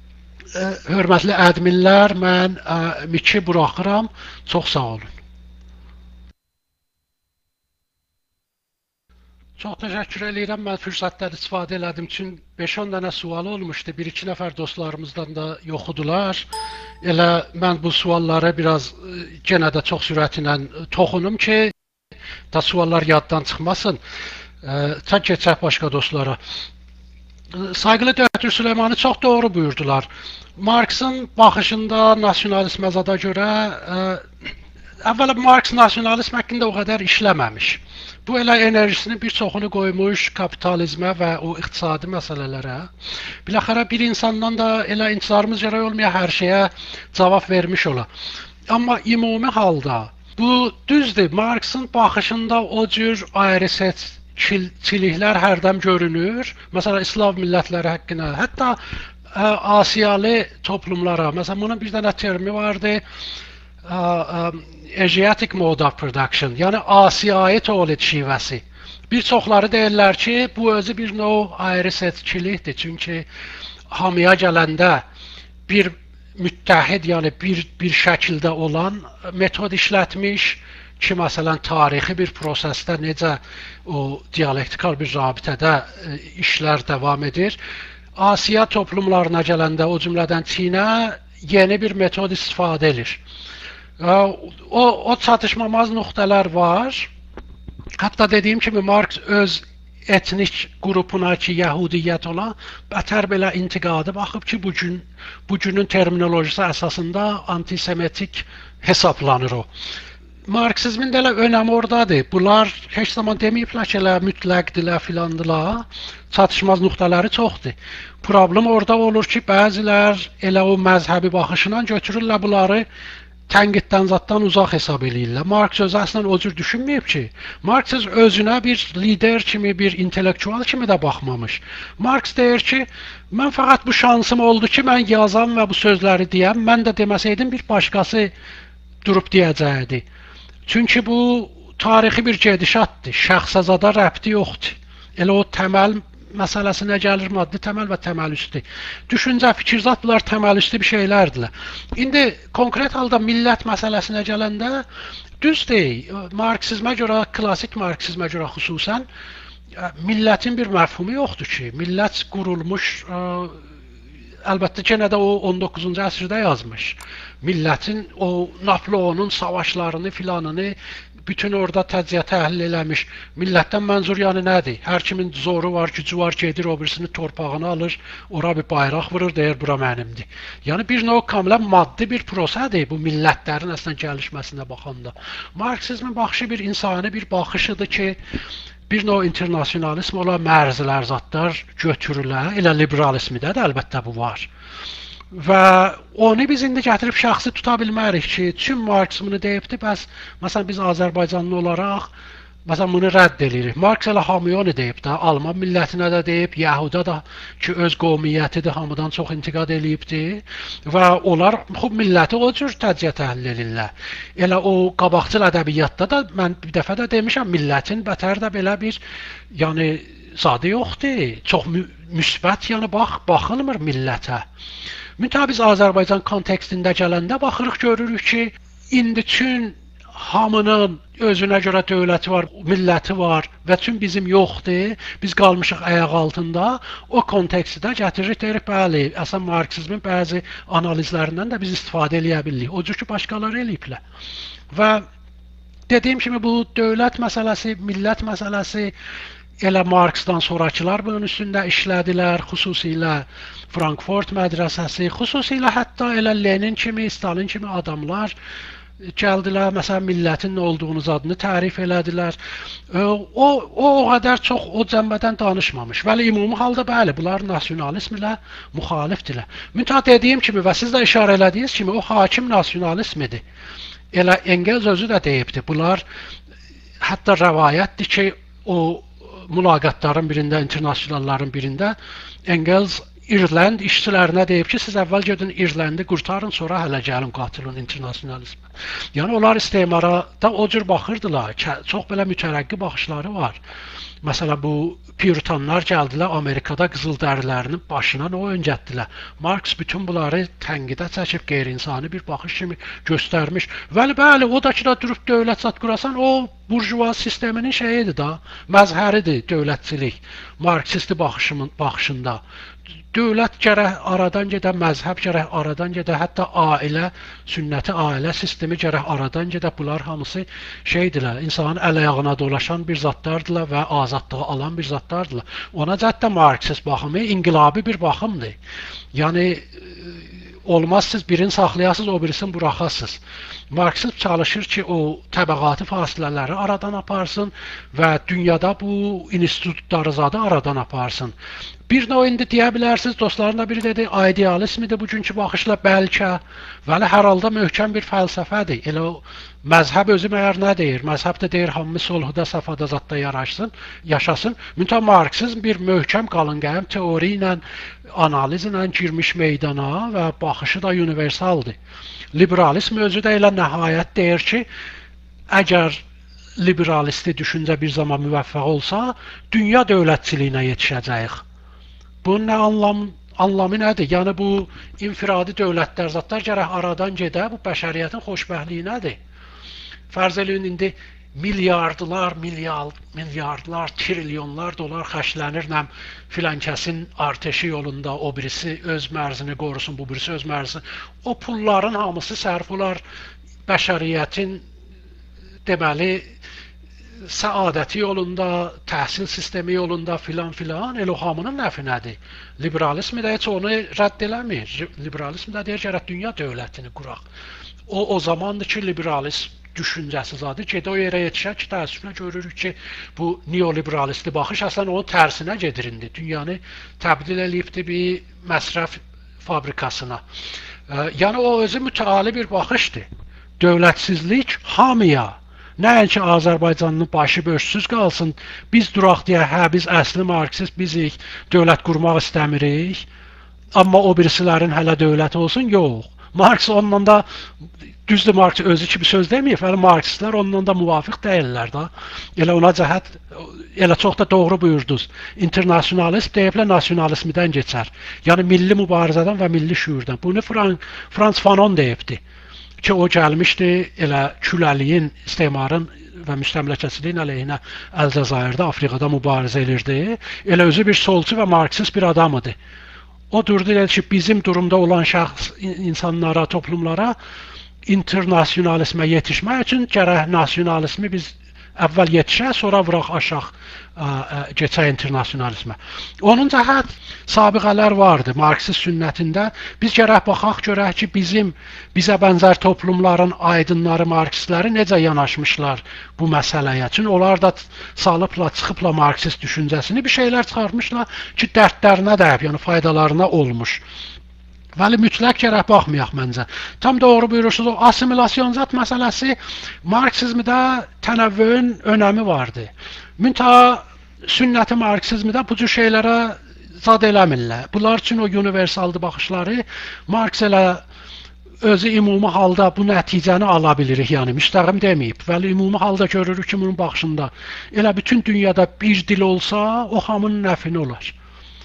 Hörmətli ədminlər, mən miki buraxıram. Çox sağ olun. Çox təşəkkür edirəm. Mən fürsətdən istifadə elədim üçün beş on dənə sual olmuşdu. Bir iki nəfər dostlarımızdan da yoxudular. Elə mən bu sualları biraz genə də çox sürətlə toxunum ki, da suallar yaddan çıxmasın. Sən keçək başqa dostlara. Sayğılı Döktür Süleymanı çox doğru buyurdular. Marksın baxışında nasionalizmə zada görə, əvvəla Marks nasionalizm haqqında o qədər işləməmiş. Bu elə enerjisinin bir çoxunu qoymuş kapitalizmə və o iqtisadi məsələlərə. Biləxərə bir insandan da elə intizarımız gərək olmaya hər şeyə cavab vermiş ola. Amma ümumi halda bu düzdür, Marksın baxışında o cür ayrı-seç çiliklər hərdən görünür. Məsələn, İslam millətləri haqqında, hətta ə, Asiyalı toplumlara, məsələn, bunun bir dənə termi vardı, ə, ə, Asiatic mode of production, yəni Asiyayı tolid şivəsi. Bir çoxları deyirlər ki, bu özü bir növ ayrı seçkilikdir, çünki hamıya gələndə bir müttəhid, yəni bir, bir şəkildə olan metod işlətmiş ki, məsələn, tarixi bir prosesdə necə o dialektikal bir rabitədə e, işlər davam edir. Asiya toplumlarına gələndə, o cümlədən Çinə yeni bir metod istifadə edir. O, o çatışmamaz nöqtələr var. Hətta dediyim kimi, Marx öz etnik qrupuna ki, Yəhudiyyət ola, bətər belə intiqadı baxıb ki, bugün, bugünün terminolojisi əsasında antisemitik hesablanır o. Marksizmin də elə önəmi oradadır. Bunlar heç zaman deməyiblər ki, elə mütləqdirlər, filandılar. Çatışmaz nöqtələri çoxdur. Problem orada olur ki, bəzilər elə o məzhəbi baxışından götürürlər bunları, tənqiddən zaddan uzaq hesab eləyirlər. Marx özü əslən o cür düşünməyib ki. Marx özünə bir lider kimi, bir intellektual kimi də baxmamış. Marx deyir ki, mən fəqət bu şansım oldu ki, mən yazam və bu sözləri deyəm. Mən də deməsəydim bir başqası durub deyəcəkdi. Çünki bu tarixi bir gedişatdır. Şəxsəzada rəbti yoxdur. Elə o təməl məsələsinə gəlir, maddi təməl və təməl üstü. Düşüncə, fikirzat bunlar təməl üstü bir şeylərdirlər. İndi konkret halda millət məsələsinə gələndə düzdür, marksizmə görə, klassik marksizmə görə xüsusən millətin bir məfhumu yoxdur ki, millət qurulmuş, ə, əlbəttə yenə də o on doqquzuncu əsrdə yazmış. Millətin o Napoleonun savaşlarını filanını bütün orada təciyə təhlil eləmiş. Millətdən mənzur yəni nədir? Hər kimin zoru var, gücü var, gedir, o birisini torpağını alır, ora bir bayraq vurur, deyir, bura mənimdir. Yəni bir növ kamilən maddi bir prosədir bu millətlərin əslən gəlişməsinə baxanda. Marksizmin baxışı bir insani bir baxışıdır ki, bir növ internasionalism ola mərzilər, zatlar götürülə, elə liberalismdə də əlbəttə bu var. Və onu biz indi gətirib şəxsi tuta bilmərik ki, tüm Marksizmini deyibdir, bəs məsələn biz Azərbaycanlı olaraq məsələn bunu rədd edirik. Marks elə hamıya onu deyib də, Alman millətinə də deyib, Yəhuda da ki öz qovmiyyətidir, hamıdan çox intiqad eləyibdir və onlar xub milləti o cür təciyə təhlil edirlər. Elə o qabaqcıl ədəbiyyatda da mən bir dəfə də demişəm, millətin bətər də belə bir yəni zadı yoxdur. Çox mü müsbət yəni bax, baxılmır millətə. Mütəbi biz Azərbaycan kontekstində gələndə baxırıq, görürük ki, indi tüm hamının özünə görə dövləti var, milləti var və tüm bizim yoxdur, biz qalmışıq ayaq altında, o kontekstdə gətiririk, deyirik, bəli, əslən Marksizmin bəzi analizlərindən də biz istifadə eləyə bilirik, o cür ki, başqaları eləyiblər. Və dediyim kimi, bu dövlət məsələsi, millət məsələsi, elə Marksdan sonrakılar bunun üstündə işlədilər, xüsusilə Frankfurt mədrəsəsi, xüsusilə hətta elə Lenin kimi, Stalin kimi adamlar gəldilər, məsələn, millətin nə olduğunuz adını tərif elədilər. O, o, o qədər çox o cəmbədən danışmamış. Vəli ümumi halda bəli, bunlar nasionalismlə müxalifdirlər. Müntəha dediyim kimi və siz də işarə elədiyiniz kimi, o hakim nasionalismidir. Elə Engels özü də deyibdir. Bunlar hətta rəvayətdir ki, o mülaqatların birində, internasionalların birində Engels İrland işçilərinə deyib ki, siz əvvəl gedin İrlandi qurtarın, sonra hələ gəlin qatılın internasionalizmə. Yəni onlar istimara da o cür baxırdılar, çox belə mütərəqqi baxışları var. Məsələn, bu Puritanlar gəldilər, Amerikada qızıldərilərinin başına o öncətdilər. Marx bütün bunları tənqidə çəkib qeyri-insani bir baxış kimi göstərmiş. Vəli bəli, o da ki da durub dövlət zat qurasan, o burjuva sisteminin şeyidir da, məzhəridir dövlətçilik, marksisti baxışımın baxışında. Dövlət gərək aradan gedə, məzhəb gərək aradan gedə, hətta ailə, sünnəti ailə sistemi gərək aradan gedə. Bunlar hamısı şeydirlər, insanın əl-ayağına dolaşan bir zatlardırlar və azadlığı alan bir zatlardırlar. Ona cəhətdə marksist baxımı inqilabi bir baxımdır. Yəni, olmaz siz birini saxlayasınız, o birisini buraxasınız. Marksist çalışır ki, o təbəqatı fasilələri aradan aparsın və dünyada bu institutları zadı aradan aparsın. Bir növ indi deyə bilərsiniz, dostlarından biri dedi, idealizmdir bugünkü baxışla bəlkə, vəli hər halda möhkəm bir fəlsəfədir. Elə o məzhəb özü məyər nə deyir? Məzhəb də deyir, hamımız sulhda, səfada, zadda yaraşsın, yaşasın. Müntə marksizm bir möhkəm qalınqəyəm teori ilə, analiz ilə girmiş meydana və baxışı da universaldır. Liberalizm özü də elə nəhayət deyir ki, əgər liberalisti düşüncə bir zaman müvəffəq olsa, dünya dövlətçiliyinə yetişəcəyik. Bunun nə anlam, anlamı nədir? Yəni bu infiradi dövlətlər, zatlar gərək aradan gedə, bu bəşəriyyətin xoşbəxtliyinədir. Fərz eləyin, indi milyardlar, milyard, milyardlar, trilyonlar dolar xərclənir, nəm filan kəsin arteşi yolunda, o birisi öz mərzini qorusun, bu birisi öz mərzini. O pulların hamısı sərf olar bəşəriyyətin deməli, səadəti yolunda, təhsil sistemi yolunda filan filan, elə o hamının nəfinədir. Liberalizmi də heç onu rədd eləmir. Liberalizm də deyir ki, dünya dövlətini quraq. O, o zamandır ki, liberalizm düşüncəsi zadı. Gedə o yerə yetişər ki, təəssüflə görürük ki, bu neoliberalisti baxış əslən onun tərsinə gedir indi. Dünyanı təbdil eləyibdir bir məsrəf fabrikasına. Yəni o özü mütəali bir baxışdır. Dövlətsizlik hamıya, nəinki Azərbaycanın başı bölüşsüz qalsın, biz duraq deyə, hə, biz əsli marksist bizik, dövlət qurmaq istəmirik, amma o birisilərin hələ dövləti olsun, yox. Marks ondan da, düzdür, Marks özü kimi söz deməyib, hələ marksistlər ondan da müvafiq deyirlər da. Elə ona cəhət, elə çox da doğru buyurdunuz. İnternasionalist deyiblə nasionalizmdən keçər. Yəni milli mübarizədən və milli şüurdan. Bunu Fran Frans Fanon deyibdi. Ki o gəlmişdi, elə küləliyin, istemarın və müstəmləkəçiliyin əleyhinə Əlcəzairdə, Afriqada mübarizə edirdi. Elə özü bir solcu və marksist bir adam idi. O durdu, dedi ki, bizim durumda olan şəxs insanlara, toplumlara internasionalizmə yetişmək üçün gərək nasionalizmi biz əvvəl yetişək, sonra vuraq aşağı keçək internasionalizmə. Onun cəhət sabiqələr vardı marksist sünnətində. Biz gərək baxaq görək ki, bizim bizə bənzər toplumların aydınları, marksistləri necə yanaşmışlar bu məsələyə. Çünki onlar da salıbla, çıxıbla marksist düşüncəsini bir şeylər çıxarmışlar ki, dərdlərinə dəyib, yəni faydalarına olmuş. Vəli mütləq gərək baxmayaq məncə. Tam doğru buyurursunuz, o assimilasyon zat məsələsi marksizmdə tənəvvün önəmi vardı. Müntə sünnəti marksizmdə bu cür şeylərə zad eləmirlər. Bunlar üçün o universaldı baxışları Marks elə özü ümumi halda bu nəticəni ala bilirik, yəni müstəqim deməyib. Vəli ümumi halda görürük ki, bunun baxışında elə bütün dünyada bir dil olsa, o hamının nəfini olar.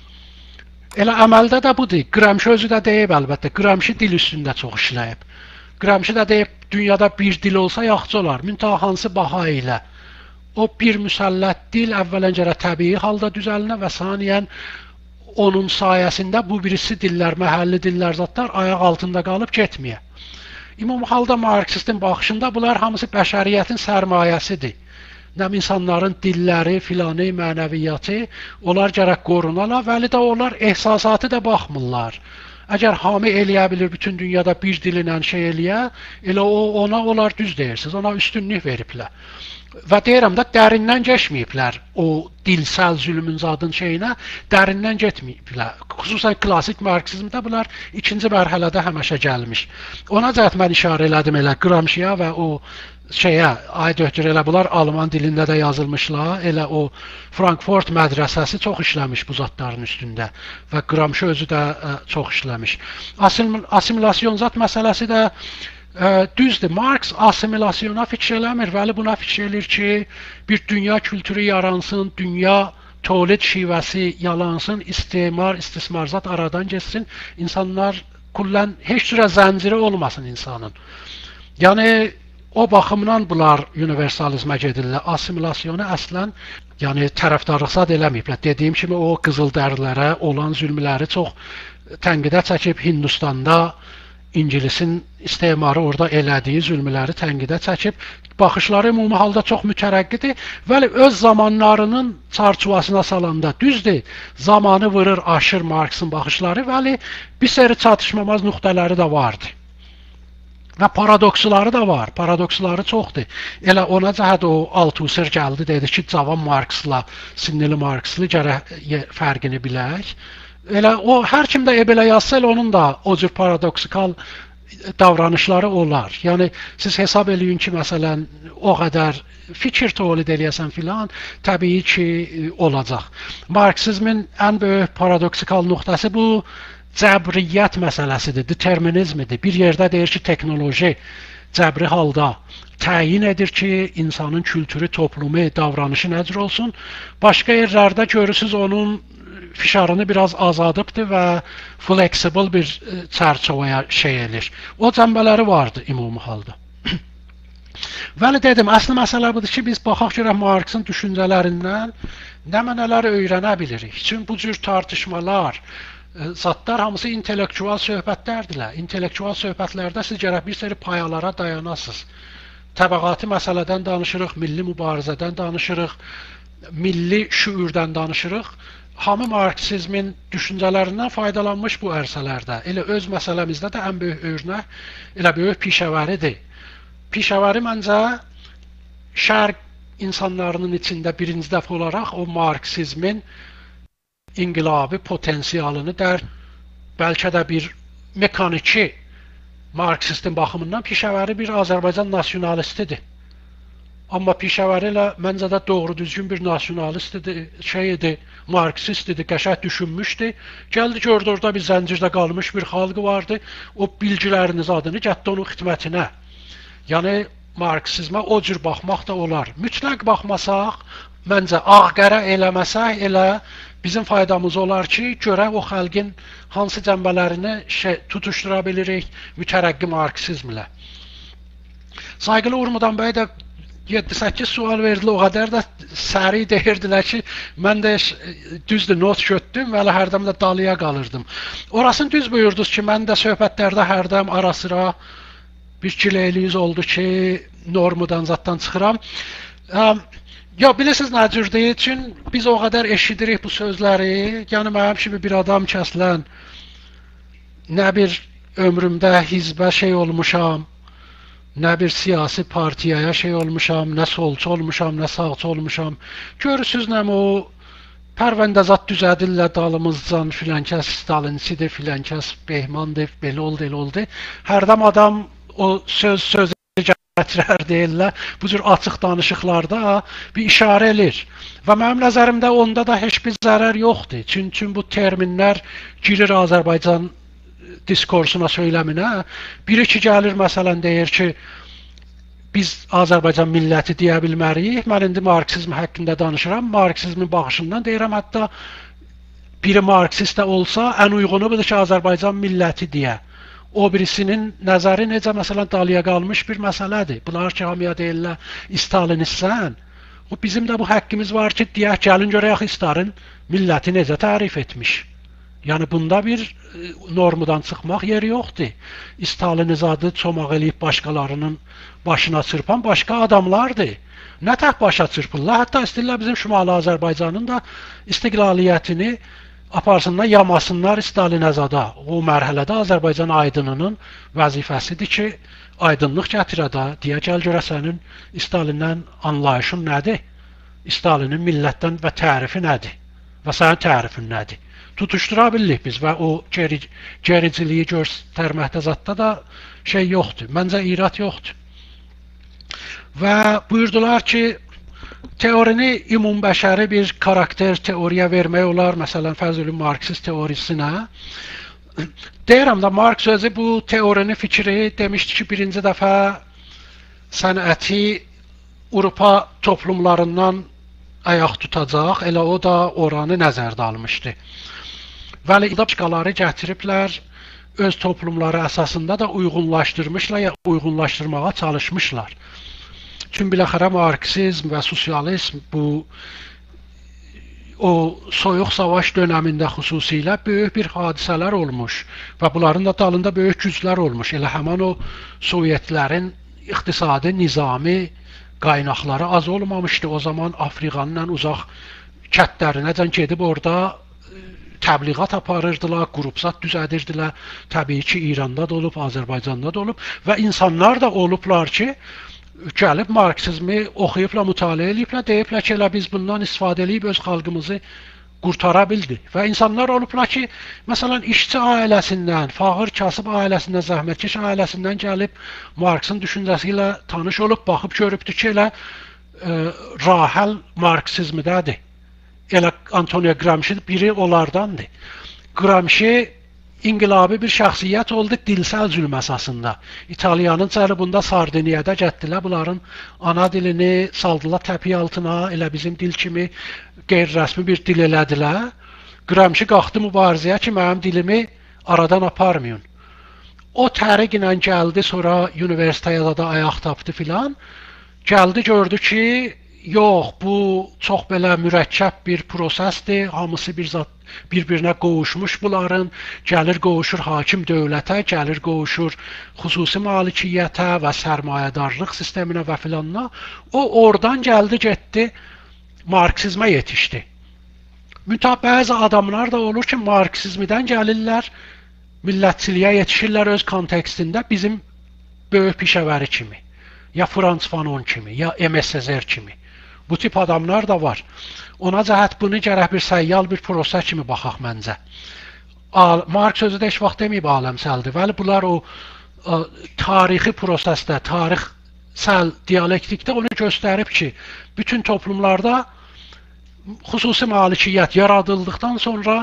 Elə əməldə də budur. Gramsci özü də deyib əlbəttə. Gramsci dil üstündə çox işləyib. Gramsci də deyib, dünyada bir dil olsa yaxşı olar. Müntə hansı baha ilə. O bir müsəllət dil əvvələn gərək təbii halda düzəlinə və saniyən onun sayəsində bu birisi dillər, məhəlli dillər, zatlar ayaq altında qalıb getməyə. Ümumi halda marksistin baxışında bunlar hamısı bəşəriyyətin sərmayəsidir. Nəm insanların dilləri, filanı, mənəviyyatı, onlar gərək qorunala, vəli də onlar ehsasatı da baxmırlar. Əgər hamı eləyə bilir, bütün dünyada bir dilinə şey eləyə, elə o, ona onlar düz deyirsiniz, ona üstünlük veriblər. Və deyirəm də, dərindən geçməyiblər o dilsəl zülmün zadın şeyinə, dərindən getməyiblər. Xüsusən klasik marksizmdə bunlar ikinci mərhələdə həməşə gəlmiş. Ona cəhət mən işarə elədim elə Gramsciyə və o şeyə, aid ötür elə bunlar Alman dilində də yazılmışlar, elə o Frankfurt mədrəsəsi çox işləmiş bu zatların üstündə və Gramsci özü də ə, çox işləmiş. Asim assimilasyon zat məsələsi də ə, düzdür. Marks assimilasyona fikir eləmir, vəli buna fikir eləyir ki, bir dünya kültürü yaransın, dünya tövlid şivəsi yalansın, istimar, istismar zat aradan geçsin, insanlar kullən heç cürə zənciri olmasın insanın. Yəni o baxımdan bunlar universalizmə gedirlər. Assimilasyonu əslən, yəni tərəfdarlıq zad eləməyiblər. Dediyim kimi o qızıldərilərə olan zülmləri çox tənqidə çəkib. Hindistanda İngilisin istemarı orada elədiyi zülmləri tənqidə çəkib. Baxışları ümumi halda çox mütərəqqidir. Vəli öz zamanlarının çarçuvasına salanda düzdür, zamanı vurur, aşır Marksın baxışları, vəli bir seri çatışmamaz nöqtələri də vardı. Və paradoksları da var, paradoksları çoxdur. Elə ona cəhət o Althusser gəldi, dedi ki, cavan Marksla, sinirli Markslı gərək fərqini bilək. Elə o, hər kim də belə yazsa, elə onun da o cür paradoksikal davranışları olar. Yəni, siz hesab eləyin ki, məsələn, o qədər fikir tolid eləyəsən filan, təbii ki, olacaq. Marksizmin ən böyük paradoksikal nöqtəsi bu, cəbriyyət məsələsidir, determinizmidir. Bir yerdə deyir ki, texnoloji cəbri halda təyin edir ki, insanın kültürü, toplumu, davranışı necə olsun. Başqa yerlərdə görürsünüz onun fişarını biraz azadıbdır və flexible bir çərçivəyə şey edir. O cəmbələri vardı ümumi halda. Vəli dedim, əsli məsələ budur ki, biz baxaq görək Marksın düşüncələrindən nə mənələr öyrənə bilirik. Çünki bu cür tartışmalar, zatlar hamısı intellektual söhbətlərdirlər. İntellektual söhbətlərdə siz gərək bir seri payalara dayanasınız. Təbəqati məsələdən danışırıq, milli mübarizədən danışırıq, milli şüurdan danışırıq. Hamı Marksizmin düşüncələrindən faydalanmış bu ərsələrdə. Elə öz məsələmizdə də ən böyük örnək, elə böyük pişəvəridir. Pişəvəri məncə şərq insanlarının içində birinci dəfə olaraq o Marksizmin inqilabi potensialını dər, bəlkə də bir mekaniki Marksistin baxımından pişəvəri bir Azərbaycan nasionalistidir. Amma pişəvəri ilə məncə də doğru düzgün bir nasionalistidir, şey idi, Marksistidir, qəşəng düşünmüşdü. Gəldi gördü orada bir zəncirdə qalmış bir xalq vardı, o bilgiləriniz adını gətdi onun xidmətinə. Yəni, Marksizmə o cür baxmaq da olar. Mütləq baxmasaq, məncə ağ-qərə eləməsək, elə bizim faydamız olar ki, görək o xalqin hansı cəmbələrini şey, tutuşdura bilirik mütərəqqi Marksizmlə. Saygılı Urmudan bəy də yeddi səkkiz sual verdilər, o qədər də səri deyirdilər ki, mən də düzdür not götdüm və hərdəm də dalıya qalırdım. Orasını düz buyurdunuz ki, mən də söhbətlərdə hərdəm ara sıra bir kiləyliyiz oldu ki, normudan zatdan çıxıram. Ya, bilirsiniz nə cürdür? Çünki biz o qədər eşidirik bu sözləri. Yəni, mənim kimi bir adam kəslən, nə bir ömrümdə hizbə şey olmuşam, nə bir siyasi partiyaya şey olmuşam, nə solçu olmuşam, nə sağçı olmuşam. Görürsünüz nə o pərvəndəzat düzədirlər dalımızdan, filankəs Stalinsidir, filankəs Behmandır, belə oldu, elə oldu. Hərdən adam o söz söz gətirər deyirlər, bu cür açıq danışıqlarda bir işarə edir. Və mənim nəzərimdə onda da heç bir zərər yoxdur. Çünki bu terminlər girir Azərbaycan diskursuna, söyləminə. Biri ki, gəlir, məsələn, deyir ki, biz Azərbaycan milləti deyə bilməriyik. Mən indi Marksizm haqqında danışıram. Marksizmin baxışından deyirəm, hətta biri Marksist də olsa, ən uygunu budur ki, Azərbaycan milləti deyə. O birisinin nəzəri necə, məsələn, dalıya qalmış bir məsələdir. Bunlar ki, hamıya deyirlər, Stalinistsən. Bizim də bu haqqımız var ki, deyək, gəlin görək, Stalin milləti necə tərif etmiş. Yəni, bunda bir normadan çıxmaq yeri yoxdur. Stalinizadı çomaq eləyib başqalarının başına çırpan başqa adamlardır. Nə tək başa çırpırlar? Hətta istəyirlər bizim Şimali Azərbaycanın da istiqlaliyyətini aparsınlar, yamasınlar Stalinizada. O mərhələdə Azərbaycan aydınının vəzifəsidir ki, aydınlıq gətirədə, deyə gəl görə sənin Stalindən anlayışın nədir? Stalinin millətdən və tərifi nədir? Və sənin tərifin nədir? Tutuşdura bilirik biz və o geri, gericiliyi göstərməkdə zatda da şey yoxdur. Məncə irad yoxdur. Və buyurdular ki, teorini ümumbəşəri bir karakter teoriya vermək olar, məsələn, Fəzlül Marksist teorisinə. Deyirəm də, Marks özü bu teorini, fikri demişdi ki, birinci dəfə sənəti Avropa toplumlarından ayaq tutacaq, elə o da oranı nəzərdə almışdı. Vəli başqaları gətiriblər, öz toplumları əsasında da uyğunlaşdırmışlar, ya uyğunlaşdırmağa çalışmışlar. Çünki biləxərə Marksizm və sosializm bu o soyuq savaş dönəmində xüsusilə böyük bir hadisələr olmuş və bunların da dalında böyük güclər olmuş. Elə həman o Sovyetlərin iqtisadi, nizami qaynaqları az olmamışdı. O zaman Afriqanın ən uzaq kətlərinəcən gedib orada təbliğat aparırdılar, qrupsat düzədirdilər. Təbii ki, İranda da olub, Azərbaycanda da olub və insanlar da olublar ki, gəlib marksizmi oxuyublar, mütaliə ediblər, deyiblər ki, elə biz bundan istifadə edib öz xalqımızı qurtara bildi. Və insanlar olublar ki, məsələn, işçi ailəsindən, fağır kasıb ailəsindən, zəhmətkeş ailəsindən gəlib Marksın düşüncəsi ilə tanış olub, baxıb görübdür ki, elə e, rahəl marksizmidədir. Elə Antonio Gramsci biri onlardandır. Gramsci inqilabi bir şəxsiyyət oldu dilsel zülm əsasında. İtaliyanın cənubunda Sardiniyada getdilər, bunların ana dilini saldılar təpiy altına, elə bizim dil kimi qeyri-rəsmi bir dil elədilər. Gramsci qalxdı mübarizəyə ki, mənim dilimi aradan aparmayın. O təriqlə gəldi, sonra universitetə da ayaq tapdı filan. Gəldi, gördü ki, yox, bu çox belə mürəkkəb bir prosesdir, hamısı bir zat bir-birinə qovuşmuş bunların, gəlir qovuşur hakim dövlətə, gəlir qovuşur xüsusi malikiyyətə və sərmayədarlıq sisteminə və filanına. O oradan gəldi, getdi, marksizmə yetişdi. Mütəh bəzi adamlar da olur ki, marksizmdən gəlirlər, millətçiliyə yetişirlər öz kontekstində bizim böyük pişəvəri kimi, ya Frans Fanon kimi, ya M S Sezer kimi. Bu tip adamlar da var. Ona cəhət bunu gərək bir səyyal bir proses kimi baxaq məncə. Marks özü də heç vaxt deməyib aləmsəldir. Vəli bunlar o ə, tarixi prosesdə, tarixsel dialektikdə onu göstərib ki, bütün toplumlarda xüsusi malikiyyət yaradıldıqdan sonra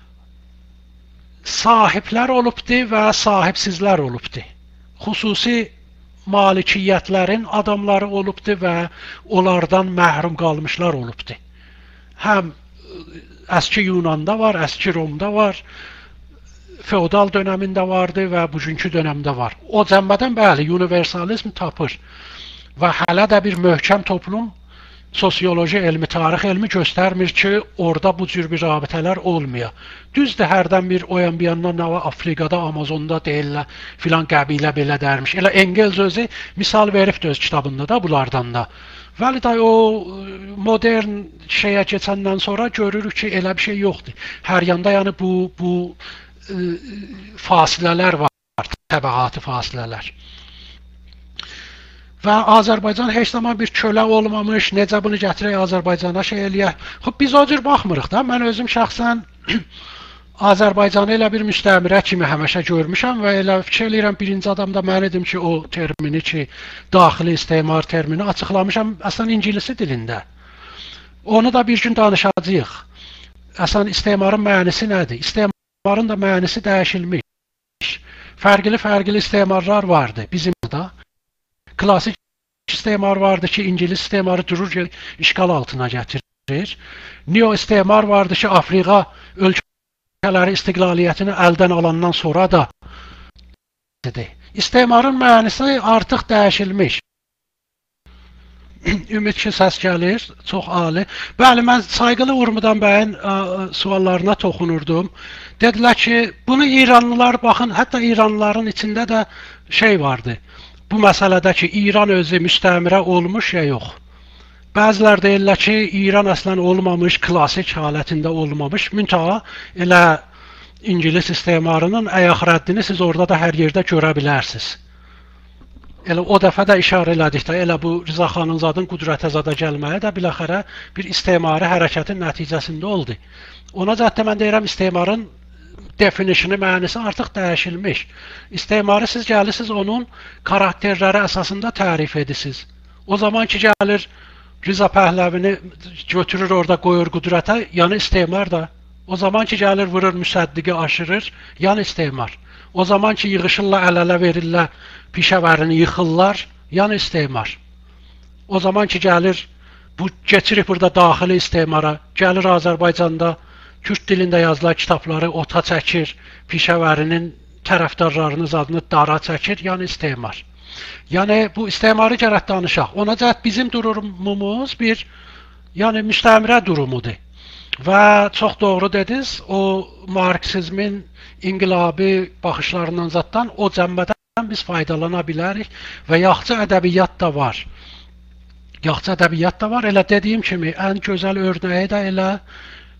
sahiblər olubdu və sahibsizlər olubdu. Xüsusi malikiyyətlərin adamları olubdu və onlardan məhrum qalmışlar olubdu. Həm əski Yunanda var, əski Romda var, feodal dönəmində vardı və bugünkü dönəmdə var. O cəmbədən bəli, universalizm tapır və hələ də bir möhkəm toplum sosioloji elmi, tarix elmi göstərmir ki, orada bu cür bir rabitələr olmuyor. Düzdür, hərdən bir o yan bir yandan nə var, Afrikada, Amazonda deyirlər, filan qəbilə belə dərmiş. Elə Engels özü misal veribdir öz kitabında da bunlardan da. Vəli də o modern şeyə keçəndən sonra görürük ki, elə bir şey yoxdur. Hər yanda yəni bu, bu e, fasilələr var, təbəqatı fasilələr. Və Azərbaycan heç zaman bir kölə olmamış, necə bunu gətirək Azərbaycana şey eləyək. Xub, biz o cür baxmırıq da. Mən özüm şəxsən Azərbaycanı elə bir müstəmirə kimi həmişə görmüşəm və elə fikir eləyirəm, birinci adam da mən idim ki, o termini ki, daxili istimar termini açıqlamışam əslən İngilisi dilində. Onu da bir gün danışacağıq. Əslən istimarın mənisi nədir? İstimarın da mənisi dəyişilmiş. Fərqli-fərqli istimarlar vardı bizim da. Klasik istimar vardı ki, İngiliz istimarı durur, işgal altına gətirir. Neo istimar vardı ki, Afrika ölkələri istiqlaliyyətini əldən alandan sonra da istimarın mənisi artıq dəyişilmiş. Ümid ki, səs gəlir, çox ali. Bəli, mən Sayğılı Urmudan bəyin ə, suallarına toxunurdum. Dedilər ki, bunu İranlılar baxın, hətta İranlıların içində də şey vardı. Bu məsələdə ki, İran özü müstəmirə olmuş ya yox. Bəzilər deyirlər ki, İran əslən olmamış, klasik halətində olmamış. Müntəha elə İngilis istimarının əyaq rəddini siz orada da hər yerdə görə bilərsiniz. Elə o dəfə də işarə elədik də, elə bu Rıza Xanınzadın qüdrətə zada gəlməyə də biləxərə bir istimari hərəkətin nəticəsində oldu. Ona cəhətdə mən deyirəm, istimarın definişini, mənisi artıq dəyişilmiş. İstimarı siz gəlirsiniz, onun karakterləri əsasında tərif edirsiniz. O zaman ki, gəlir Rıza Pəhləvini götürür orada qoyur qüdrətə, yəni istimar da. O zaman ki, gəlir vurur müsəddiqi aşırır, yəni istimar. O zaman ki, yığışırlar, əl-ələ verirlər, pişəvərini yıxırlar, yəni istimar. O zaman ki, gəlir, bu keçirik burada daxili istimara, gəlir Azərbaycanda, Kürd dilində yazılan kitabları ota çəkir, pişəvərinin tərəfdarlarının adını dara çəkir, yəni istimar. Yəni bu istimarı gərək danışaq. Ona cəhət bizim durumumuz bir yəni müstəmirə durumudur. Və çox doğru dediniz, o marksizmin inqilabi baxışlarından zatdan o cəmbədən biz faydalana bilərik və yaxçı ədəbiyyat da var. Yaxçı ədəbiyyat da var. Elə dediyim kimi ən gözəl örnəyi də elə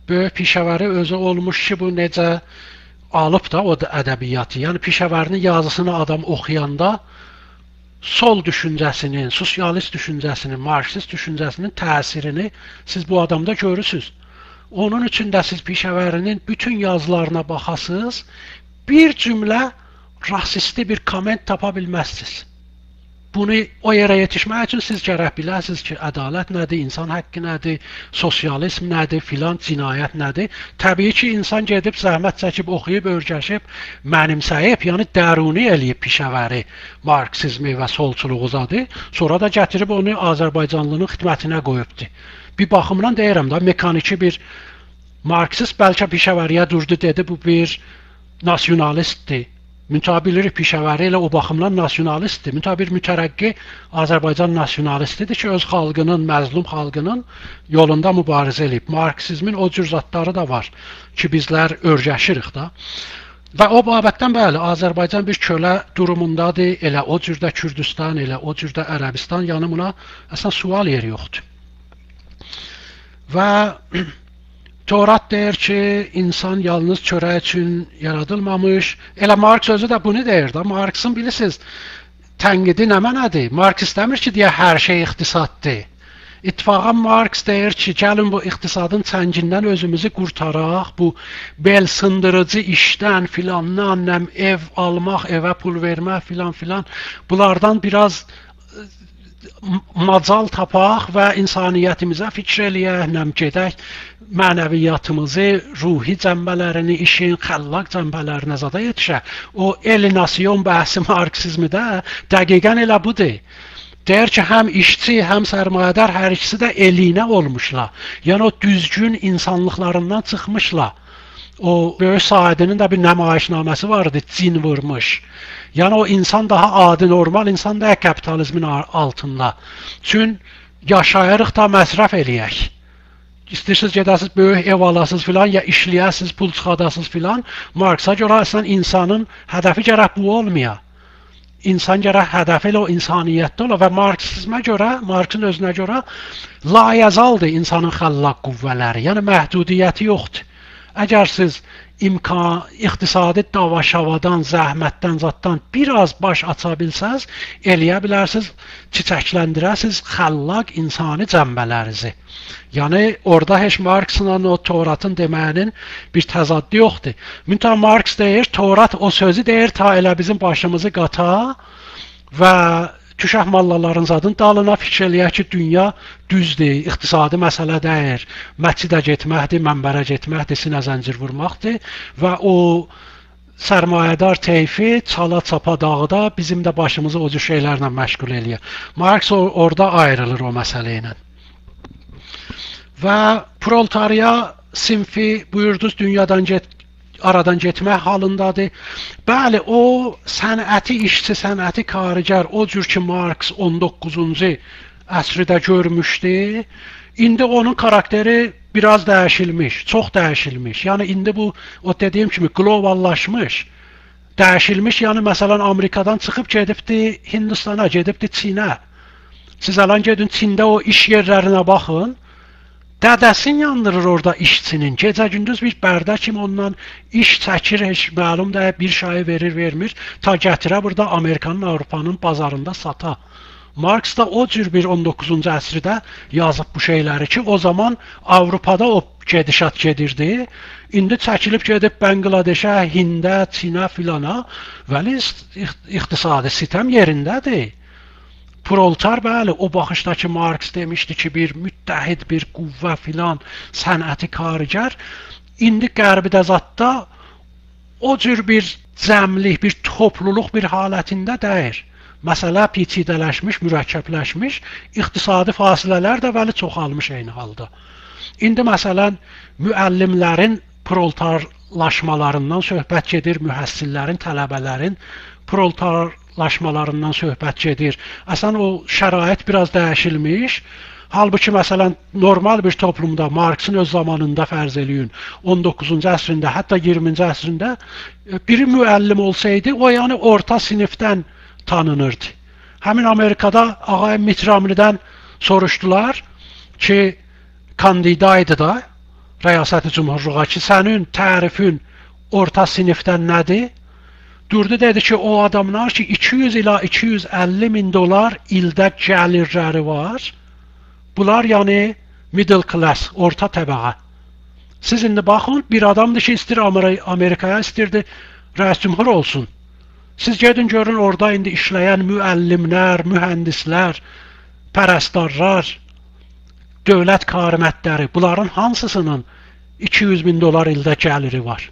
böyük pişəvəri özü olmuş ki, bu necə alıb da o da ədəbiyyatı. Yəni pişəvərinin yazısını adam oxuyanda sol düşüncəsinin, sosialist düşüncəsinin, marksist düşüncəsinin təsirini siz bu adamda görürsünüz. Onun üçün də siz pişəvərinin bütün yazılarına baxasınız, bir cümlə rasisti bir komment tapa bilməzsiniz. Bunu o yerə yetişmək üçün siz gərək biləsiniz ki, ədalət nədir, insan haqqı nədir, sosializm nədir, filan cinayət nədir. Təbii ki, insan gedib zəhmət çəkib, oxuyub, örgəşib, mənimsəyib, yəni dəruni eləyib pişəvəri, marksizmi və solçuluğu zadı, sonra da gətirib onu Azərbaycanlının xidmətinə qoyubdur. Bir baxımdan deyirəm da, mekaniki bir marksist bəlkə pişəvəriyə durdu, dedi, bu bir nasionalistdir. Müntəbilir pişəvəri ilə o baxımdan nasionalistdir. Müntəbir mütərəqqi Azərbaycan nasionalistidir ki, öz xalqının, məzlum xalqının yolunda mübarizə eləyib. Marksizmin o cür zatları da var ki, bizlər örgəşirik da. Və o babətdən bəli, Azərbaycan bir kölə durumundadır. Elə o cürdə Kürdistan, elə o cürdə Ərəbistan, yəni buna əslən sual yeri yoxdur. Və Torat deyir ki, insan yalnız çörək üçün yaradılmamış. Elə Marks özü də bunu deyir da. Marksın bilirsiniz, tənqidi nə mənadır? Marks istəmir ki, deyə hər şey iqtisaddır. İttifaqan Marks deyir ki, gəlin bu iqtisadın çəngindən özümüzü qurtaraq, bu bel sındırıcı işdən filandan, nəm ev almaq, evə pul vermək filan filan, bunlardan biraz macal tapaq və insaniyyətimizə fikr eləyək, nəm gedək, mənəviyyatımızı, ruhi cəmbələrini, işin xəllaq cəmbələrinə zada yetişək. O elinasyon bəhsi marksizmi də dəqiqən elə budur. Deyir ki, həm işçi, həm sərmayədar hər ikisi də elinə olmuşlar. Yəni o düzgün insanlıqlarından çıxmışlar. O böyük Saidinin də bir nəmayişnaməsi vardı, cin vurmuş. Yəni o insan daha adi, normal insan da kapitalizmin altında. Çün yaşayırıq da məsrəf eləyək. İstəyirsiniz gedəsiniz, böyük ev alasınız filan, ya işləyəsiniz, pul çıxadasınız filan. Marksa görə əslən insanın hədəfi gərək bu olmaya. İnsan gərək hədəfi ilə o insaniyyətdə ola və marksizmə görə, Marksın özünə görə layəzaldır insanın xəllaq qüvvələri. Yəni məhdudiyyəti yoxdur. Əgər siz imkan, iqtisadi dava-şavadan, zəhmətdən, zatdan biraz baş aça bilsəz, eləyə bilərsiniz, çiçəkləndirəsiniz xəllaq insani cəmbələrinizi. Yəni, orada heç Marksla o Toratın deməyinin bir təzaddı yoxdur. Müntə Marks deyir, Torat o sözü deyir, ta elə bizim başımızı qata və tüşəh mallaların zadın dalına fikir eləyək ki, dünya düzdür, iqtisadi məsələ deyir, məscidə getməkdir, mənbərə getməkdir, sinə zəncir vurmaqdır və o sərmayədar teyfi çala-çapa dağda bizim də başımızı o cür şeylərlə məşğul eləyir. Marks orada ayrılır o məsələ ilə. Və proletariya sinfi buyurdunuz dünyadan get aradan getmək halındadır. Bəli, o sənəti işçi, sənəti karigər, o cür ki Marks on doqquzuncu əsrdə görmüşdü. İndi onun karakteri biraz dəyişilmiş, çox dəyişilmiş. Yəni indi bu o dediyim kimi globallaşmış, dəyişilmiş. Yəni məsələn Amerikadan çıxıb gedibdi Hindistana, gedibdi Çinə. Siz alan gedin Çində o iş yerlərinə baxın. Dədəsin yandırır orada işçinin. Gecə-gündüz bir bərdə kimi ondan iş çəkir, heç məlum da bir şeyi verir, vermir. Ta gətirə burada Amerikanın, Avropanın bazarında sata. Marks da o cür bir on doqquzuncu əsrdə yazıb bu şeyləri ki, o zaman Avropada o gedişat gedirdi. İndi çəkilib gedib Bəngladeşə, Hində, Çinə filana, vəli iqtisadi sistem yerindədir. Proletar bəli, o baxışdakı Marks demişdi ki, bir müttəhid, bir qüvvə filan, sənəti karigər. İndi qərbidə zatda o cür bir cəmlik, bir topluluq bir halətində deyir. Məsələ peçidələşmiş, mürəkkəbləşmiş, iqtisadi fasilələr də vəli çoxalmış eyni halda. İndi məsələn, müəllimlərin proletarlaşmalarından söhbət gedir, mühəssillərin, tələbələrin proletarlaşmalarından söhbət gedir. Əslən, o şərait biraz dəyişilmiş. Halbuki, məsələn, normal bir toplumda, Marksın öz zamanında fərz eləyin, on doqquzuncu əsrində, hətta iyirminci əsrində biri müəllim olsaydı, o yəni orta sinifdən tanınırdı. Həmin Amerikada Ağay Mitt Romneydən soruşdular ki, kandidaydı da, rəyasəti cümhurluğa ki, sənin tərifin orta sinifdən nədir? Durdu dedi ki, o adamlar ki, iki yüz ila iki yüz əlli min dolar ildə gəlirləri var. Bunlar yəni middle class, orta təbəqə. Siz indi baxın, bir adamdır ki, istir Amerikaya, istirdi rəis cümhur olsun. Siz gedin görün, orada indi işləyən müəllimlər, mühəndislər, pərəstarlar, dövlət xidmətləri, bunların hansısının iki yüz min dolar ildə gəliri var?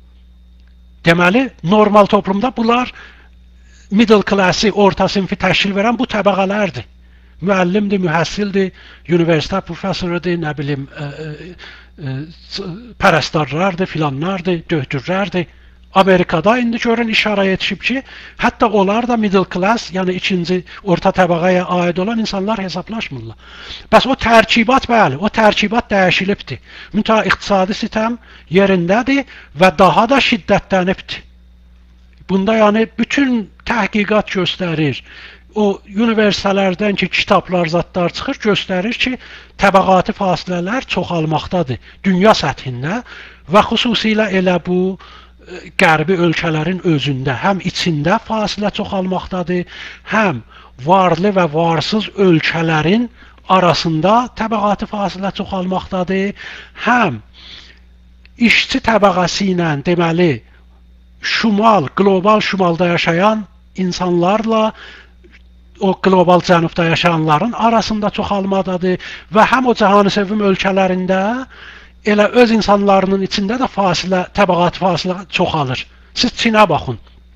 Deməli, normal toplumda bunlar middle classi, orta sinfi təşkil verən bu təbəqələrdir. Müəllimdir, mühəssildir, universitet professorudur, nə bilim, ə, ə, ə, pərəstarlardır, filanlardır, döhtürlərdir. Amerikada indi görün işara yetişib ki, hətta onlar da middle class, yəni ikinci orta təbəqəyə aid olan insanlar hesablaşmırlar. Bəs o tərkibat, bəli, o tərkibat dəyişilibdir. Müntəha iqtisadi sistem yerindədir və daha da şiddətlənibdir. Bunda yəni bütün təhqiqat göstərir. O universitetlərdən ki, kitablar, zadlar çıxır, göstərir ki, təbəqati fasilələr çoxalmaqdadır dünya səthində və xüsusilə elə bu qərbi ölkələrin özündə, həm içində fasilə çoxalmaqdadır, həm varlı və varsız ölkələrin arasında təbəqati fasilə çoxalmaqdadır, həm işçi təbəqəsi ilə, deməli, şimal, qlobal şimalda yaşayan insanlarla o qlobal cənubda yaşayanların arasında çoxalmadadır və həm o cəhanı sevim ölkələrində elə öz insanlarının içində də fasilə, təbəqat fasilə çoxalır. Siz Çinə baxın.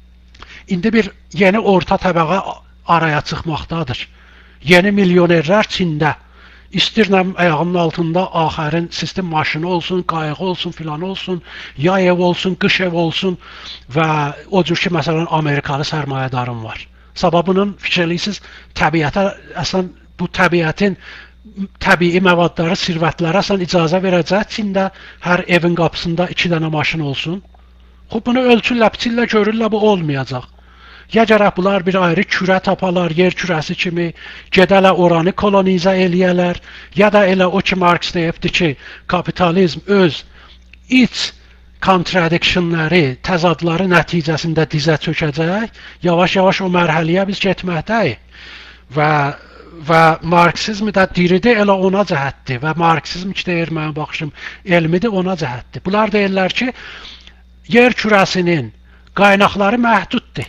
İndi bir yeni orta təbəqə araya çıxmaqdadır. Yeni milyonerlər Çində. İstirnəm ayağımın altında axərin sistem maşını olsun, qayığı olsun, filan olsun, yay ev olsun, qış ev olsun və o cür ki, məsələn, Amerikalı sərmayədarım var. Sababının fikirləyirsiniz, təbiətə, əslən bu təbiətin təbii məvadları, sirvətlərə sən icazə verəcək Çində hər evin qapısında iki dənə maşın olsun. Xub, bunu ölçürlə, biçirlə, görürlə, bu olmayacaq. Ya gərək bunlar bir ayrı kürə tapalar, yer kürəsi kimi, gedələ oranı kolonizə eləyələr, ya da elə o ki, Marx deyibdir ki, kapitalizm öz iç contradictionları, təzadları nəticəsində dizə çökəcək, yavaş-yavaş o mərhəliyə biz getməkdəyik və və Marksizmi də diridir, elə ona cəhətdir və Marksizm ki, deyir, mənim baxışım, elmidir, ona cəhətdir. Bunlar deyirlər ki, yer kürəsinin qaynaqları məhduddur.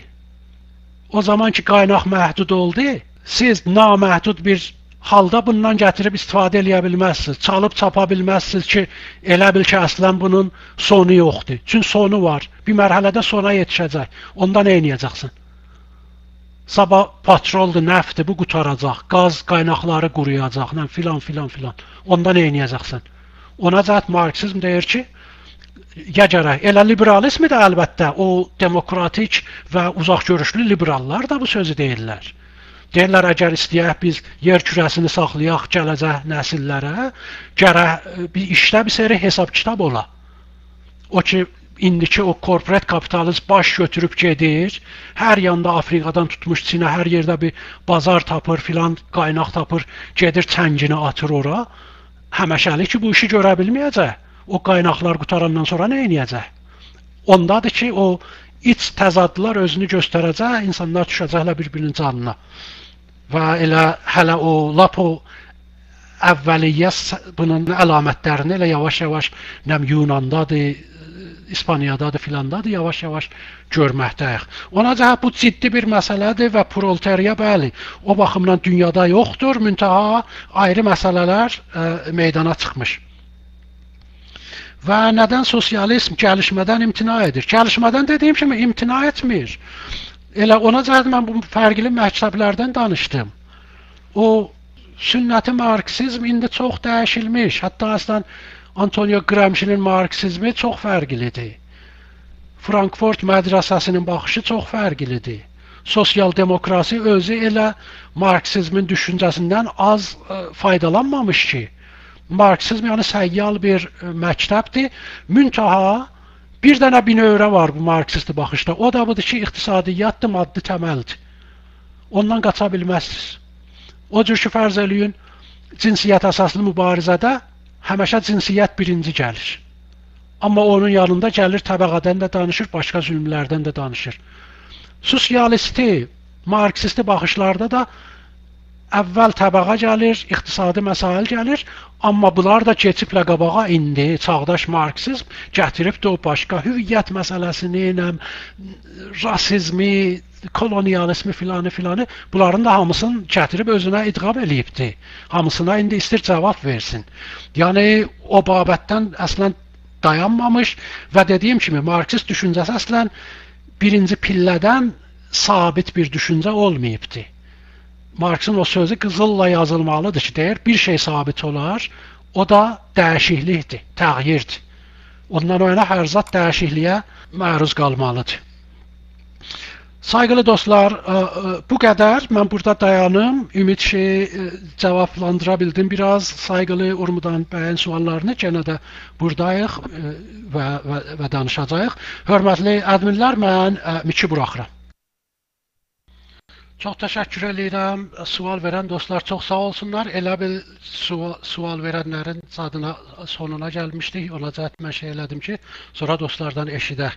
O zaman ki, qaynaq məhdud oldu, siz naməhdud bir halda bundan gətirib istifadə eləyə bilməzsiniz, çalıb çapa bilməzsiniz ki, elə bil ki, əslən bunun sonu yoxdur. Çünki sonu var, bir mərhələdə sona yetişəcək, onda nə edəcəksin? Sabah patroldur, nəfdir, bu qutaracaq, qaz qaynaqları quruyacaq, filan, filan, filan. Onda nə edəcəksən? Ona cəhət Marksizm deyir ki, ya gərək, elə liberalizmi də əlbəttə, o demokratik və uzaqgörüşlü liberallar da bu sözü deyirlər. Deyirlər, əgər istəyək biz yer kürəsini saxlayaq gələcək nəsillərə, gərək bir işdə bir seri hesab kitab ola. O ki, indiki o korporat kapitalist baş götürüb gedir, hər yanda Afrikadan tutmuş Çinə, hər yerdə bir bazar tapır, filan qaynaq tapır, gedir çəngini atır ora. Həməşəlik ki, bu işi görə bilməyəcək. O qaynaqlar qutarandan sonra nə edəcək? Ondadır ki, o iç təzadlar özünü göstərəcək, insanlar düşəcəklər bir-birinin canına. Və elə hələ o lap o əvvəliyyə bunun əlamətlərini elə yavaş-yavaş nəm Yunandadır, İspaniyadadır, filandadır, yavaş-yavaş görməkdəyik. Ona cəhət bu ciddi bir məsələdir və proletariya, bəli, o baxımdan dünyada yoxdur, müntəha ayrı məsələlər ə, meydana çıxmış. Və nədən sosializm gəlişmədən imtina edir? Gəlişmədən dediyim kimi imtina etmir. Elə ona cəhət mən bu fərqli məktəblərdən danışdım. O sünnəti Marksizm indi çox dəyişilmiş. Hətta əslən Antonio Gramsci'nin Marksizmi çox fərqlidir. Frankfurt mədrəsəsinin baxışı çox fərqlidir. Sosial demokrasi özü elə Marksizmin düşüncəsindən az ə, faydalanmamış ki. Marksizm yəni səyyal bir ə, məktəbdir. Müntaha bir dənə binövrə var bu Marksisti baxışda. O da budur ki, iqtisadiyyatdır, maddi təməldir. Ondan qaça bilməzsiniz. O cür ki, fərz eləyin, cinsiyyət əsaslı mübarizədə həmişə cinsiyyət birinci gəlir. Amma onun yanında gəlir təbəqədən də danışır, başqa zülmlərdən də danışır. Sosialisti, marksisti baxışlarda da əvvəl təbəqə gəlir, iqtisadi məsail gəlir, amma bunlar da keçiblə qabağa indi çağdaş marksizm gətirib də o başqa hüviyyət məsələsini, rasizmi, kolonializmi filanı filanı bunların da hamısını gətirib özünə idğam eləyibdi. Hamısına indi istir cavab versin. Yəni o babətdən əslən dayanmamış və dediyim kimi marksist düşüncəsi əslən birinci pillədən sabit bir düşüncə olmayıbdı. Marksın o sözü qızılla yazılmalıdır ki, deyir, bir şey sabit olar, o da dəyişiklikdir, təğyirdir. Ondan o yana hər zat dəyişikliyə məruz qalmalıdır. Sayğılı dostlar, bu qədər. Mən burada dayanım. Ümid ki, cavablandıra bildim biraz Sayğılı Urmudan bəyin suallarını. Gənə də buradayıq və, və, və danışacağıq. Hörmətli ədminlər, mən miki buraxıram. Çox təşəkkür edirəm. Sual verən dostlar çox sağ olsunlar. Elə bil sual, sual verənlərin zadına sonuna gəlmişdik. Ona cəhət mən şey elədim ki, sonra dostlardan eşidək.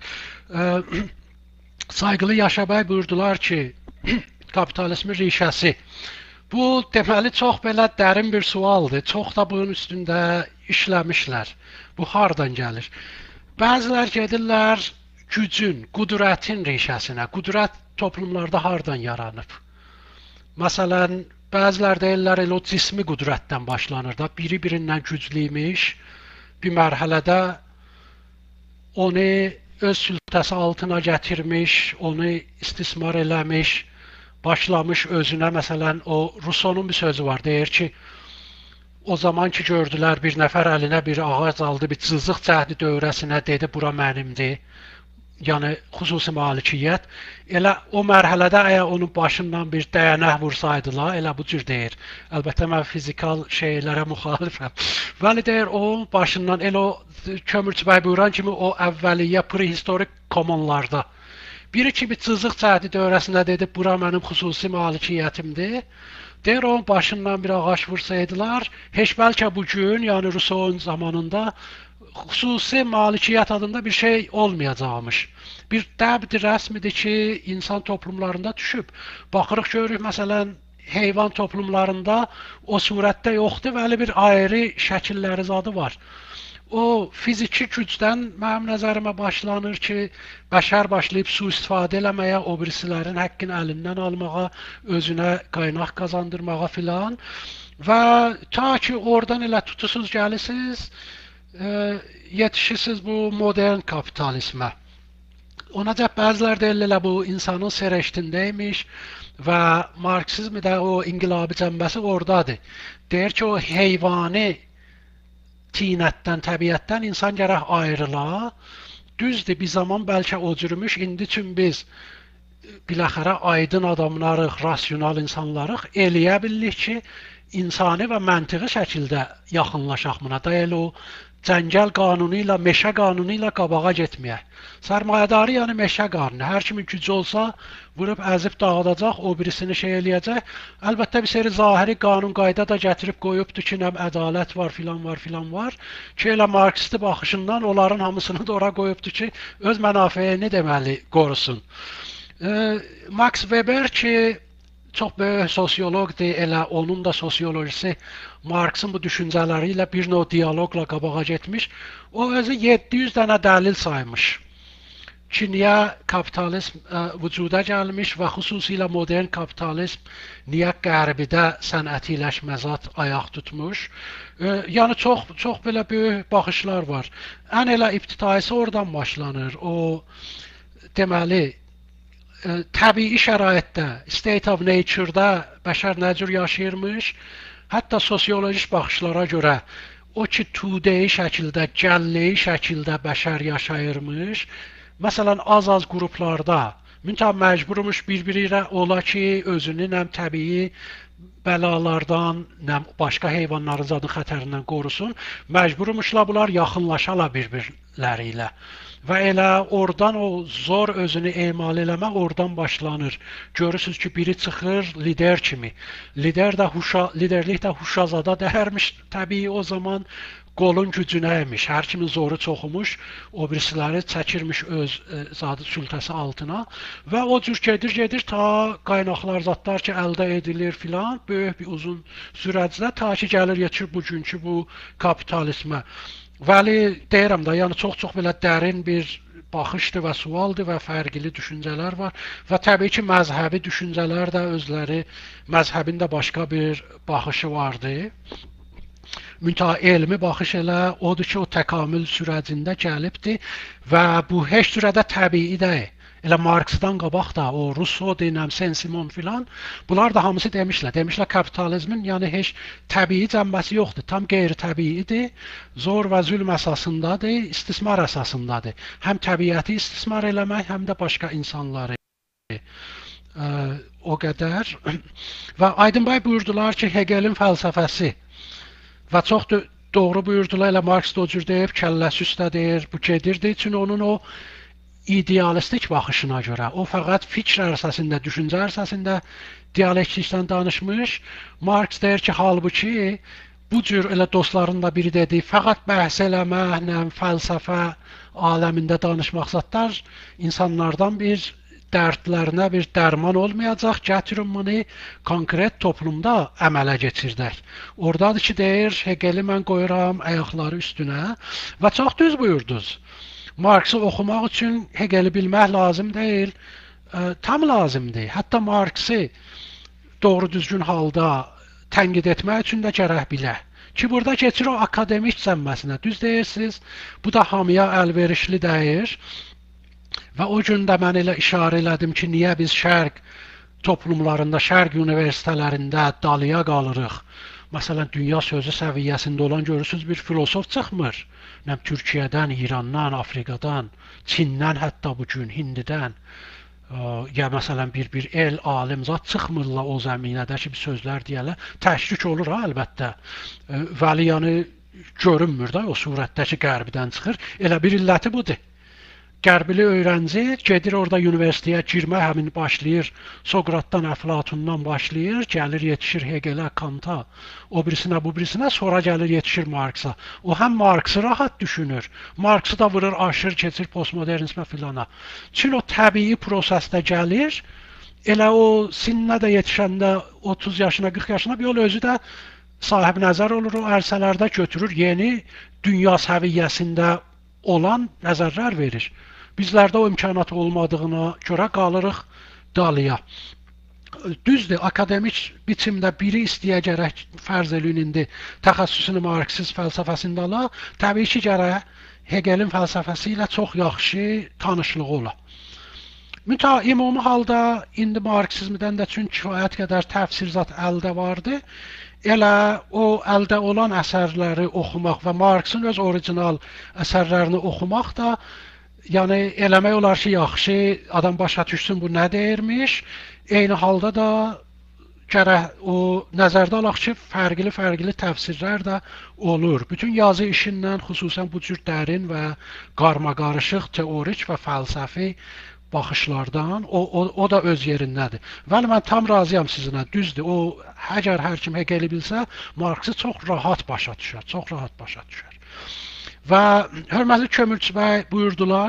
Sayğılı Yaşabəy buyurdular ki, kapitalizmin rişəsi. Bu, deməli, çox belə dərin bir sualdır. Çox da bunun üstündə işləmişlər. Bu, hardan gəlir? Bəzilər gedirlər gücün, qudrətin rişəsinə. Qudrət toplumlarda hardan yaranıb? Məsələn, bəzilər deyirlər, elə o cismi qudrətdən başlanır da, biri birindən güclüymiş, bir mərhələdə onu öz sültəsi altına gətirmiş, onu istismar eləmiş, başlamış özünə, məsələn, o Rousseau-nun bir sözü var, deyir ki, o zaman ki gördülər bir nəfər əlinə bir ağac aldı, bir cızıq cəhdi dövrəsinə dedi, bura mənimdir. Yəni, xüsusi malikiyyət. Elə o mərhələdə əgər onun başından bir dəyənək vursaydılar, elə bu cür deyir. Əlbəttə, mən fizikal şeylərə müxalifəm. Vəli deyir, o başından, elə o Kömürçübəy buyuran kimi o əvvəliyyə prehistorik komunlarda. Biri ki, bir cızıq cəhdi dövrəsində dedi, bura mənim xüsusi malikiyyətimdir. Deyir, onun başından bir ağaç vursaydılar, heç bəlkə bugün, yəni Rousseau-nun zamanında xüsusi malikiyyət adında bir şey olmayacaqmış. Bir dəbdir, rəsmidir ki, insan toplumlarında düşüb. Baxırıq, görürük, məsələn, heyvan toplumlarında o surətdə yoxdur və elə bir ayrı şəkilləri zadı var. O fiziki gücdən mənim nəzərimə başlanır ki, bəşər başlayıb su istifadə eləməyə, o birisilərin həqqini əlindən almağa, özünə qaynaq qazandırmağa filan. Və ta ki, oradan elə tutusuz gəlisiniz, yetişirsiniz bu modern kapitalizmə. Ona da bəzilər deyirlər, bu insanın serəştindəymiş və marksizmi də o inqilabi cəmbəsi oradadır. Deyir ki, o heyvani tinətdən, təbiətdən insan gərək ayrıla. Düzdür, bir zaman bəlkə o cürmüş, indi üçün biz biləxərə aydın adamlarıq, rasyonal insanlarıq, eləyə bildik ki, insani və məntiqi şəkildə yaxınlaşaq buna. Da elə o cəngəl qanunu ilə, meşə qanunu ilə qabağa getməyək. Sərmayədarı, yəni meşə qanunu. Hər kimin gücü olsa, vurub əzib dağıdacaq, o birisini şey eləyəcək. Əlbəttə, bir seri zahiri qanun qayda da gətirib qoyubdur ki, nəm ədalət var, filan var, filan var. Ki, elə marksisti baxışından onların hamısını da ora qoyubdur ki, öz mənafeyini deməli qorusun. E, Max Weber ki, çox böyük sosioloqdur, elə onun da sosiolojisi Marksın bu düşüncələri ilə bir növ diyaloqla qabağa getmiş. O özü yeddi yüz dənə dəlil saymış. Ki, niyə kapitalizm ə, vücuda gəlmiş və xüsusilə modern kapitalizm niyə qərbidə sənətiləşməzat ayaq tutmuş. E, yəni, çox, çox belə böyük baxışlar var. Ən elə ibtidaisi oradan başlanır. O, deməli, ə, təbii şəraitdə, state of nature-da bəşər nə cür yaşayırmış, hətta sosiolojik baxışlara görə o ki, tudəyi şəkildə, gəlləyi şəkildə bəşər yaşayırmış. Məsələn, az-az qruplarda müntəh məcburmuş bir-biri ilə ola ki, özünün həm təbii bəlalardan, nə başqa heyvanların zadın xətərindən qorusun, məcburmuşlar bunlar yaxınlaşala bir-birləri ilə. Və elə oradan o zor özünü emal eləmə oradan başlanır. Görürsünüz ki, biri çıxır lider kimi. Lider də huşa, liderlik də huşazada dərmiş təbii o zaman. Qolun gücünə imiş, hər kimin zoru çoxumuş, o birisiləri çəkirmiş öz e, zadı sültəsi altına və o cür gedir, gedir ta qaynaqlar, zadlar ki, əldə edilir filan, böyük bir uzun sürəcdə ta ki, gəlir yetişir bugünkü bu kapitalizmə. Vəli deyirəm də, yəni çox-çox belə dərin bir baxışdır və sualdır və fərqli düşüncələr var və təbii ki, məzhəbi düşüncələr də özləri, məzhəbin də başqa bir baxışı vardı. Müntəha elmi baxış elə odur ki, o təkamül sürəcində gəlibdir və bu heç cürədə təbii deyil. Elə Marksdan qabaq da o Rousseau deyilən Saint-Simon filan, bunlar da hamısı demişlər. Demişlər kapitalizmin yəni heç təbii cəmbəsi yoxdur, tam qeyri-təbiidir, zor və zülm əsasındadır, istismar əsasındadır. Həm təbiəti istismar eləmək, həm də başqa insanları. Ə, o qədər. Və Aydınbay buyurdular ki, Hegelin fəlsəfəsi və çox doğru buyurdular, elə Marks da o cür deyib, kəlləsi üstə deyir, bu gedirdi üçün onun o idealistik baxışına görə, o fəqət fikr ərsəsində, düşüncə ərsəsində dialektikdən danışmış. Marks deyir ki, halbuki bu cür elə dostların da biri dedi, fəqət bəhs eləmək, fəlsəfə aləmində danışmaq zatlar insanlardan bir dərdlərinə bir dərman olmayacaq, gətirin bunu konkret toplumda əmələ keçirdək. Oradadır ki, deyir, Hegeli mən qoyuram ayaqları üstünə və çox düz buyurdunuz. Marksı oxumaq üçün Hegeli bilmək lazım deyil, ə, tam lazımdır. Hətta Marksı doğru düzgün halda tənqid etmək üçün də gərək bilə. Ki, burada keçir o akademik cəmməsinə. Düz deyirsiniz, bu da hamıya əlverişli deyir. Və o gün də mən elə işarə elədim ki, niyə biz şərq toplumlarında, şərq universitetlərində dalıya qalırıq. Məsələn, dünya sözü səviyyəsində olan görürsünüz bir filosof çıxmır. Nəm Türkiyədən, İrandan, Afrikadan, Çindən hətta bugün, Hindidən. Ya məsələn, bir-bir el, alim zat çıxmırlar o zəminədə ki, bir sözlər deyələr. Təşkik olur ha, əlbəttə. Vəli yəni görünmür da o surətdə ki, qərbdən çıxır. Elə bir illəti budur. Qərbili öyrənci gedir orada universitetə girmə, həmin başlayır, Sokratdan, Əflatundan başlayır, gəlir yetişir Hegelə, Kanta, o birisinə, bu birisinə, sonra gəlir yetişir Marksa. O həm Marksı rahat düşünür, Marksı da vurur, aşır, keçir postmodernizmə filana. Çin o təbii prosesdə gəlir, elə o sinnə də yetişəndə otuz yaşına, qırx yaşına bir yol özü də sahib nəzər olur, o ərsələrdə götürür, yeni dünya səviyyəsində olan nəzərlər verir. Bizlərdə o imkanat olmadığına görə qalırıq dalıya. Düzdür, akademik biçimdə biri istəyə gərək fərz eləyin indi təxəssüsünü Marksist fəlsəfəsində ala, təbii ki, gərək Hegelin fəlsəfəsi ilə çox yaxşı tanışlığı ola. Mütə ümumi halda indi Marksizmdən də çünki kifayət qədər təfsirzat əldə vardı. Elə o əldə olan əsərləri oxumaq və Marksın öz orijinal əsərlərini oxumaq da, yəni eləmək olar ki, yaxşı, adam başa düşsün bu nə deyirmiş, eyni halda da gərək o nəzərdə alaq ki, fərqli-fərqli təfsirlər də olur. Bütün yazı işindən, xüsusən bu cür dərin və qarmaqarışıq teorik və fəlsəfi baxışlardan, o, o, o da öz yerindədir. Vəli mən tam razıyam sizinlə, düzdür, o əgər hər kim Hegeli bilsə, Marksı çox rahat başa düşər, çox rahat başa düşər. Və hörmətli Kömürçü bəy buyurdular,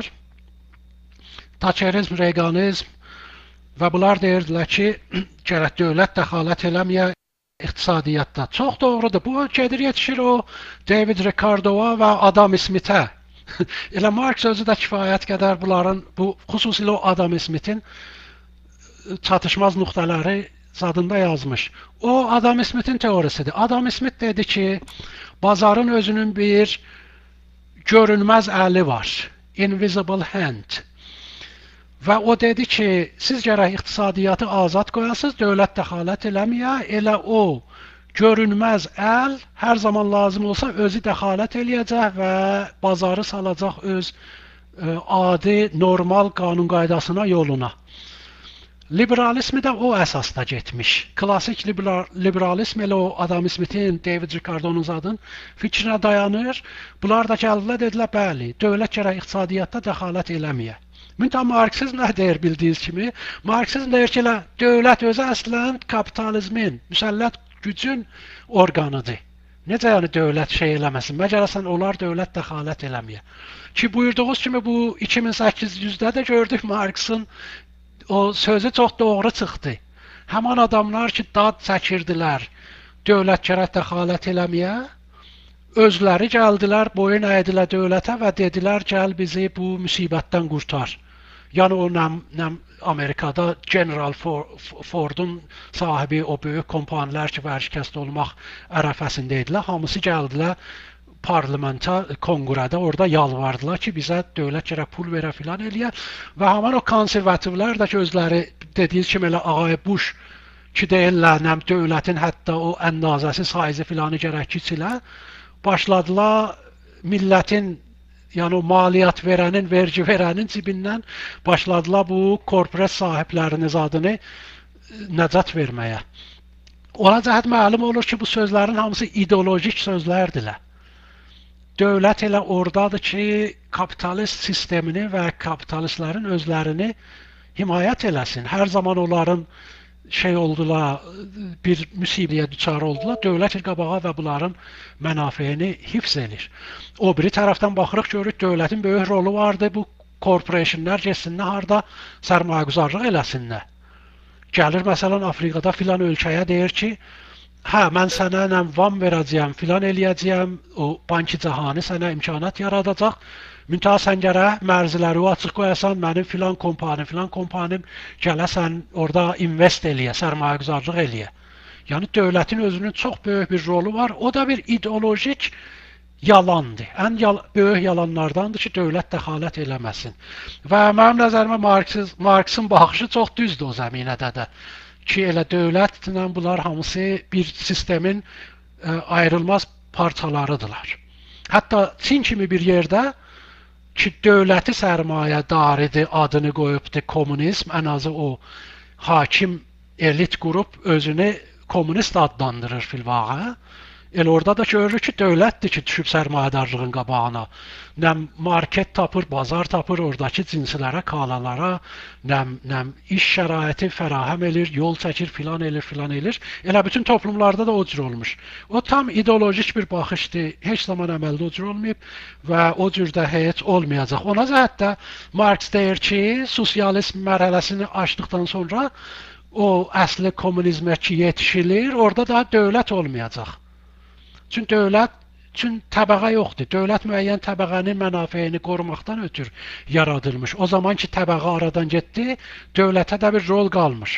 Taçerizm, Reqanizm və bunlar deyirdilər ki, gərək dövlət dəxalət eləməyə iqtisadiyyatda. Çox doğrudur, bu gedir yetişir o David Ricardo'a və Adam Smith'ə. Elə Marks özü də kifayət qədər bunların, bu xüsusilə o Adam Smith'in çatışmaz nöqtələri zadında yazmış. O Adam Smith'in teorisidir. Adam Smith dedi ki, bazarın özünün bir görünməz əli var. Invisible hand. Və o dedi ki, siz gərək iqtisadiyyatı azad qoyasınız, dövlət dəxalət eləməyə, elə o görünməz əl hər zaman lazım olsa özü dəxalət eləyəcək və bazarı salacaq öz ə, adi, normal qanun qaydasına, yoluna. Liberalizmi də o əsasda getmiş. Klassik liberal, liberalizm elə o Adam Smith'in, David Ricardo'nun zadın fikrinə dayanır. Bunlar da gəldilər, dedilər, bəli, dövlət gərək iqtisadiyyatda dəxalət eləməyə. Müntə Marksizm nə deyir bildiyiniz kimi? Marksizm deyir ki, dövlət özü əslən kapitalizmin, müsəllət gücün orqanıdır. Necə yəni dövlət şey eləməsin? Məcələsən onlar dövlət dəxalət eləməyə. Ki buyurduğunuz kimi bu iki min səkkiz yüzdə də gördük Marksın o sözü çox doğru çıxdı. Həman adamlar ki, dad çəkirdilər, dövlət gərək dəxalət eləməyə, özləri gəldilər, boyun əydilər dövlətə və dedilər, gəl bizi bu müsibətdən qurtar. Yəni o nəm, nəm Amerikada General Ford'un sahibi, o böyük kompanilər ki, vərşikəst olmaq ərəfəsində idilər, hamısı gəldilər parlamenta, konqrədə orada yalvardılar ki, bizə dövlət gərək pul verə filan eləyə və həman o konservativlər də ki, özləri dediyiniz kimi elə ağay Bush ki, deyirlər, nəm dövlətin hətta o əndazəsi, saizi filanı gərək kiçilə, başladılar millətin, yəni o maliyyat verənin, vergi verənin cibindən başladılar bu korporat sahiblərinin adını nəcat verməyə. Ona cəhət məlum olur ki, bu sözlərin hamısı ideolojik sözlərdirlər. Dövlət elə oradadır ki, kapitalist sistemini və kapitalistlərin özlərini himayət eləsin. Hər zaman onların şey oldular, bir müsibəyə düçar oldular, dövlət il qabağa və bunların mənafeyini hifz edir. O biri tərəfdən baxırıq, görürük, dövlətin böyük rolu vardı, bu korporationlar getsinlər, harada sərmayəgüzarlıq eləsinlər. Gəlir, məsələn, Afrikada filan ölkəyə deyir ki, hə, mən sənə vam verəcəyəm, filan eləyəcəyəm, o banki cahanı sənə imkanat yaradacaq, müntəha sən gərək mərziləri açıq qoyasan, mənim filan kompanim, filan kompanim gələsən orada invest eləyə, sərmayəgüzarlıq eləyə. Yəni, dövlətin özünün çox böyük bir rolu var, o da bir ideolojik yalandır. Ən yal böyük yalanlardandır ki, dövlət dəxalət eləməsin. Və mənim nəzərimə Marksın baxışı çox düzdür o zəminədə də. Ki, elə dövlətlə bunlar hamısı bir sistemin ə, ayrılmaz parçalarıdırlar. Hətta Çin kimi bir yerdə ki, dövləti sərmayədaridir, adını qoyubdur kommunizm, ən azı o hakim elit qrup özünü kommunist adlandırır filvağa. Elə orada da görürük ki, dövlətdir ki, düşüb sərmayədarlığın qabağına. Nəm market tapır, bazar tapır, oradakı cinsilərə, kalalara, nəm, nəm iş şəraiti fərahəm edir, yol çəkir, filan edir, filan edir. Elə bütün toplumlarda da o cür olmuş. O tam ideolojik bir baxışdır, heç zaman əməldə o cür olmayıb və o cürdə heç olmayacaq. Ona cəhətdə Marks deyir ki, sosializm mərhələsini açdıqdan sonra o əsli kommunizmə ki yetişilir, orada da dövlət olmayacaq. Çünki dövlət üçün təbəqə yoxdur. Dövlət müəyyən təbəqənin mənafeyini qorumaqdan ötür yaradılmış. O zaman ki, təbəqə aradan getdi, dövlətə də bir rol qalmış.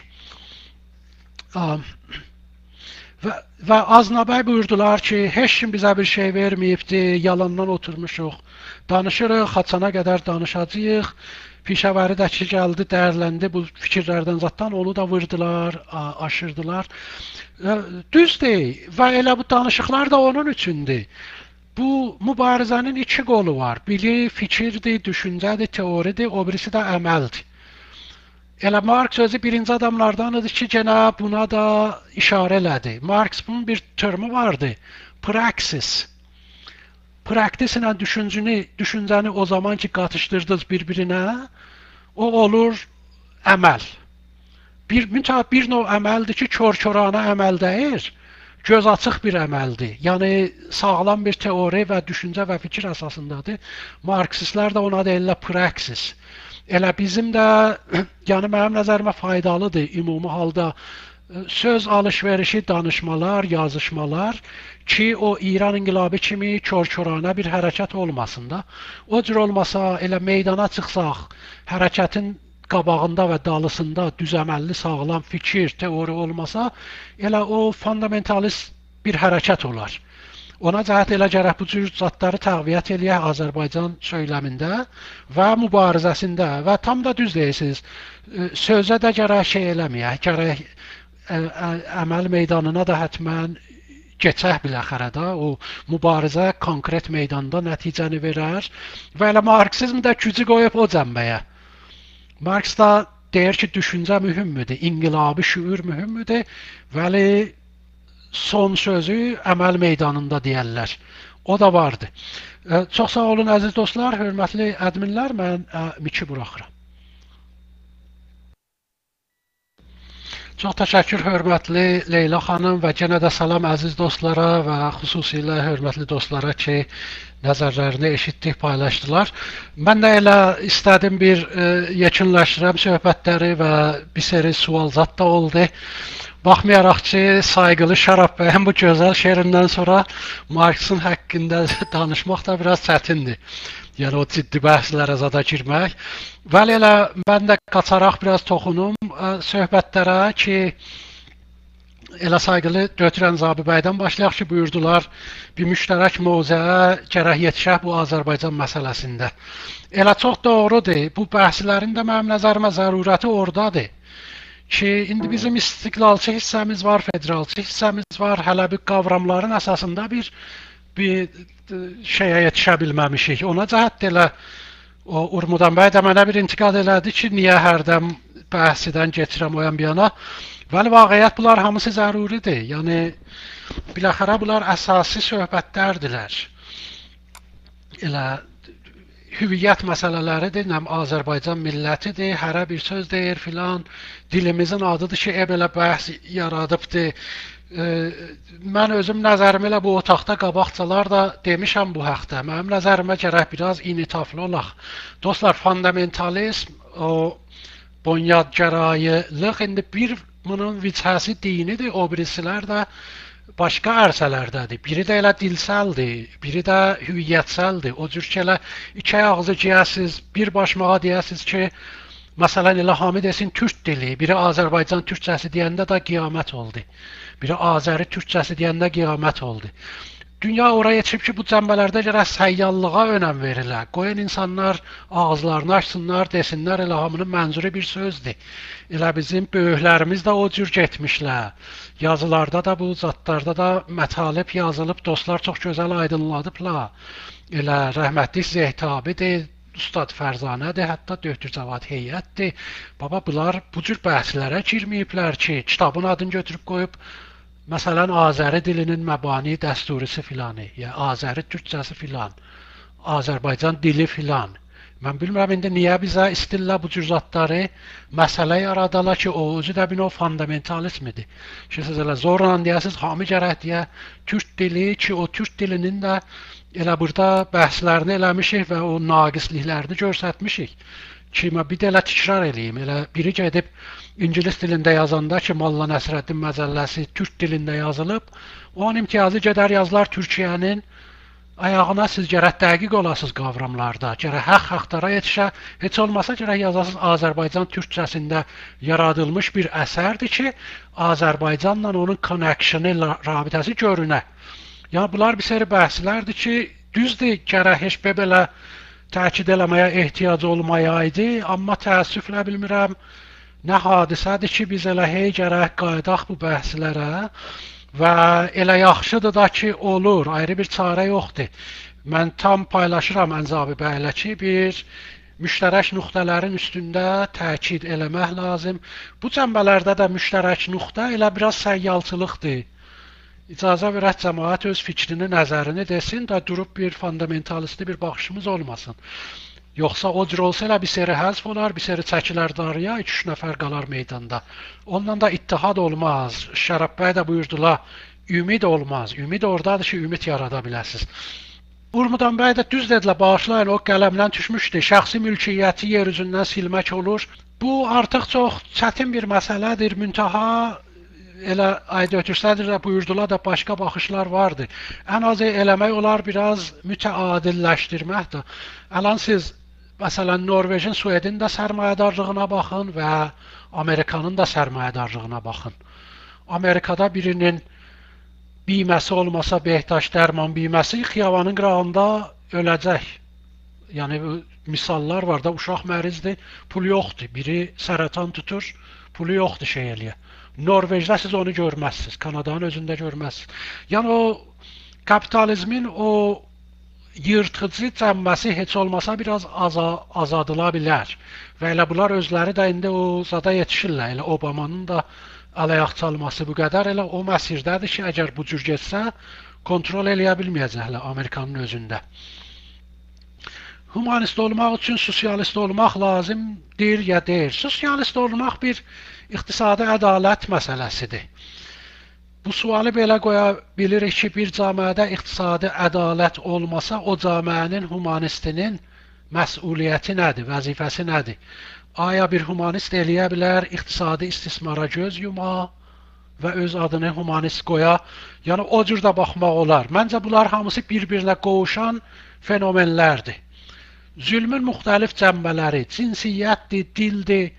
Və, və Aznabəy buyurdular ki, heç kim bizə bir şey verməyibdi, yalandan oturmuşuq. Danışırıq, xaçana qədər danışacağıq. Pişəvəri də ki, gəldi, dəyərləndi bu fikirlərdən zatdan, onu da vurdular, aşırdılar. Düzdür və elə bu danışıqlar da onun üçündür. Bu mübarizənin iki qolu var. Biri fikirdir, düşüncədir, teoridir, o birisi də əməldir. Elə Marks özü birinci adamlardanıdır ki, gənə buna da işarə elədi. Marks bunun bir termi vardı, praksis. Praktis ilə düşüncəni, düşüncəni o zaman ki, qatışdırdınız bir-birinə, o olur əməl. Bir, müntəha bir növ əməldir ki, kör-körana əməl deyir, göz açıq bir əməldir. Yəni, sağlam bir teori və düşüncə və fikir əsasındadır. Marksistlər də ona deyirlər praksis. Elə bizim də, yəni mənim nəzərimə faydalıdır ümumi halda söz alışverişi, danışmalar, yazışmalar ki, o İran inqilabı kimi kör-körana bir hərəkət olmasın da. O cür olmasa, elə meydana çıxsaq, hərəkətin qabağında və dalısında düzəməlli, sağlam fikir, teori olmasa, elə o fundamentalist bir hərəkət olar. Ona cəhət elə gərək bu cür zatları təqviyyət eləyək Azərbaycan söyləmində və mübarizəsində və tam da düz deyirsiniz, sözə də gərək şey eləməyək, gərək əməl meydanına da hətmən keçək biləxərə də, o mübarizə konkret meydanda nəticəni verər və elə Marksizm də gücü qoyub o cəmbəyə. Marks da deyir ki, düşüncə mühümdür, inqilabi şüur mühümdür, vəli son sözü əməl meydanında deyərlər. O da vardı. Çox sağ olun əziz dostlar, hörmətli ədminlər, mən miki buraxıram. Çox təşəkkür hörmətli Leyla xanım və yenə də salam əziz dostlara və xüsusilə hörmətli dostlara ki, nəzərlərini eşitdik, paylaşdılar. Mən də elə istədim bir e, yekunlaşdıram söhbətləri və bir seri sualzat da oldu. Baxmayaraq ki, sayğılı Şarap bəyin bu gözəl şeirindən sonra Marksın haqqında danışmaq da biraz çətindir. Yəni o ciddi bəhslərə zada girmək. Vəli elə mən də qaçaraq biraz toxunum ə, söhbətlərə ki, elə sayğılı Götürən Zabi bəydən başlayaq ki, buyurdular bir müştərək mövzəyə gərək yetişək bu Azərbaycan məsələsində. Elə çox doğrudur, bu bəhslərin də mənim nəzərimə zərurəti oradadır. Ki, indi bizim istiqlalçı hissəmiz var, federalçı hissəmiz var, hələ bir qavramların əsasında bir bir şeyə yetişə bilməmişik. Ona cəhət elə o Urmudan bəy də mənə bir intiqad elədi ki, niyə hərdən bəhsidən keçirəm o yan bir yana. Vəli vaqiət bunlar hamısı zəruridir. Yəni, biləxərə bunlar əsasi söhbətlərdilər. Elə hüviyyət məsələləridir, nəm Azərbaycan millətidir, hərə bir söz deyir filan, dilimizin adıdır ki, e belə bəhs yaradıbdır. Mən özüm nəzərimi elə bu otaqda qabaqcalar da demişəm bu haqda. Mənim nəzərimə gərək biraz initaflı olaq. Dostlar, fundamentalizm, o bunyadgərayılıq indi bir bunun vicəsi dinidir, o birisilər də başqa ərsələrdədir. Biri də elə dilsəldir, biri də hüviyyətsəldir. O cür ki, elə iki ağzı giyəsiz, bir başmağa deyəsiz ki, məsələn, elə hamı desin türk dili, biri Azərbaycan türkçəsi deyəndə də qiyamət oldu. Biri Azəri türkçəsi deyəndə qiyamət oldu. Dünya oraya yetişib ki, bu cəmbələrdə gərək səyyallığa önəm verirlər. Qoyun insanlar ağızlarını açsınlar, desinlər, elə hamının mənzuri bir sözdür. Elə bizim böyüklərimiz də o cür getmişlər. Yazılarda da, bu zatlarda da mətalib yazılıb, dostlar çox gözəl aydınladıblar. Elə rəhmətli Zehtabidir, Ustad Fərzanədir, hətta Döhtür Cavad Heyətdir. Baba, bunlar bu cür bəhslərə girməyiblər ki, kitabın adını götürüb qoyub, məsələn, Azəri dilinin məbani dəsturisi filanı, ya Azəri türkçəsi filan, Azərbaycan dili filan. Mən bilmirəm, indi niyə bizə istillə bu cür zatları məsələ yaradala ki, o özü də bir o fundamentalismidir. Ki, siz elə zorla deyəsiz, hamı gərək deyə türk dili ki, o türk dilinin də elə burada bəhslərini eləmişik və o naqisliklərini göstərmişik. Ki, mən bir də elə təkrar eləyim, elə biri gedib İngilis dilində yazanda ki, Molla Nəsrəddin məzəlləsi türk dilində yazılıb, onun imtiyazı gedər yazılar Türkiyənin ayağına siz gərək dəqiq olasınız qavramlarda, gərək haqq haqdara yetişə, heç olmasa gərək yazasınız Azərbaycan türkçəsində yaradılmış bir əsərdir ki, Azərbaycanla onun connection-ı, rabitəsi görünə. Yəni, bunlar bir seri bəhslərdir ki, düzdür, gərək heç belə təkid eləməyə ehtiyac olmayaydı, amma təəssüflə bilmirəm, nə hadisədir ki, biz elə hey gərək qaydaq bu bəhslərə və elə yaxşıdır da ki, olur, ayrı bir çarə yoxdur. Mən tam paylaşıram Ənzabi bəylə ki, bir müştərək nöqtələrin üstündə təkid eləmək lazım. Bu cəmbələrdə də müştərək nöqtə elə biraz səyyalçılıqdır. İcazə verək cəmaət öz fikrini, nəzərini desin də durub bir fundamentalisti bir baxışımız olmasın. Yoxsa o cür olsa elə bir seri həzf olar, bir seri çəkilər darıya, iki üç nəfər qalar meydanda. Ondan da ittihad olmaz. Şərəf bəy də buyurdular, ümid olmaz. Ümid oradadır ki, ümid yarada biləsiniz. Urmudan bəy də düz dedilər, bağışlayın, o qələmdən düşmüşdü. Şəxsi mülkiyyəti yer üzündən silmək olur. Bu artıq çox çətin bir məsələdir. Müntaha elə ayda ötürsədir də buyurdular da başqa baxışlar vardır. Ən azı eləmək olar biraz mütəadilləşdirmək də. Ələn siz məsələn Norveçin, Suedin də sərmayədarlığına baxın və Amerikanın da sərmayədarlığına baxın. Amerikada birinin biyməsi olmasa Behtaş dərman biyməsi xiyavanın qırağında öləcək. Yəni misallar var da, uşaq mərizdir, pul yoxdur. Biri sərətan tutur, pulu yoxdur şey eləyə. Norveçdə siz onu görməzsiniz, Kanadanın özündə görməzsiniz. Yəni o kapitalizmin o yırtıcı cəmməsi heç olmasa biraz aza, azadıla bilər. Və elə bunlar özləri də indi o zada yetişirlər. Elə Obamanın da aləyaq çalması bu qədər elə o məsirdədir ki, əgər bu cür getsə, kontrol eləyə bilməyəcəklər Amerikanın özündə. Humanist olmaq üçün sosialist olmaq lazımdır ya deyil. Sosialist olmaq bir iqtisadi ədalət məsələsidir. Bu sualı belə qoya bilirik ki, bir cəmiyyədə iqtisadi ədalət olmasa, o cəmiyyənin humanistinin məsuliyyəti nədir, vəzifəsi nədir? Aya bir humanist eləyə bilər iqtisadi istismara göz yuma və öz adını humanist qoya? Yəni o cür də baxmaq olar. Məncə bunlar hamısı bir-birinə qovuşan fenomenlərdir. Zülmün müxtəlif cəmbələri, cinsiyyətdir, dildir,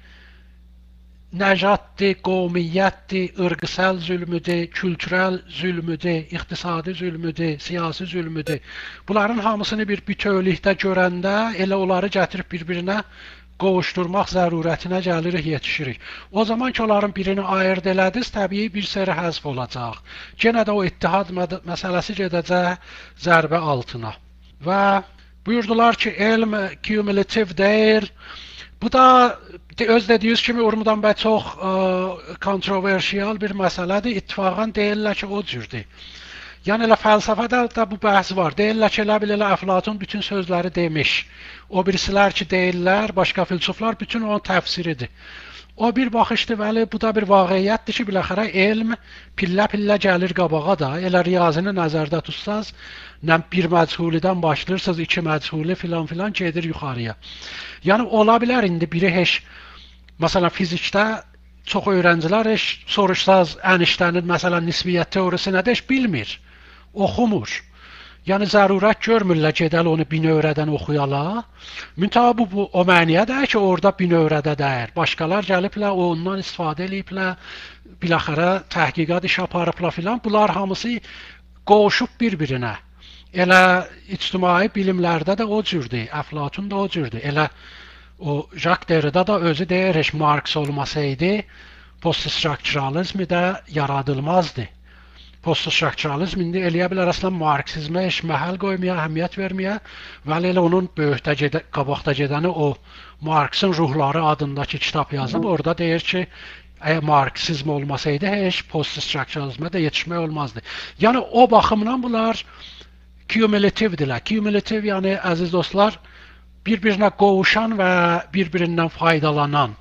nəcatdir, qovmiyyətdir, ırqsal zülmüdür, kültürel zülmüdür, iqtisadi zülmüdür, siyasi zülmüdür. Bunların hamısını bir bütövlükdə görəndə elə onları gətirib bir-birinə qovuşturmaq zərurətinə gəlirik, yetişirik. O zaman ki, onların birini ayırd elədiniz, təbii bir seri həzf olacaq. Yenə də o ittihad məsələsi gedəcək zərbə altına. Və buyurdular ki, elm cumulativ deyil. Bu da öz dediyiniz kimi Urmudan bəy çox ə, kontroversiyal bir məsələdir. İttifaqən deyirlər ki, o cürdür. Yəni elə fəlsəfədə də bu bəhs var. Deyirlər ki, elə bil elə Əflatun bütün sözləri demiş. O birisilər ki, deyirlər, başqa filosoflar bütün onun təfsiridir. O bir baxışdır, bəli, bu da bir vaqiyyətdir ki, biləxərə elm pillə-pillə gəlir qabağa da. Elə riyazını nəzərdə tutsaz, nə bir məchulüdən başlayırsınız, iki məchulü filan filan gedir yuxarıya. Yəni ola bilər indi biri heç, məsələn fizikdə çox öyrəncilər heç soruşsaz Einsteinın məsələn nisbiyyət teorisi nədir, heç bilmir, oxumur. Yəni zərurət görmürlər gedəl onu binövrədən oxuyala. Müntəha bu, bu o məniyə deyir ki, orada binövrədə deyir. Başqalar gəliblər, ondan istifadə ediblər, biləxərə təhqiqat iş aparıblar filan. Bunlar hamısı qovuşub bir-birinə. Elə ictimai bilimlərdə də o cürdür, Əflatun da o cürdür. Elə o Jacques Derrida da özü deyir, heç Marx olmasaydı, poststrukturalizmi də yaradılmazdı. Poststrukturalizm indi eləyə bilər əslən Marksizmə heç məhəl qoymaya, əhəmiyyət verməyə, vəli elə onun böyükdə gedə, qabaqda gedəni o Marxın Ruhları adındakı kitab yazıb, orada deyir ki, əgər Marksizm olmasaydı, heç poststrukturalizmə də yetişmək olmazdı. Yəni o baxımdan bunlar cumulativdirlər. Cumulativ yəni əziz dostlar, bir-birinə qovuşan və bir-birindən faydalanan.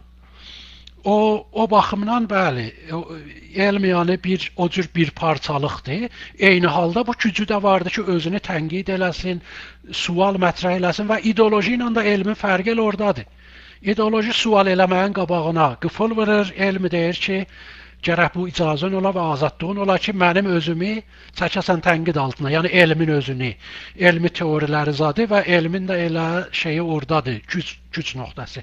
O, o baxımdan bəli, elm yəni bir, o cür bir parçalıqdır. Eyni halda bu gücü də vardır ki, özünü tənqid eləsin, sual mətrəh eləsin və ideoloji ilə də elmin fərqi elə oradadır. İdeoloji sual eləməyin qabağına qıfıl vurur, elmi deyir ki, gərək bu icazən ola və azadlığın ola ki, mənim özümü çəkəsən tənqid altına, yəni elmin özünü, elmi teoriləri zadı və elmin də elə şeyi oradadır, güc, güc nöqtəsi.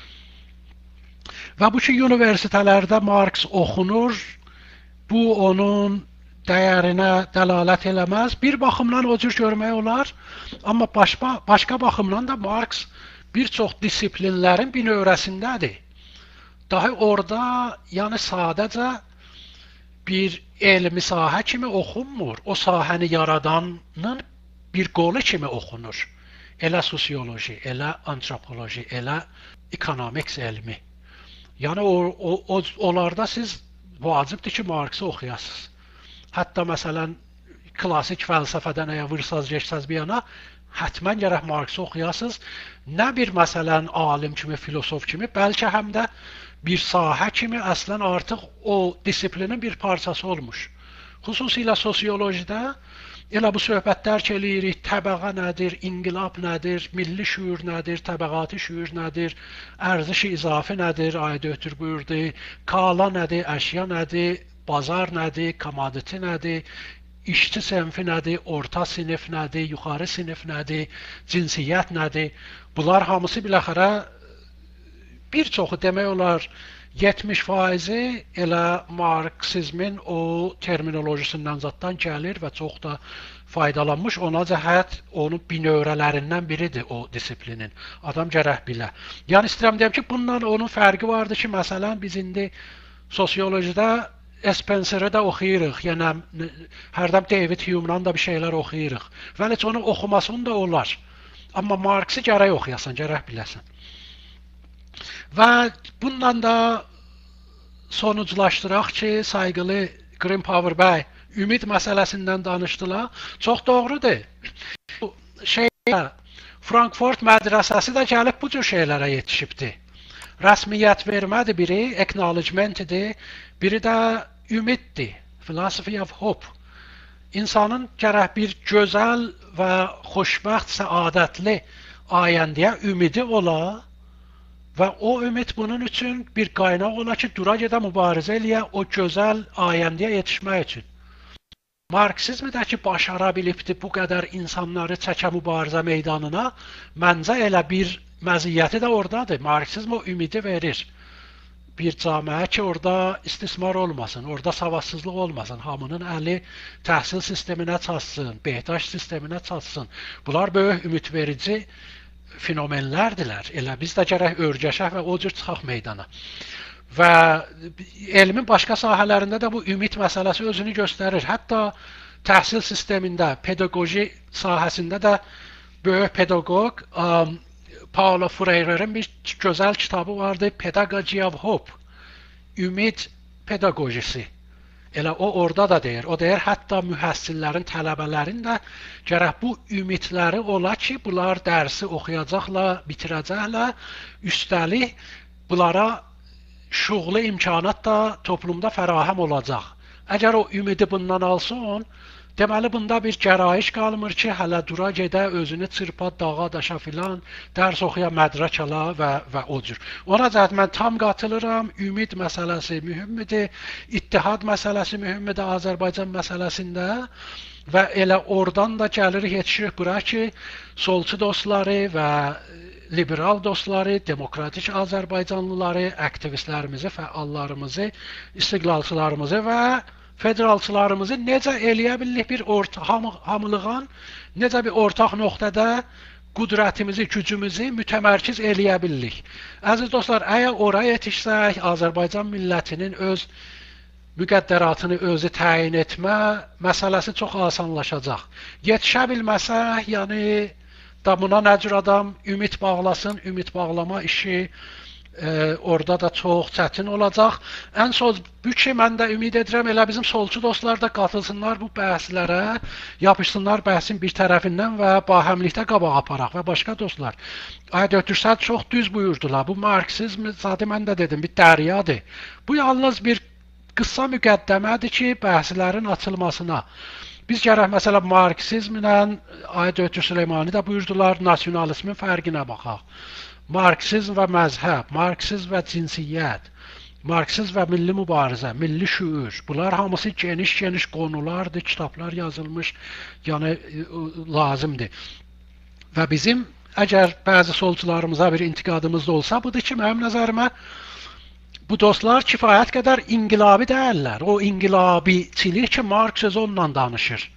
Və bu ki, universitetlərdə Marx oxunur, bu onun dəyərinə dəlalət eləməz. Bir baxımdan o cür görmək olar, amma başqa, başqa baxımdan da Marx bir çox disiplinlərin bir növrəsindədir. Dahi orada, yəni sadəcə bir elmi sahə kimi oxunmur, o sahəni yaradanın bir qolu kimi oxunur. Elə sosioloji, elə antropoloji, elə ekonomiks elmi. Yəni o, o, o, onlarda siz vacibdir ki, Marx'ı oxuyasınız. Hətta məsələn, klasik fəlsəfədən əgər vırsaz geçsəz bir yana, hətmən gərək Marx'ı oxuyasınız. Nə bir məsələn alim kimi, filosof kimi, bəlkə həm də bir sahə kimi əslən artıq o disiplinin bir parçası olmuş. Xüsusilə sosiolojidə elə bu söhbətlər ki, eləyirik, təbəqə nədir, inqilab nədir, milli şüur nədir, təbəqati şüur nədir, ərziş-i izafi nədir, ayədə ötür buyurdu, kala nədir, əşya nədir, bazar nədir, commodity nədir, işçi sənfi nədir, orta sinif nədir, yuxarı sinif nədir, cinsiyyət nədir. Bunlar hamısı biləxərə bir çoxu demək olar yetmiş faizi elə Marksizmin o terminolojisindən zatdan gəlir və çox da faydalanmış. Ona cəhət onun binövrələrindən biridir o disiplinin. Adam gərək bilə. Yəni istəyirəm deyəm ki, bundan onun fərqi vardır ki, məsələn biz indi sosiolojidə Spencer'ı da oxuyuruq, yəni hərdən David Hume'dan da bir şeylər oxuyuruq. Və heç onu oxumasın da olar. Amma Marx'ı gərək oxuyasan, gərək biləsən. Və bundan da sonuclaşdıraq ki, sayğılı Green Power bəy ümid məsələsindən danışdılar. Çox doğrudur. Bu şeyə Frankfurt mədrəsəsi də gəlib bu cür şeylərə yetişibdi. Rəsmiyyət vermədi biri, acknowledgement-idir, biri də ümiddir, philosophy of hope. İnsanın gərək bir gözəl və xoşbəxt, səadətli ayəndəyə ümidi ola və o ümid bunun üçün bir qaynaq ola ki, dura gedə mübarizə eləyə o gözəl ayəndəyə yetişmək üçün. Marksizmdəki başara bilibdi bu qədər insanları çəkə mübarizə meydanına, məncə elə bir məziyyəti də oradadır. Marksizm o ümidi verir. Bir camiə ki, orada istismar olmasın, orada savadsızlıq olmasın, hamının əli təhsil sisteminə çatsın, behdaş sisteminə çatsın. Bunlar böyük ümidverici fenomenlərdilər. Elə biz də gərək örgəşək və o cür çıxaq meydana. Və elmin başqa sahələrində də bu ümid məsələsi özünü göstərir. Hətta təhsil sistemində, pedaqoji sahəsində də böyük pedaqoq um, Paulo Freire'nin bir gözəl kitabı vardı, Pedagogy of Hope, ümid pedaqojisi. Elə o orada da deyir. O deyir, hətta mühəssillərin, tələbələrin də gərək bu ümidləri ola ki, bunlar dərsi oxuyacaqlar, bitirəcəklər. Üstəlik, bunlara şuğlu imkanat da toplumda fərahəm olacaq. Əgər o ümidi bundan alsın, deməli, bunda bir gərayış qalmır ki, hələ dura gedə, özünü çırpa, dağa, daşa filan, dərs oxuya, mədrək ala və, və o cür. Ona cəhət mən tam qatılıram, ümid məsələsi mühümmidir, ittihad məsələsi mühümmidir Azərbaycan məsələsində və elə oradan da gəlirik, yetişirik bura ki, solçu dostları və liberal dostları, demokratik Azərbaycanlıları, aktivistlərimizi, fəallarımızı, istiqlalçılarımızı və federalçılarımızı necə eləyə bilirik bir orta, ham, hamılığan, necə bir ortaq nöqtədə qüdrətimizi, gücümüzü mütəmərkiz eləyə bilirik. Əziz dostlar, əgər oraya yetişsək, Azərbaycan millətinin öz müqəddəratını özü təyin etmə məsələsi çox asanlaşacaq. Yetişə bilməsək, yəni da buna nə cür adam ümid bağlasın, ümid bağlama işi Ee, orada da çox çətin olacaq. Ən son bu ki, mən də ümid edirəm, elə bizim solçu dostlar da qatılsınlar bu bəhslərə, yapışsınlar bəhsin bir tərəfindən və bahəmlikdə qabaq aparaq və başqa dostlar. Ayət Ötürsəd çox düz buyurdular. Bu Marksizm, zaten mən də dedim, bir dəryadır. Bu yalnız bir qısa müqəddəmədir ki, bəhslərin açılmasına. Biz gərək məsələn Marksizmlə, Ayət Ötür Süleymani də buyurdular, nasionalizmin fərqinə baxaq. Marksizm və məzhəb, Marksizm və cinsiyyət, Marksizm və milli mübarizə, milli şüur, bunlar hamısı geniş-geniş qonulardır, kitablar yazılmış, yəni lazımdır. Və bizim, əgər bəzi solcularımıza bir intiqadımız da olsa, budur ki, mənim nəzərimə, bu dostlar kifayət qədər inqilabi deyirlər. O inqilabiçilik ki, Marks özü onunla danışır.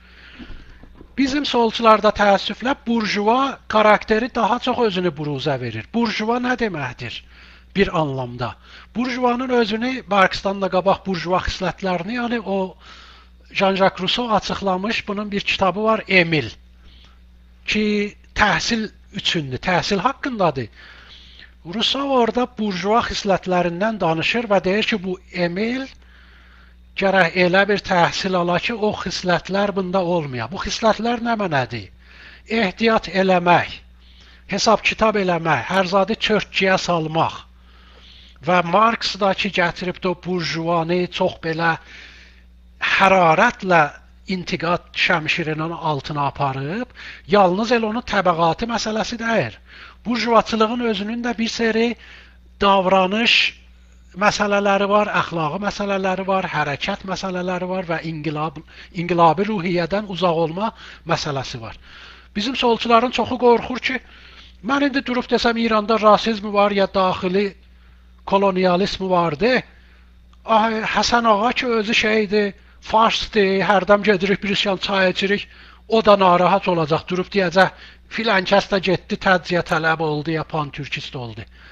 Bizim solçularda təəssüflə burjuva karakteri daha çox özünü buruzə verir. Burjuva nə deməkdir? Bir anlamda. Burjuvanın özünü, Marksdan da qabaq burjuva xislətlərini, yəni o Jean-Jacques Rousseau açıqlamış, bunun bir kitabı var, Emil, ki təhsil üçündür, təhsil haqqındadır. Rousseau orada burjuva xislətlərindən danışır və deyir ki, bu Emil gərək elə bir təhsil ala ki, o xislətlər bunda olmaya. Bu xislətlər nə mənədir? Ehtiyat eləmək, hesab kitab eləmək, hər zadı çörtkiyə salmaq. Və Marks da ki, gətirib də burjuvanı çox belə hərarətlə intiqad şəmişirinin altına aparıb, yalnız el onun təbəqatı məsələsi deyir. Burjuvaçılığın özünün də bir seri davranış məsələləri var, əxlaqi məsələləri var, hərəkət məsələləri var və inqilab, inqilabi ruhiyyədən uzaq olma məsələsi var. Bizim solçuların çoxu qorxur ki, mən indi durub desəm İranda rasizm var ya daxili kolonialism vardı. Ay, Həsən ağa ki, özü şeydir, farsdır, hərdən gedirik, bir isyan çay içirik, o da narahat olacaq, durub deyəcək, filan kəs də getdi, təciyə tələb oldu, ya pan-türkist oldu.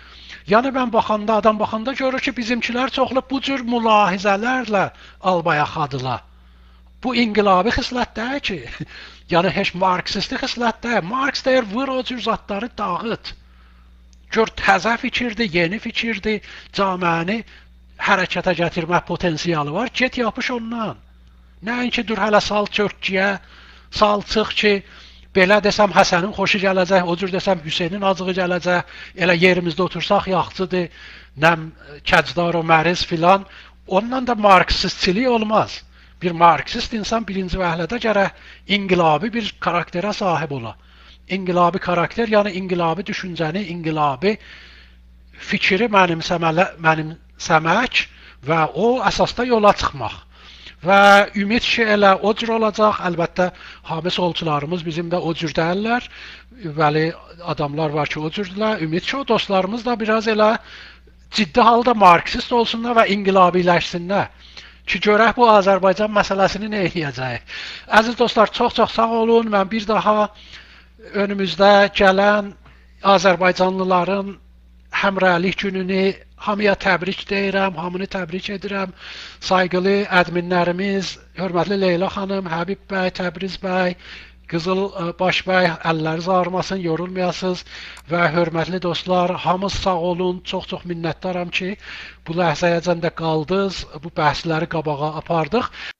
Yəni mən baxanda, adam baxanda görür ki, bizimkilər çoxlu bu cür mülahizələrlə albayaxadılar. Bu inqilabi xislət deyil ki. Yəni heç marksisti xislət deyil. Marks deyir, vur o cür zatları dağıt. Gör təzə fikirdir, yeni fikirdir, caməni hərəkətə gətirmə potensialı var. Get yapış ondan. Nəinki dur hələ sal çörtkiyə, sal çıx ki, belə desəm Həsənin xoşu gələcək, o cür desəm Hüseynin acığı gələcək, elə yerimizdə otursaq yaxçıdır, nəm kəcdar o məriz filan. Ondan da marksistçilik olmaz. Bir marksist insan birinci vəhlədə gərək inqilabi bir karakterə sahib ola. İnqilabi karakter, yəni inqilabi düşüncəni, inqilabi fikri mənimsəmələ, mənimsəmək və o əsasda yola çıxmaq. Və ümid ki, elə o cür olacaq. Əlbəttə, hami solçularımız bizim də o cür deyirlər. Bəli, adamlar var ki, o cürdürlər. Ümid ki, o dostlarımız da biraz elə ciddi halda marksist olsunlar və inqilabiləşsinlər. Ki, görək bu Azərbaycan məsələsini nə eləyəcək. Əziz dostlar, çox-çox sağ olun. Mən bir daha önümüzdə gələn Azərbaycanlıların həmrəylik gününü hamıya təbrik deyirəm, hamını təbrik edirəm. Sayğılı ədminlərimiz, hörmətli Leyla xanım, Həbib bəy, Təbriz bəy, Qızıl baş bəy, əlləriniz ağrımasın, yorulmayasınız və hörmətli dostlar, hamınız sağ olun. Çox-çox minnətdaram ki, bu ləhzəyəcən də qaldınız, bu bəhsləri qabağa apardıq.